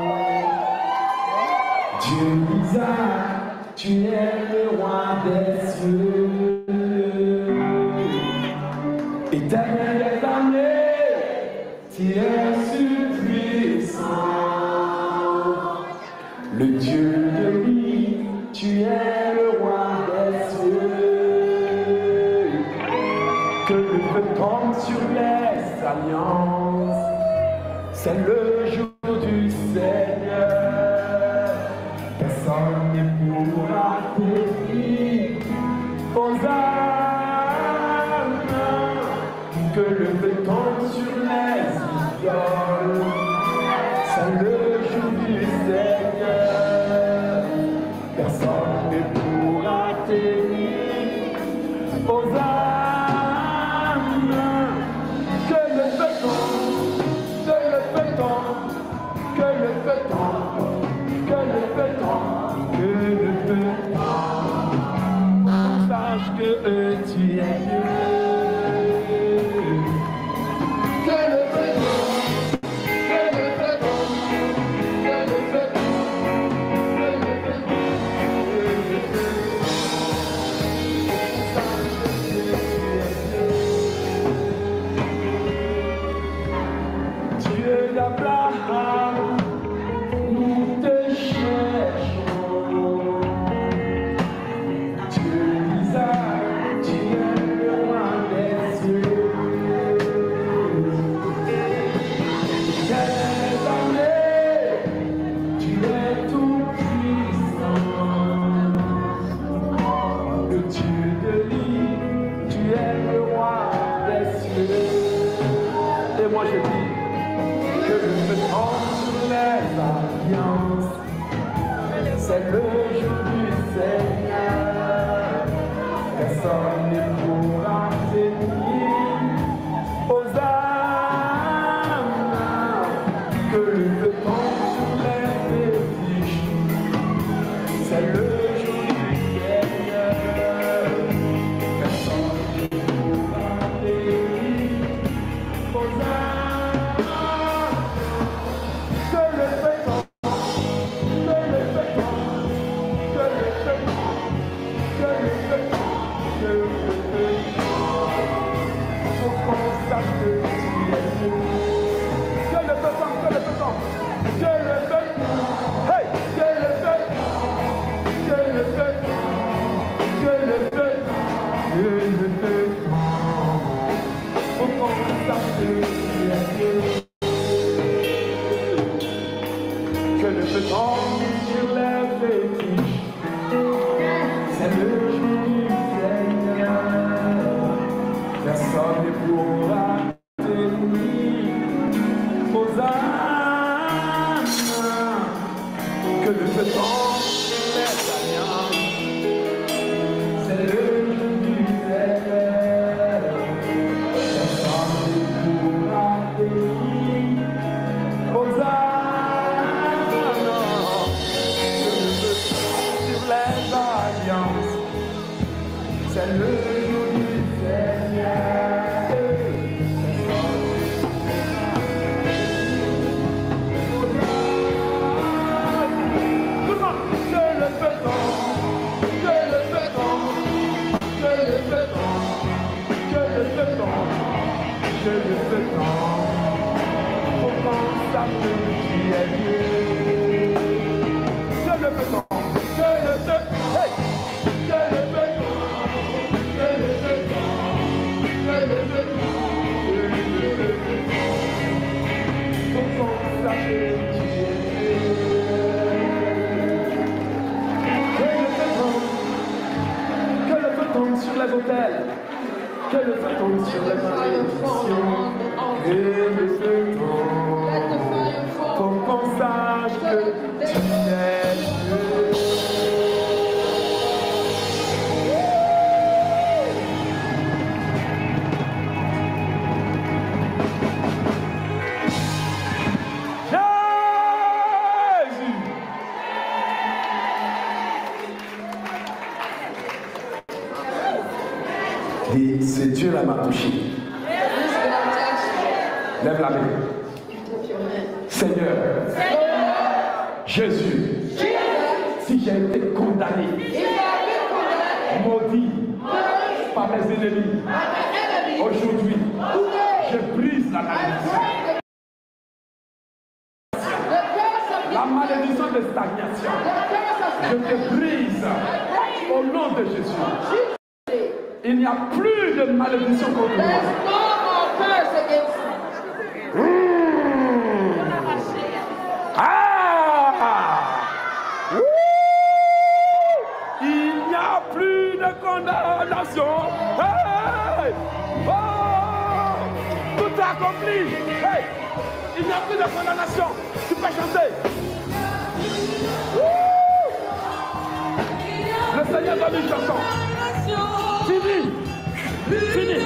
Dieu d'Isaac, tu es le roi des cieux. Éternel des armées, tu es surpuissant. Le Dieu de vie, tu es le roi des cieux. Que le feu tombe sur les alliances, c'est le jour du Seigneur. Personne ne pourra t'écrire aux âmes. Que le feu tombe sur les idoles, c'est le jour du Seigneur. Personne ne pourra t'écrire aux âmes. Que le feu tombe, que le feu tombe, que le feu tombe, que le feu tombe, que le feu tombe. Sache que tu es Dieu. Que le feu tombe, que le feu tombe, que le feu tombe, que le feu tombe, que le feu tombe. c'est le jour du Seigneur. Je le fais tant, pour qu'on sache qui est Dieu. Je le fais tant, je le fais, hey! Je le fais tant, je le fais tant, je le fais tant, pour qu'on sache qui est Dieu. Je le fais tant, que le feu tombe sur les autels. Que le feu tombe sur les malédictions et le feu tombe pour qu'on sache que tu es Dieu. C'est Dieu là m'a touché. Lève la main. Seigneur, Jésus, si j'ai été condamné, maudit par mes ennemis, aujourd'hui, je brise la malédiction. La malédiction de stagnation, je te brise au nom de Jésus. Il n'y a plus de malédiction contre moi. Il n'y a plus de condamnation. Hey! Oh! Tout est accompli. Hey! Il n'y a plus de condamnation. Tu peux chanter. Le Seigneur donne une chanson. Fini. Fini.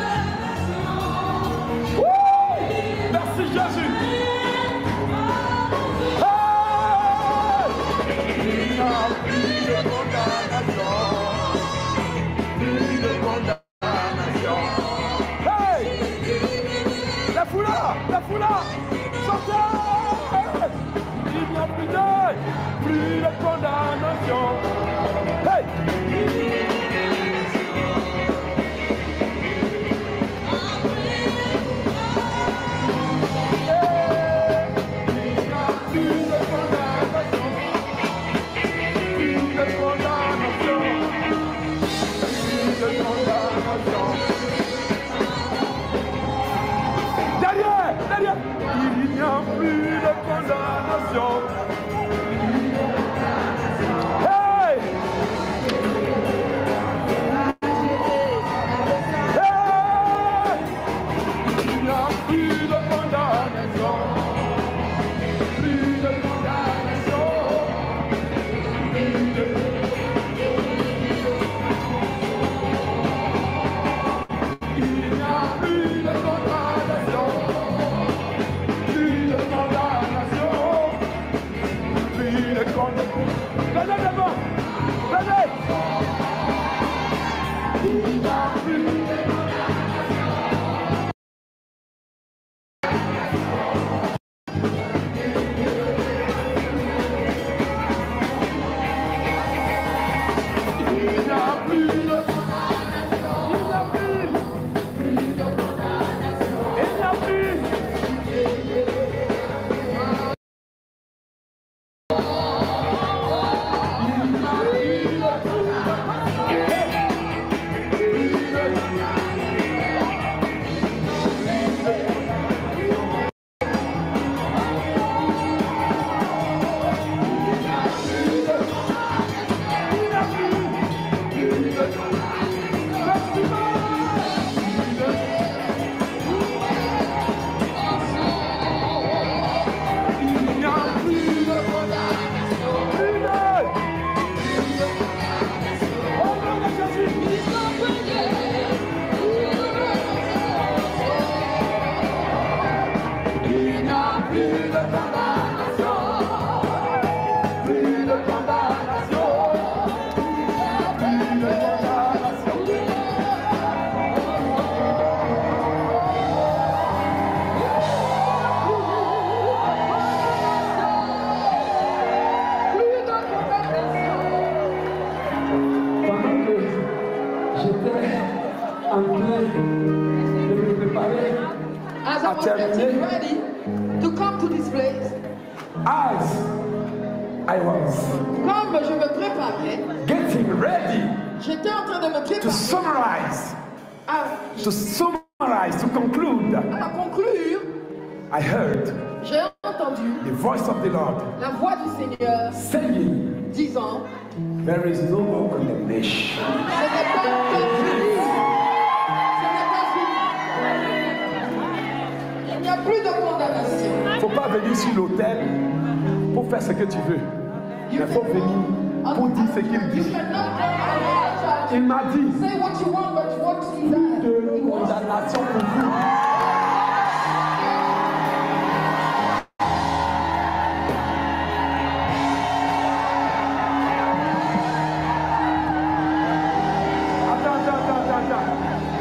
Merci Jésus. Il n'y a plus de condamnation. Plus de condamnation. Hey! La foula, chantez! Il n'y a plus de condamnation. Hey! Derrière, il n'y a plus de condamnation. Hey! J'étais en train de me préparer As I à was getting terminer. ready to come to this place, As I was comme je me préparais, getting ready j'étais en train de me to préparer summarize, to conclude, à conclure. I heard J'ai entendu the voice of the Lord la voix du Seigneur saying, disant, there is no more condemnation. ce n'est pas fini. Il n'y a plus de condamnation. Il ne faut pas venir sur l'autel pour faire ce que tu veux. Il faut venir pour dire ce qu'il dit. Il m'a dit, Say what you want, but what he plus said. de condamnation pour vous. Attends.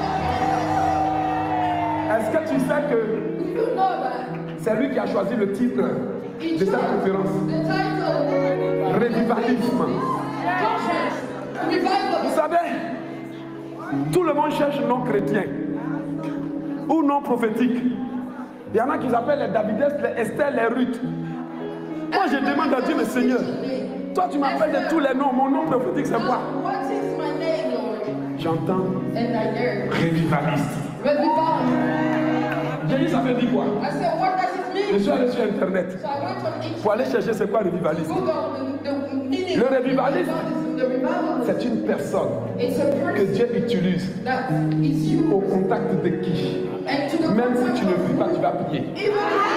Est-ce que tu sais que You know that c'est lui qui a choisi le titre de cette conférence? the title, Revivalisme. conscience, revival. Vous savez, tout le monde cherche non chrétien ou non prophétique. Il y en a qui s'appellent les Davides, les Esther, les Ruth. Moi je demande à Dieu, mais Seigneur, toi tu m'appelles de tous les noms, mon nom prophétique c'est quoi? What is my name, Lord? J'entends And I heard révivaliste. revival. J'ai dit ça veut dire quoi? I said, what does it mean? Je suis allé sur internet So I went on it. pour aller chercher c'est quoi révivaliste. Google the meaning. Le révivaliste, The revival. c'est une personne It's a que person Dieu utilise that is you. au contact de qui? And to the Même si tu ne pries pas, tu vas prier. even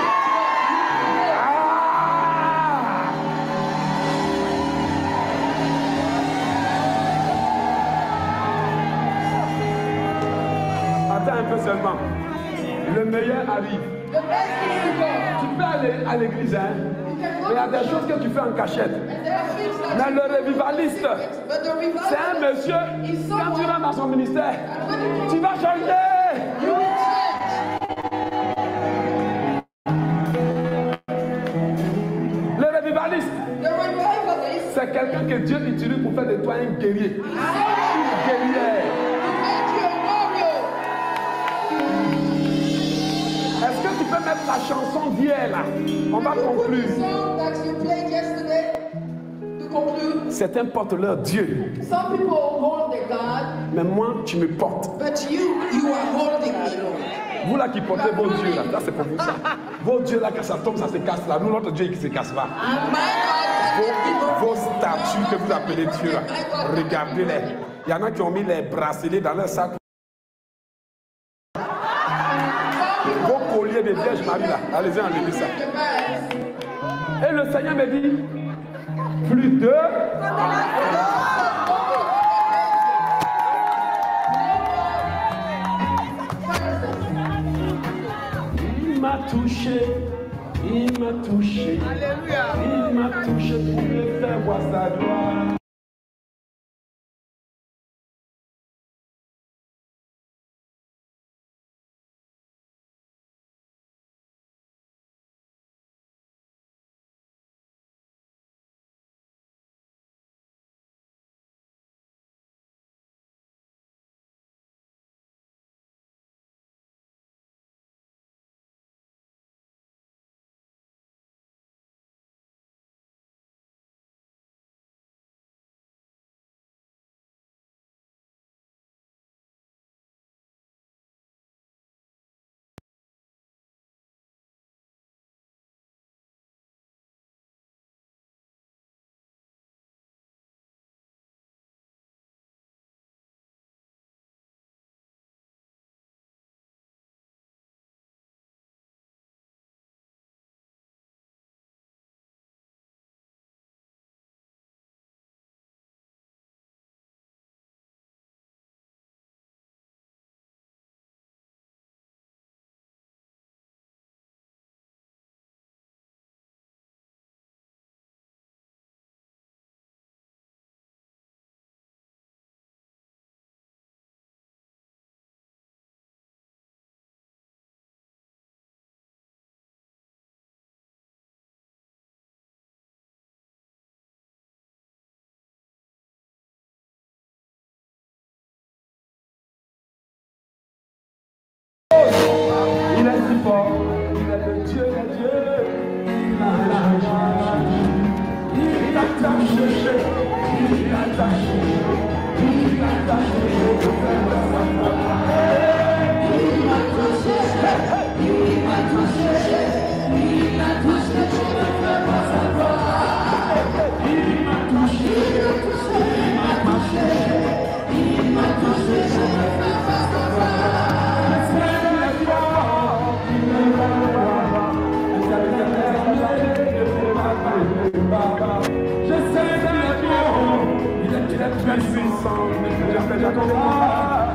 Attends un peu seulement. Le meilleur arrive. the best is to go. Tu peux aller à l'église, hein? Mais il y a des choses que tu fais en cachette. And there are things that Mais le révivaliste, but the revival c'est un monsieur, quand tu rentres dans son ministère, tu vas changer. you will change. Le révivaliste, The revivalist c'est quelqu'un que Dieu utilise pour faire de toi un guerrier. Une guerrière. make you a warrior. Est-ce que tu peux mettre la chanson d'hier là? On va You put conclure. the song that you played yesterday to conclude. Certains portent leur Dieu, Some people hold their God, mais moi, tu me portes. but you are holding me, Lord. Vous là qui portez vos dieux là, ça c'est pour vous ça. Vos dieux là, quand ça tombe, ça se casse là. Nous, notre Dieu qui se casse pas. And my God, Vos statues que vous appelez Dieu là, regardez-les. Il y en a qui ont mis les bracelets dans leur sac. Vos colliers de Vierge Marie là, allez-y enlevez ça. Et le Seigneur me dit, plus de... Il m'a touché, il m'a touché. Alléluia. Il m'a touché pour me faire voir sa gloire. puissant, j'appelle la combat.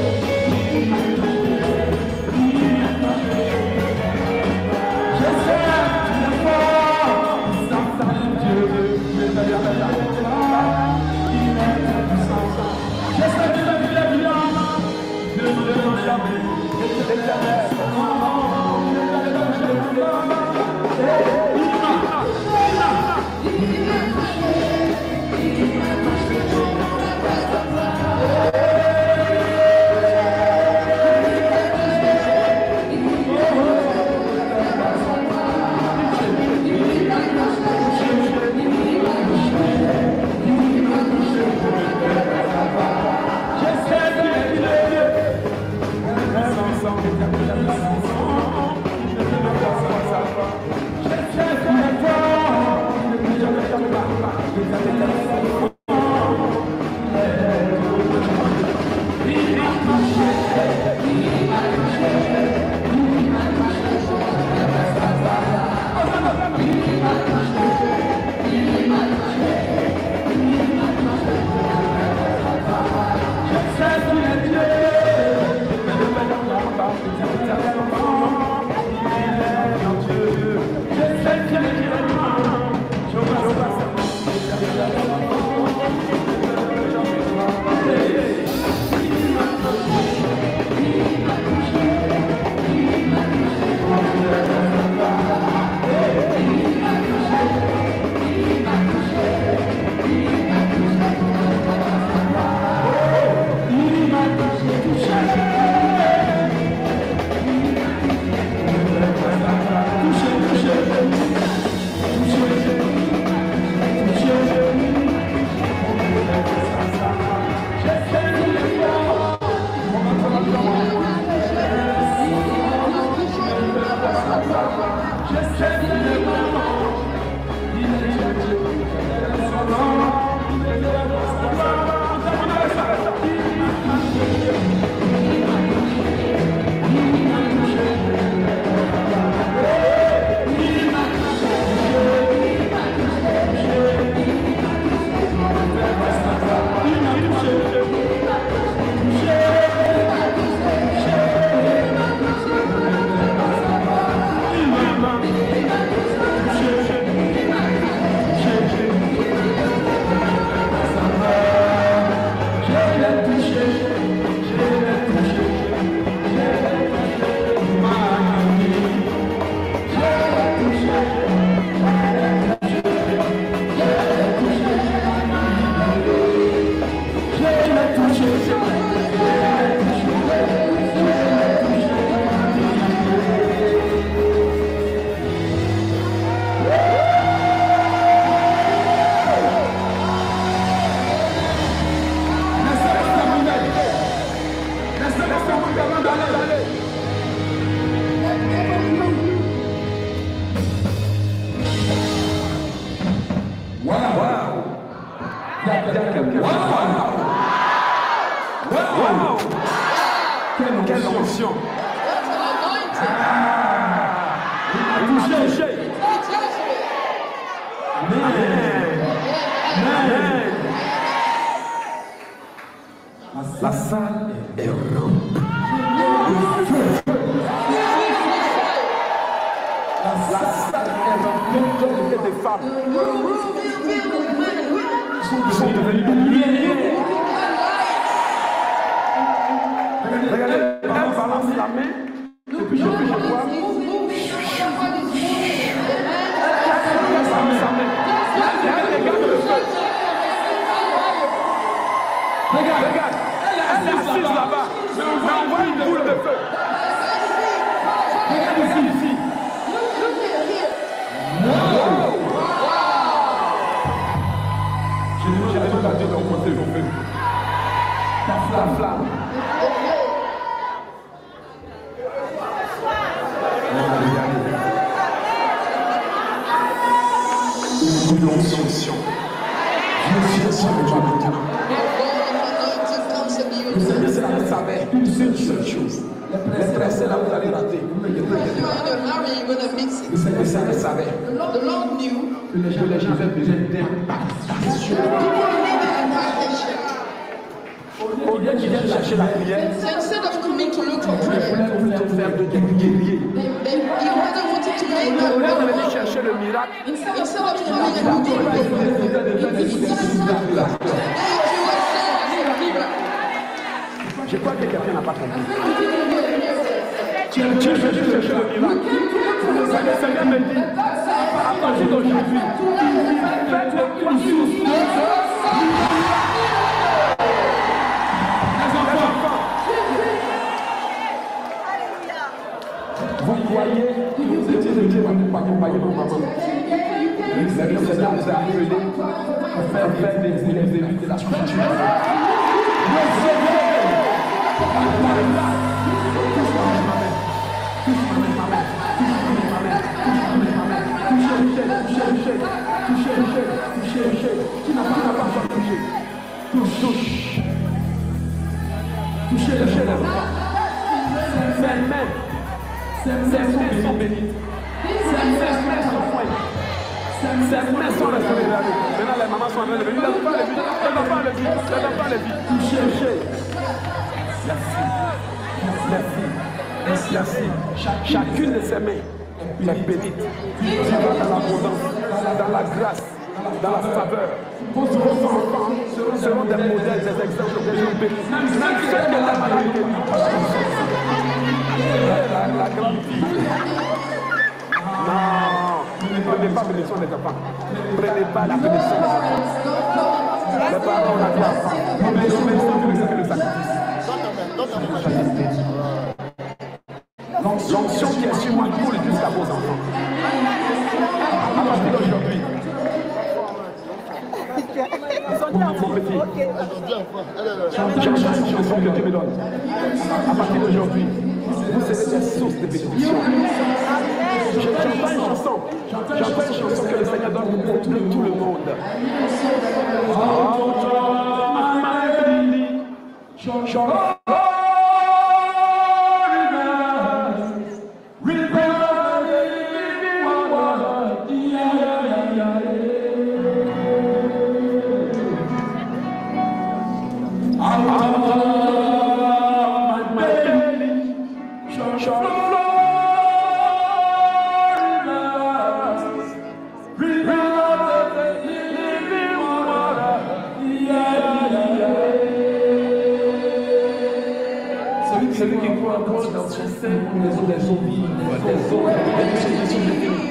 Je sais Quelle onction. Touchez. La salle est remplie. La salle est remplie de femmes. Ils sont devenus lumineux. Regardez, elle balance la main. Et puis je vois. Regarde le feu. Regarde. Elle est assise là-bas. Mais on voit une boule de feu. Regarde ici. J'ai déjà dit ton côté, mon feu. La flamme. Une onction. Je suis avec toi maintenant. Le Seigneur savait une seule chose. Les tressés là, vous allez rater. Le Seigneur savait que les gens avaient besoin d'impartation. Au lieu qu'ils viennent chercher la prière, ils voulaient faire de guerriers. Au lieu d'aller chercher le miracle, je crois que quelqu'un n'a pas compris. Tu veux chercher le miracle. Le Seigneur me dit, à partir d'aujourd'hui, faites une source. Vous croyez que vous étiez de Dieu pour accompagner vos mamans. Le Seigneur vous a appelé pour faire des élèves de la structure. Touchez les chèvres. Ses mains sont bénites. Ses mains sont pointes. Ses mains sont restaurées. Maintenant les mamans sont en train de venir. Ne donne pas le vide. Touchez. Merci. Chacune de ses mains est bénite. Tu vas dans l'abondance, dans la grâce, dans la faveur. Vos enfants seront des modèles, des exemples, des gens bénis. Même ceux qui ont la maladie. La grande fille. Non, ne prenez pas bénédiction des enfants. Prenez pas la bénédiction des enfants. Les parents ont la grâce. Bénédiction le sacrifice. L'onction qui est sur moi coule jusqu'à vos enfants. À partir d'aujourd'hui, mon petit, j'entends une chanson que Dieu me donne. À partir d'aujourd'hui, vous serez des sources de bénédiction. J'entends une chanson que le Seigneur donne pour tout le monde. Celui qui croit encore dans son sein, les eaux des eaux vives, des eaux qui sont définies.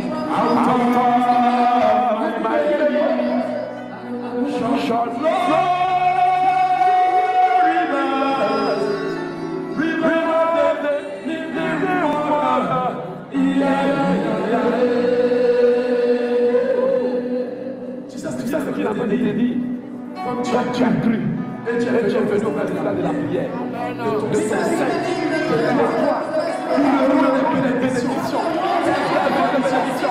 Tu sais ce qu'il a fait de te dire? Quand tu as cru, et tu es venu au résultat de la prière, de ses saints, de la foi, pour les bénédictions, la bénédiction.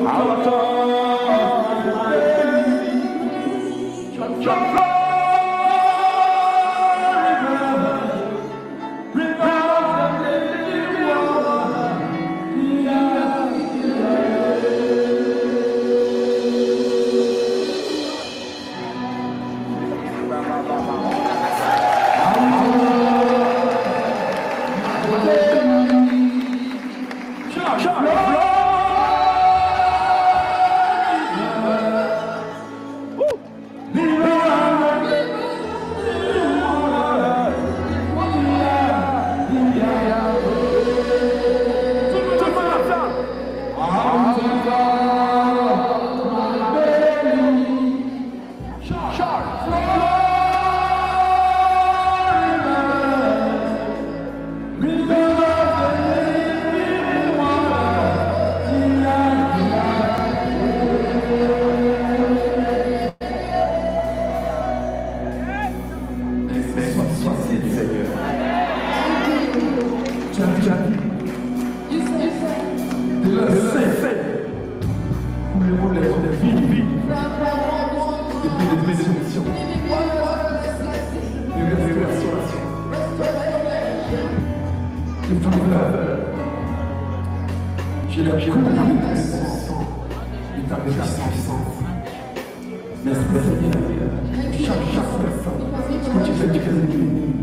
J'ai la compris de sang et ta puissance. Merci Seigneur. Chaque personne, ce que tu fais, tu fais de lui.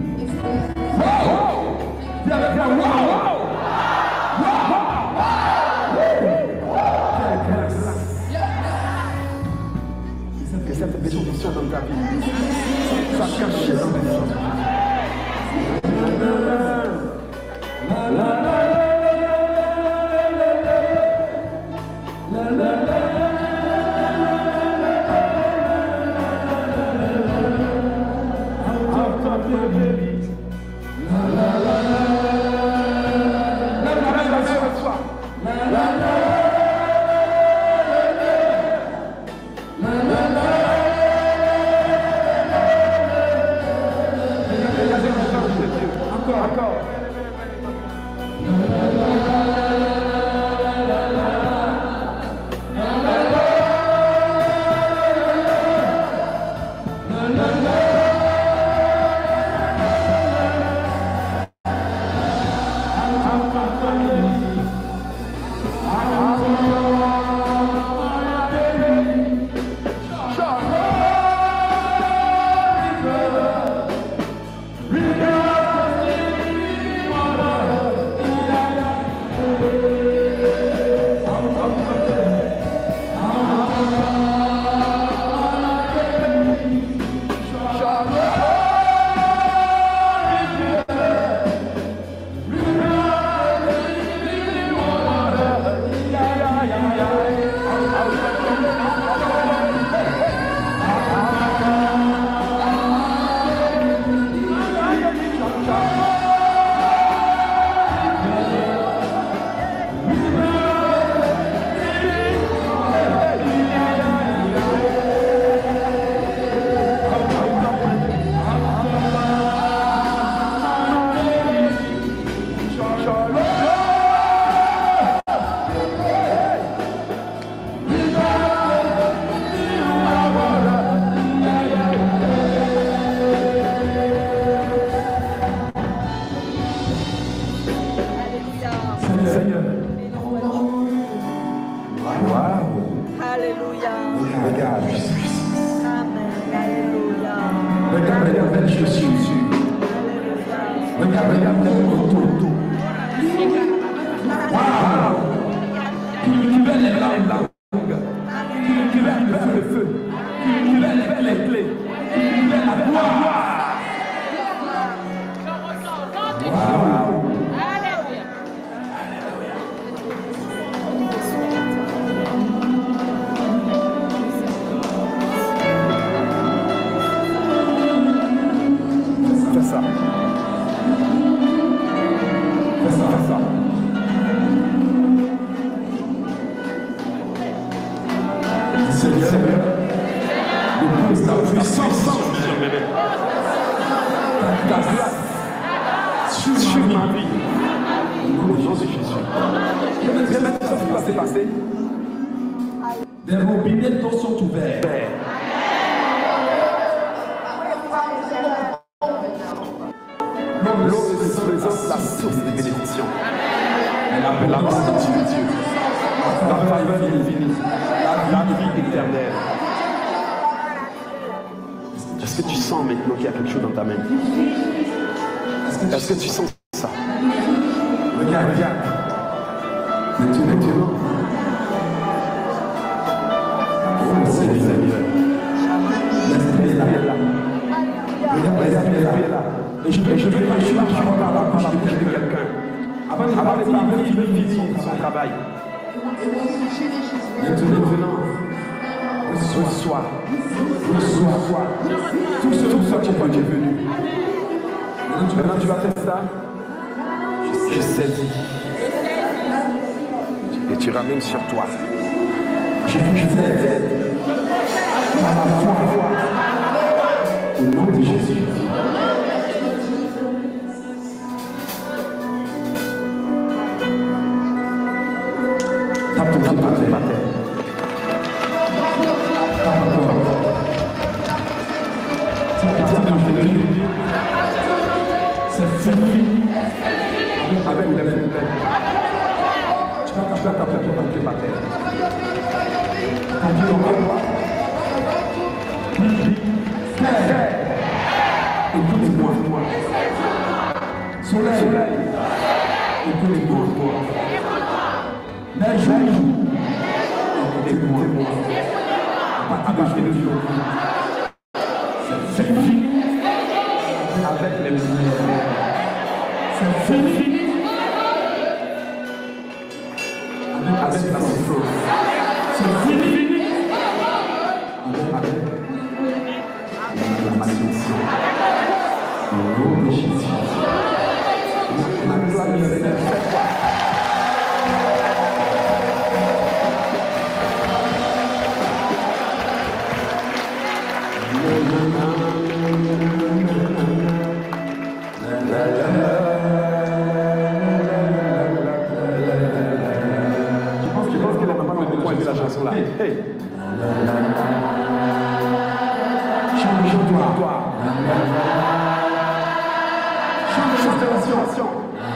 Que cette bénédiction dans ta vie soit cachée dans tes choses. Des robinets d'eau sont ouverts. L'eau représente la source des bénédictions. La miséricorde de Dieu. La faveur infinie. La vie éternelle. Est-ce que tu sens maintenant qu'il y a quelque chose dans ta main? Est-ce que tu sens ça? Regarde. Maintenant. Oh Seigneur. L'esprit est là. Regarde, l'esprit est là. Et je vais marcher par la bouche de quelqu'un. Avant de parler, il veut finir son travail. Maintenant, reçois. Tout ce qui est venu. Maintenant, tu vas faire ça. Je saisis. Et tu ramènes sur toi. Je saisis. Par la foi. Au nom de Jésus. C'est fini avec les problèmes. Tu vas taper ton par terre. Quand tu l'envoies, écoute-moi. Soleil, écoute-moi. Neige, écoute-moi. À partir de aujourd'hui, c'est fini avec les lumières. C'est fini avec la souffrance. C'est fini avec la malédiction. Au nom de Jésus. La gloire de Dieu. La chanson là. Hey. Change-toi. Change-toi.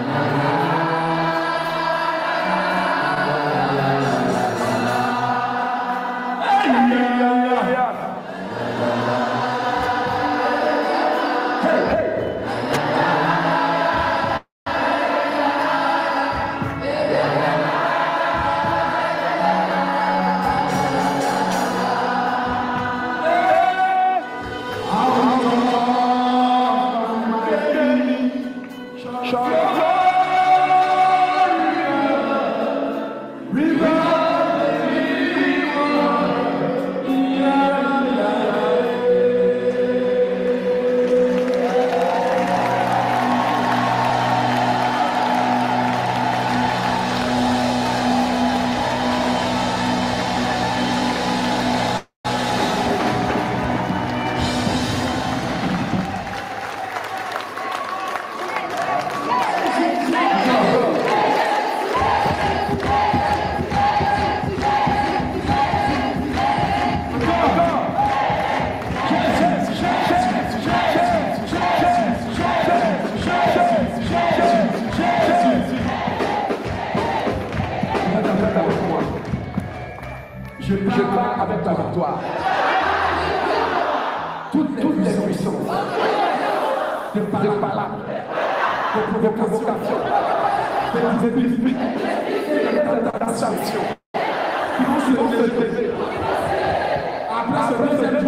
Je pars avec ta victoire. Toutes les puissances de palabres, de provocation, de esprits, de tentation, qui vont se lever. Après ce lever,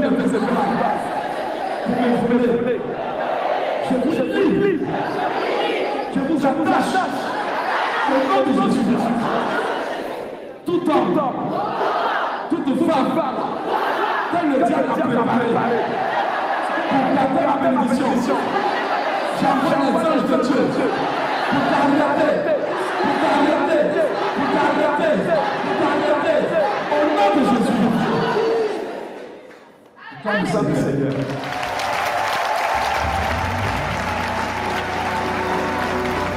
vous me levez. Je vous lie. Je vous attache. Au nom de Jésus. Tout homme, toute femme, comme le diable a préparé pour garder la bénédiction. J'envoie les anges de Dieu pour t'arrêter, au nom de Jésus. Comme ça, le Seigneur.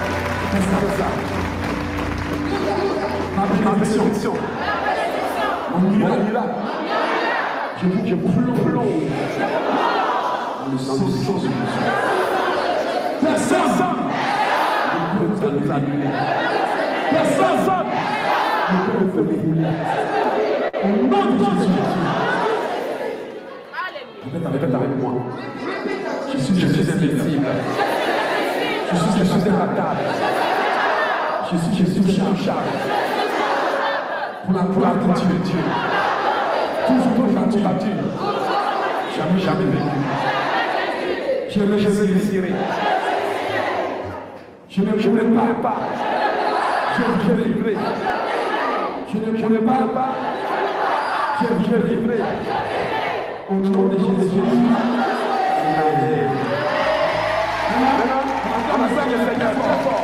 Qu'est-ce que c'est ça? Ma bénédiction. On y va. Je plonge dans le sang de Jésus. Personne ne peut nous annuler. Personne ne peut nous dérouler. Au nom de Jésus. Répète avec moi. Je suis invincible. Je suis imbattable. Je suis chargé pour la gloire de Dieu. Toujours battu. Jamais vaincu. Je ne réussirai. Je ne parle pas. Je vivrai. Je ne parle pas. Je vivrai. Au nom de Jésus. Maintenant, on va faire le Seigneur fort.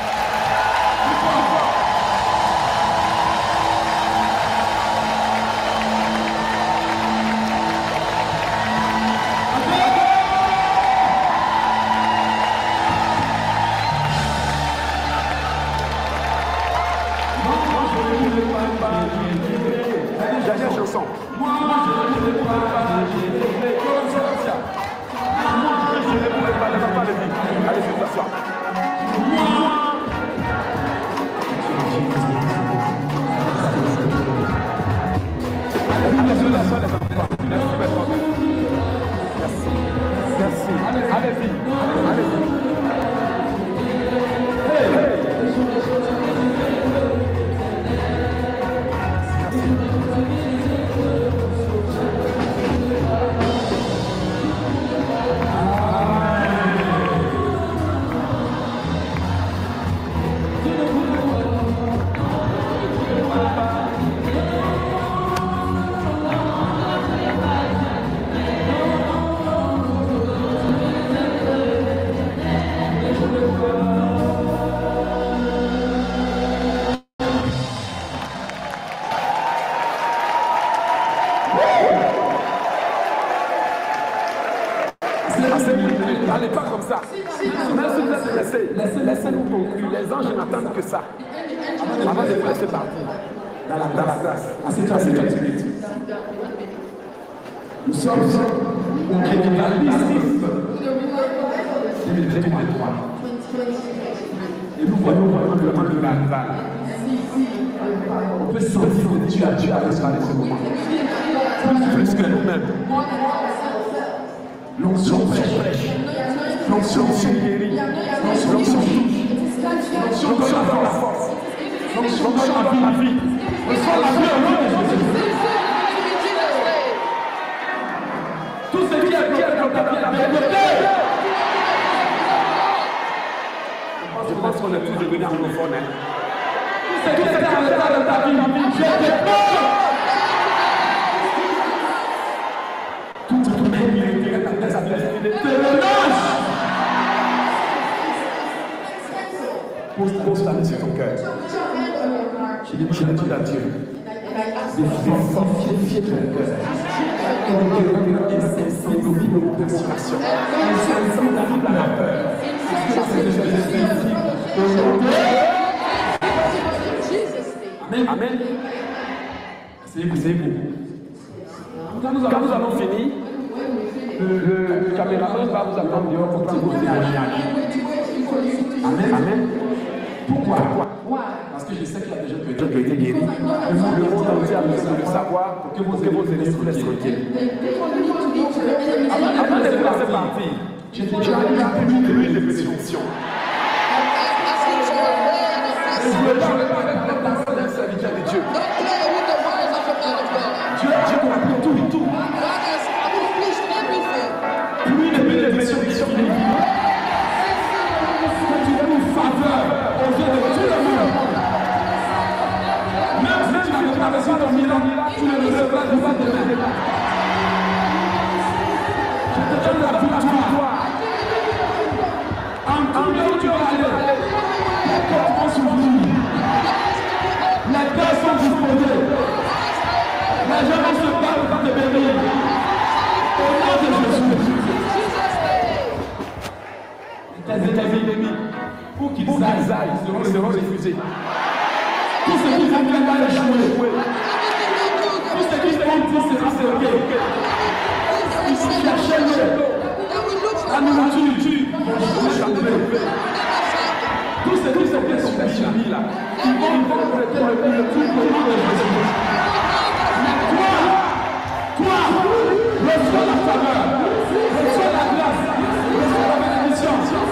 Dernière chanson. Moi, je ne pourrais pas gérer comme ça. Moi, je ne pourrais pas, ne va pas le vivre. Allez, je vous asseoir. Merci. Allez-y. N'allez pas comme ça. Même si vous êtes blessé, laissez-nous conclure. Les anges n'attendent que ça. Avant de vous laisser partir. Dans la grâce. Assieds-toi. Nous sommes au Crédit-Valiste 2023. Et nous voyons vraiment le mal. On peut sentir que Dieu a préparé ce moment. Plus que nous-mêmes. L'onction fraîche, l'onction guérit, l'onction touche, l'onction donne la force, l'onction donne la vie, reçois la vie au nom de Jésus. Tout ce qui est bien dans ta vie, je pense qu'on est tous devenus anglophones. Tout ce qui est bien dans ta vie, je te prie. Pose ta main sur ton cœur. Je dis à Dieu. Défier ton cœur. Insensible aux provocations. Insensible à la peur. Amen. Asseyez-vous. Quand nous allons finir, le caméraman va vous attendre dehors pour prendre vos témoignages. Amen. Pourquoi? Parce que je sais qu'il y a des gens qui ont été guéris. Le monde entier a besoin de le savoir pour que vos ennemis vous laissent tranquilles. Avant de vous laisser partir, j'ai déjà plus de bénédictions. Je ne veux pas avec la parole d'un serviteur de Dieu. Dieu comprend tout. Plus de bénédictions qui viennent. Faveur aux yeux de tout le monde. Même si tu ne traverses pas ton Milan, tu ne recevras pas de demain. Je te donne la victoire. En tout lieu où tu vas aller, les portes vont s'ouvrir. Les pères sont disposés. Les gens vont se battre pour te bénir. Au nom de Jésus. Tes ennemis. Pour qu'ils aillent, seront refusés. Tout ce qui va échouer. Tous ceux qui disent c'est ok. Ils cherchaient l'eau. La nourriture. Tous ceux qui sont persuadés là, ils vont prêter le tout au nom de Jésus. Toi, reçois la faveur, reçois la grâce, reçois la bénédiction.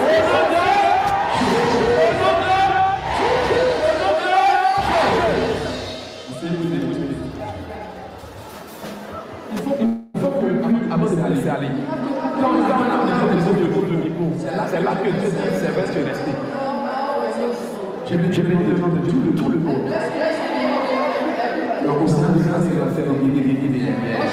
Il faut que, avant de laisser aller, quand on a des niveau, c'est là que Dieu dit, c'est vrai, tu es resté. J'ai béni le nom de Dieu de tout le monde. Donc, au sein de ça, c'est la scène des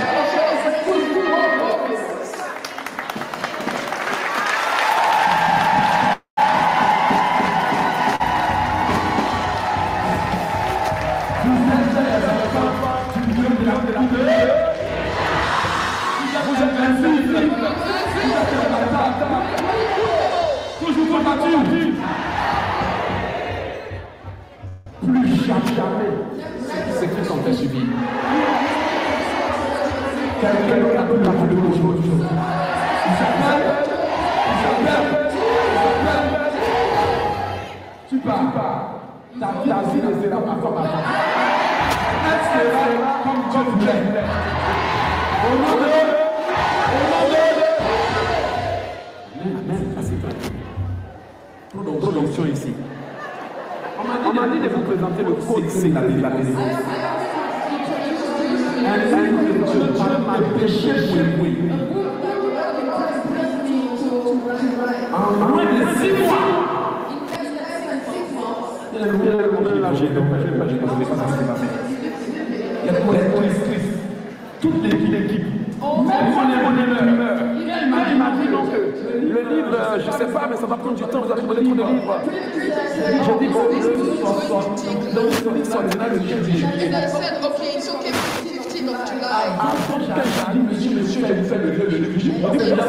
Production ici. On m'a dit de vous présenter le code C de la délivrance. Dieu m'a péché pour lui. En moins de 6 mois. Il y a le monde là, j'ai pas ça s'est passé. Il y a toute l'équipe. Il m'a dit donc le livre, je ne sais pas, mais ça va prendre du temps, vous avez donné trop de livres. J'ai dit bon, donc c'est ordinaire le 15 juillet. Avant j'ai dit monsieur, j'ai fait le jeu de livre. J'ai fait le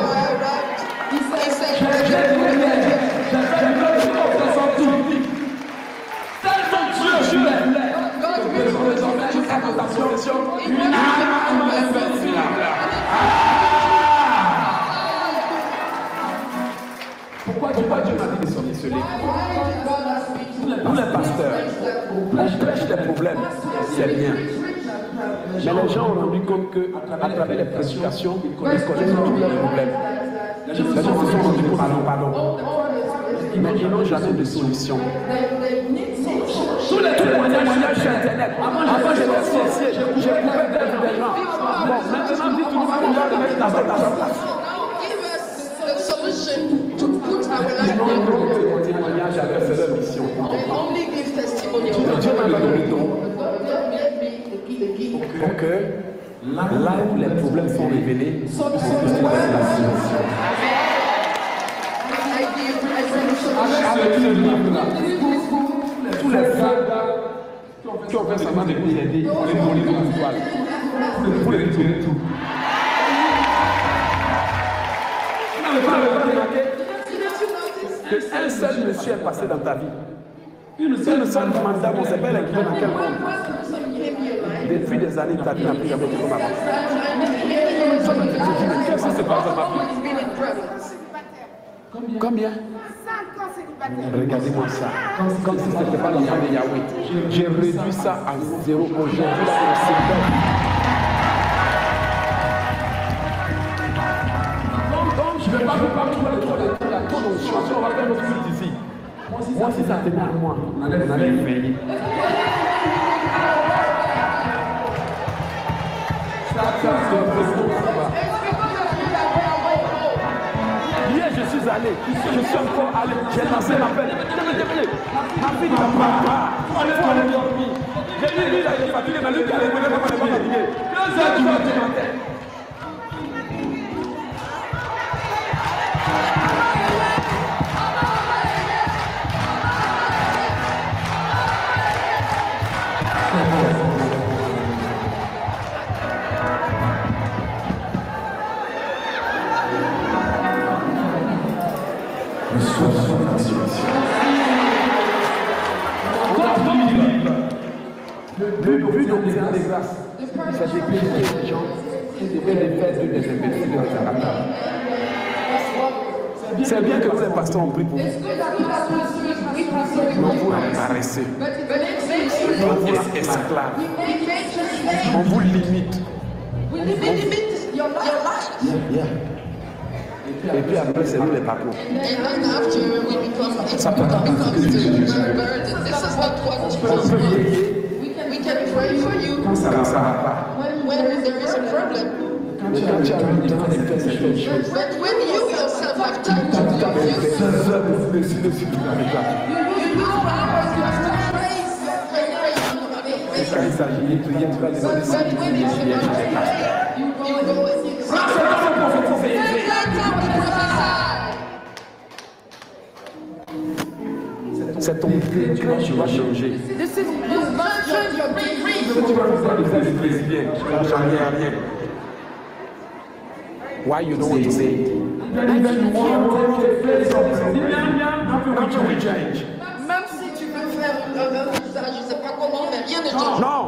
pourquoi Dieu m'a dit de sortir ce livre? Pour les pasteurs, on prêche des problèmes, c'est bien. Mais les gens ont rendu compte qu'à travers les prédications, ils connaissent tous leurs problèmes. Les gens se sont rendus compte, pardon. Mais ils n'ont jamais de solution. Tous les témoignages sur Internet. Avant, j'étais sorcier, je pouvais perdre des gens. Bon, maintenant, dit tout le monde, on va le mettre dans sa place. Les témoignages avec leur mission. Dieu m'a donné le don pour que là où les problèmes sont révélés, on puisse trouver la solution. Avec ce livre-là, tous les femmes qui ont fait semblant de nous aider, on les voler dans la toile. Pour les retirer tout. Vous n'avez pas remarqué qu'un seul monsieur est passé dans ta vie. Une seule madame, on ne sait pas elle est dans quel monde. Depuis des années, ta vie n'a plus jamais été comme avant. Qu'est-ce qui se passe dans ma vie? Combien? Regardez-moi ça. Comme si ce n'était pas le nom de Yahweh. J'ai réduit ça à 0 aujourd'hui. Donc, je ne vais pas vous parler de la connotation. On va faire notre culte ici. Moi, si ça tenait à moi, on allait veiller. Hier, je suis allé, je suis encore allé, j'ai lancé l'appel. Ma fille ne va pas. Il faut aller dormir. J'ai dit, lui, il est fatigué, mais lui, il est pas fatigué. 2 heures du matin. Le but de l'Océan des grâces, C'est d'écouter les gens et de les faire de les imbéciles de les amateurs. C'est bien que tous les pasteurs ont pris pour vous. Mais vous embarrassez. On vous esclave. On vous limite. Et puis après, c'est nous les patrons. Ça peut pas. On peut prier quand ça ne va pas. Mais quand tu as le temps de faire certaines choses, quand il s'agit de prier, tu vas demander si tu c'est ton idée, tu vas changer. Si tu vas faire le président, tu vas changer rien. Why you don't want to say it? Even you want to change. Même si tu veux faire un visage, je ne sais pas comment, mais rien ne change. Non.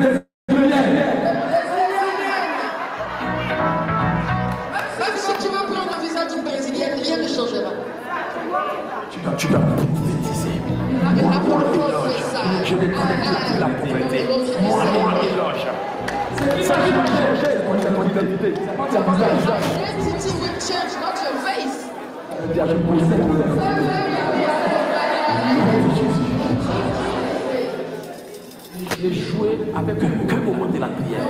Même si tu veux prendre le visage d'une brésilienne, rien ne changera. Tu dois prophétiser. Moi, éloge. Je vais connecter la pauvreté. Moi, éloge. Ça va changer ton identité. Ça va changer. Identity will change, not your face. J'ai joué avec quel moment de la prière.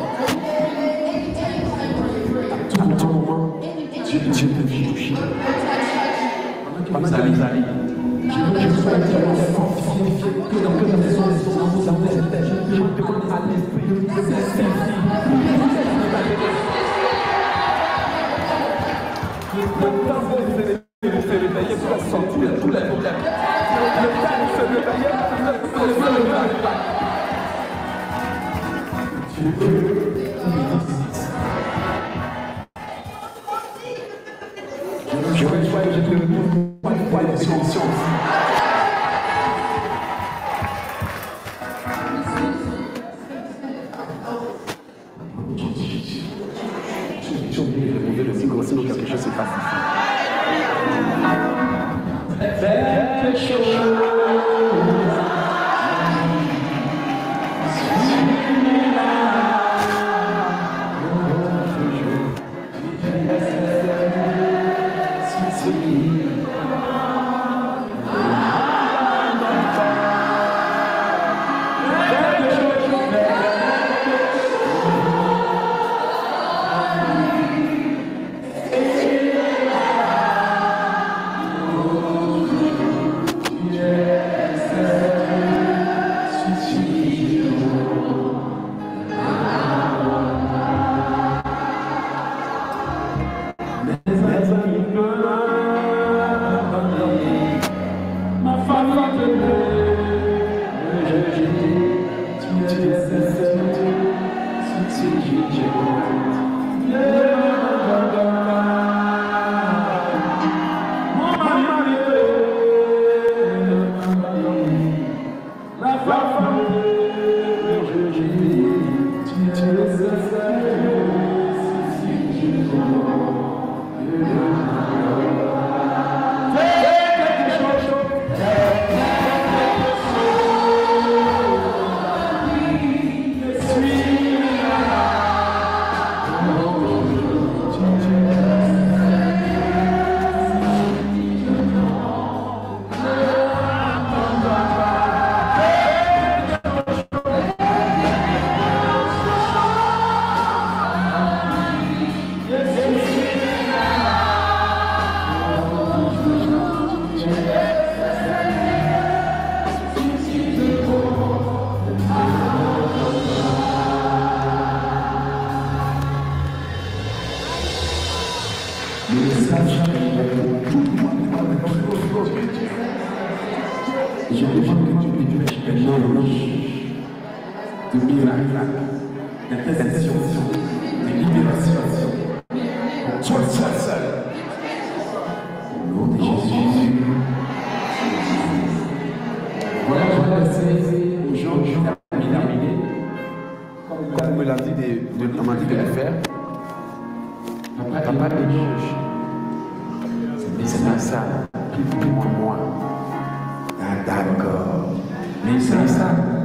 À tout moment, Dieu te touche. Pendant que les années, je veux être fortifié que dans les zones, je te connais à l'esprit de le temps de vous faire réveiller pour sortir tous les problèmes. Le temps de se réveiller pour se réveiller. Je vais choisir, je te retrouve pas une fois les solutions. J'ai oublié de remonter le micro, sinon quelque chose se passe ici. Quelque chose. Je demande que tu me diriges maintenant de miracle, d'intercession, de libération. Toi seul. Au nom de Jésus. Voilà, je vais laisser aux gens terminer. Comme me l'a dit. on m'a dit de le faire. Papa éloge. C'est bien ça qui prie pour moi. Ah, d'accord. Mais c'est ça.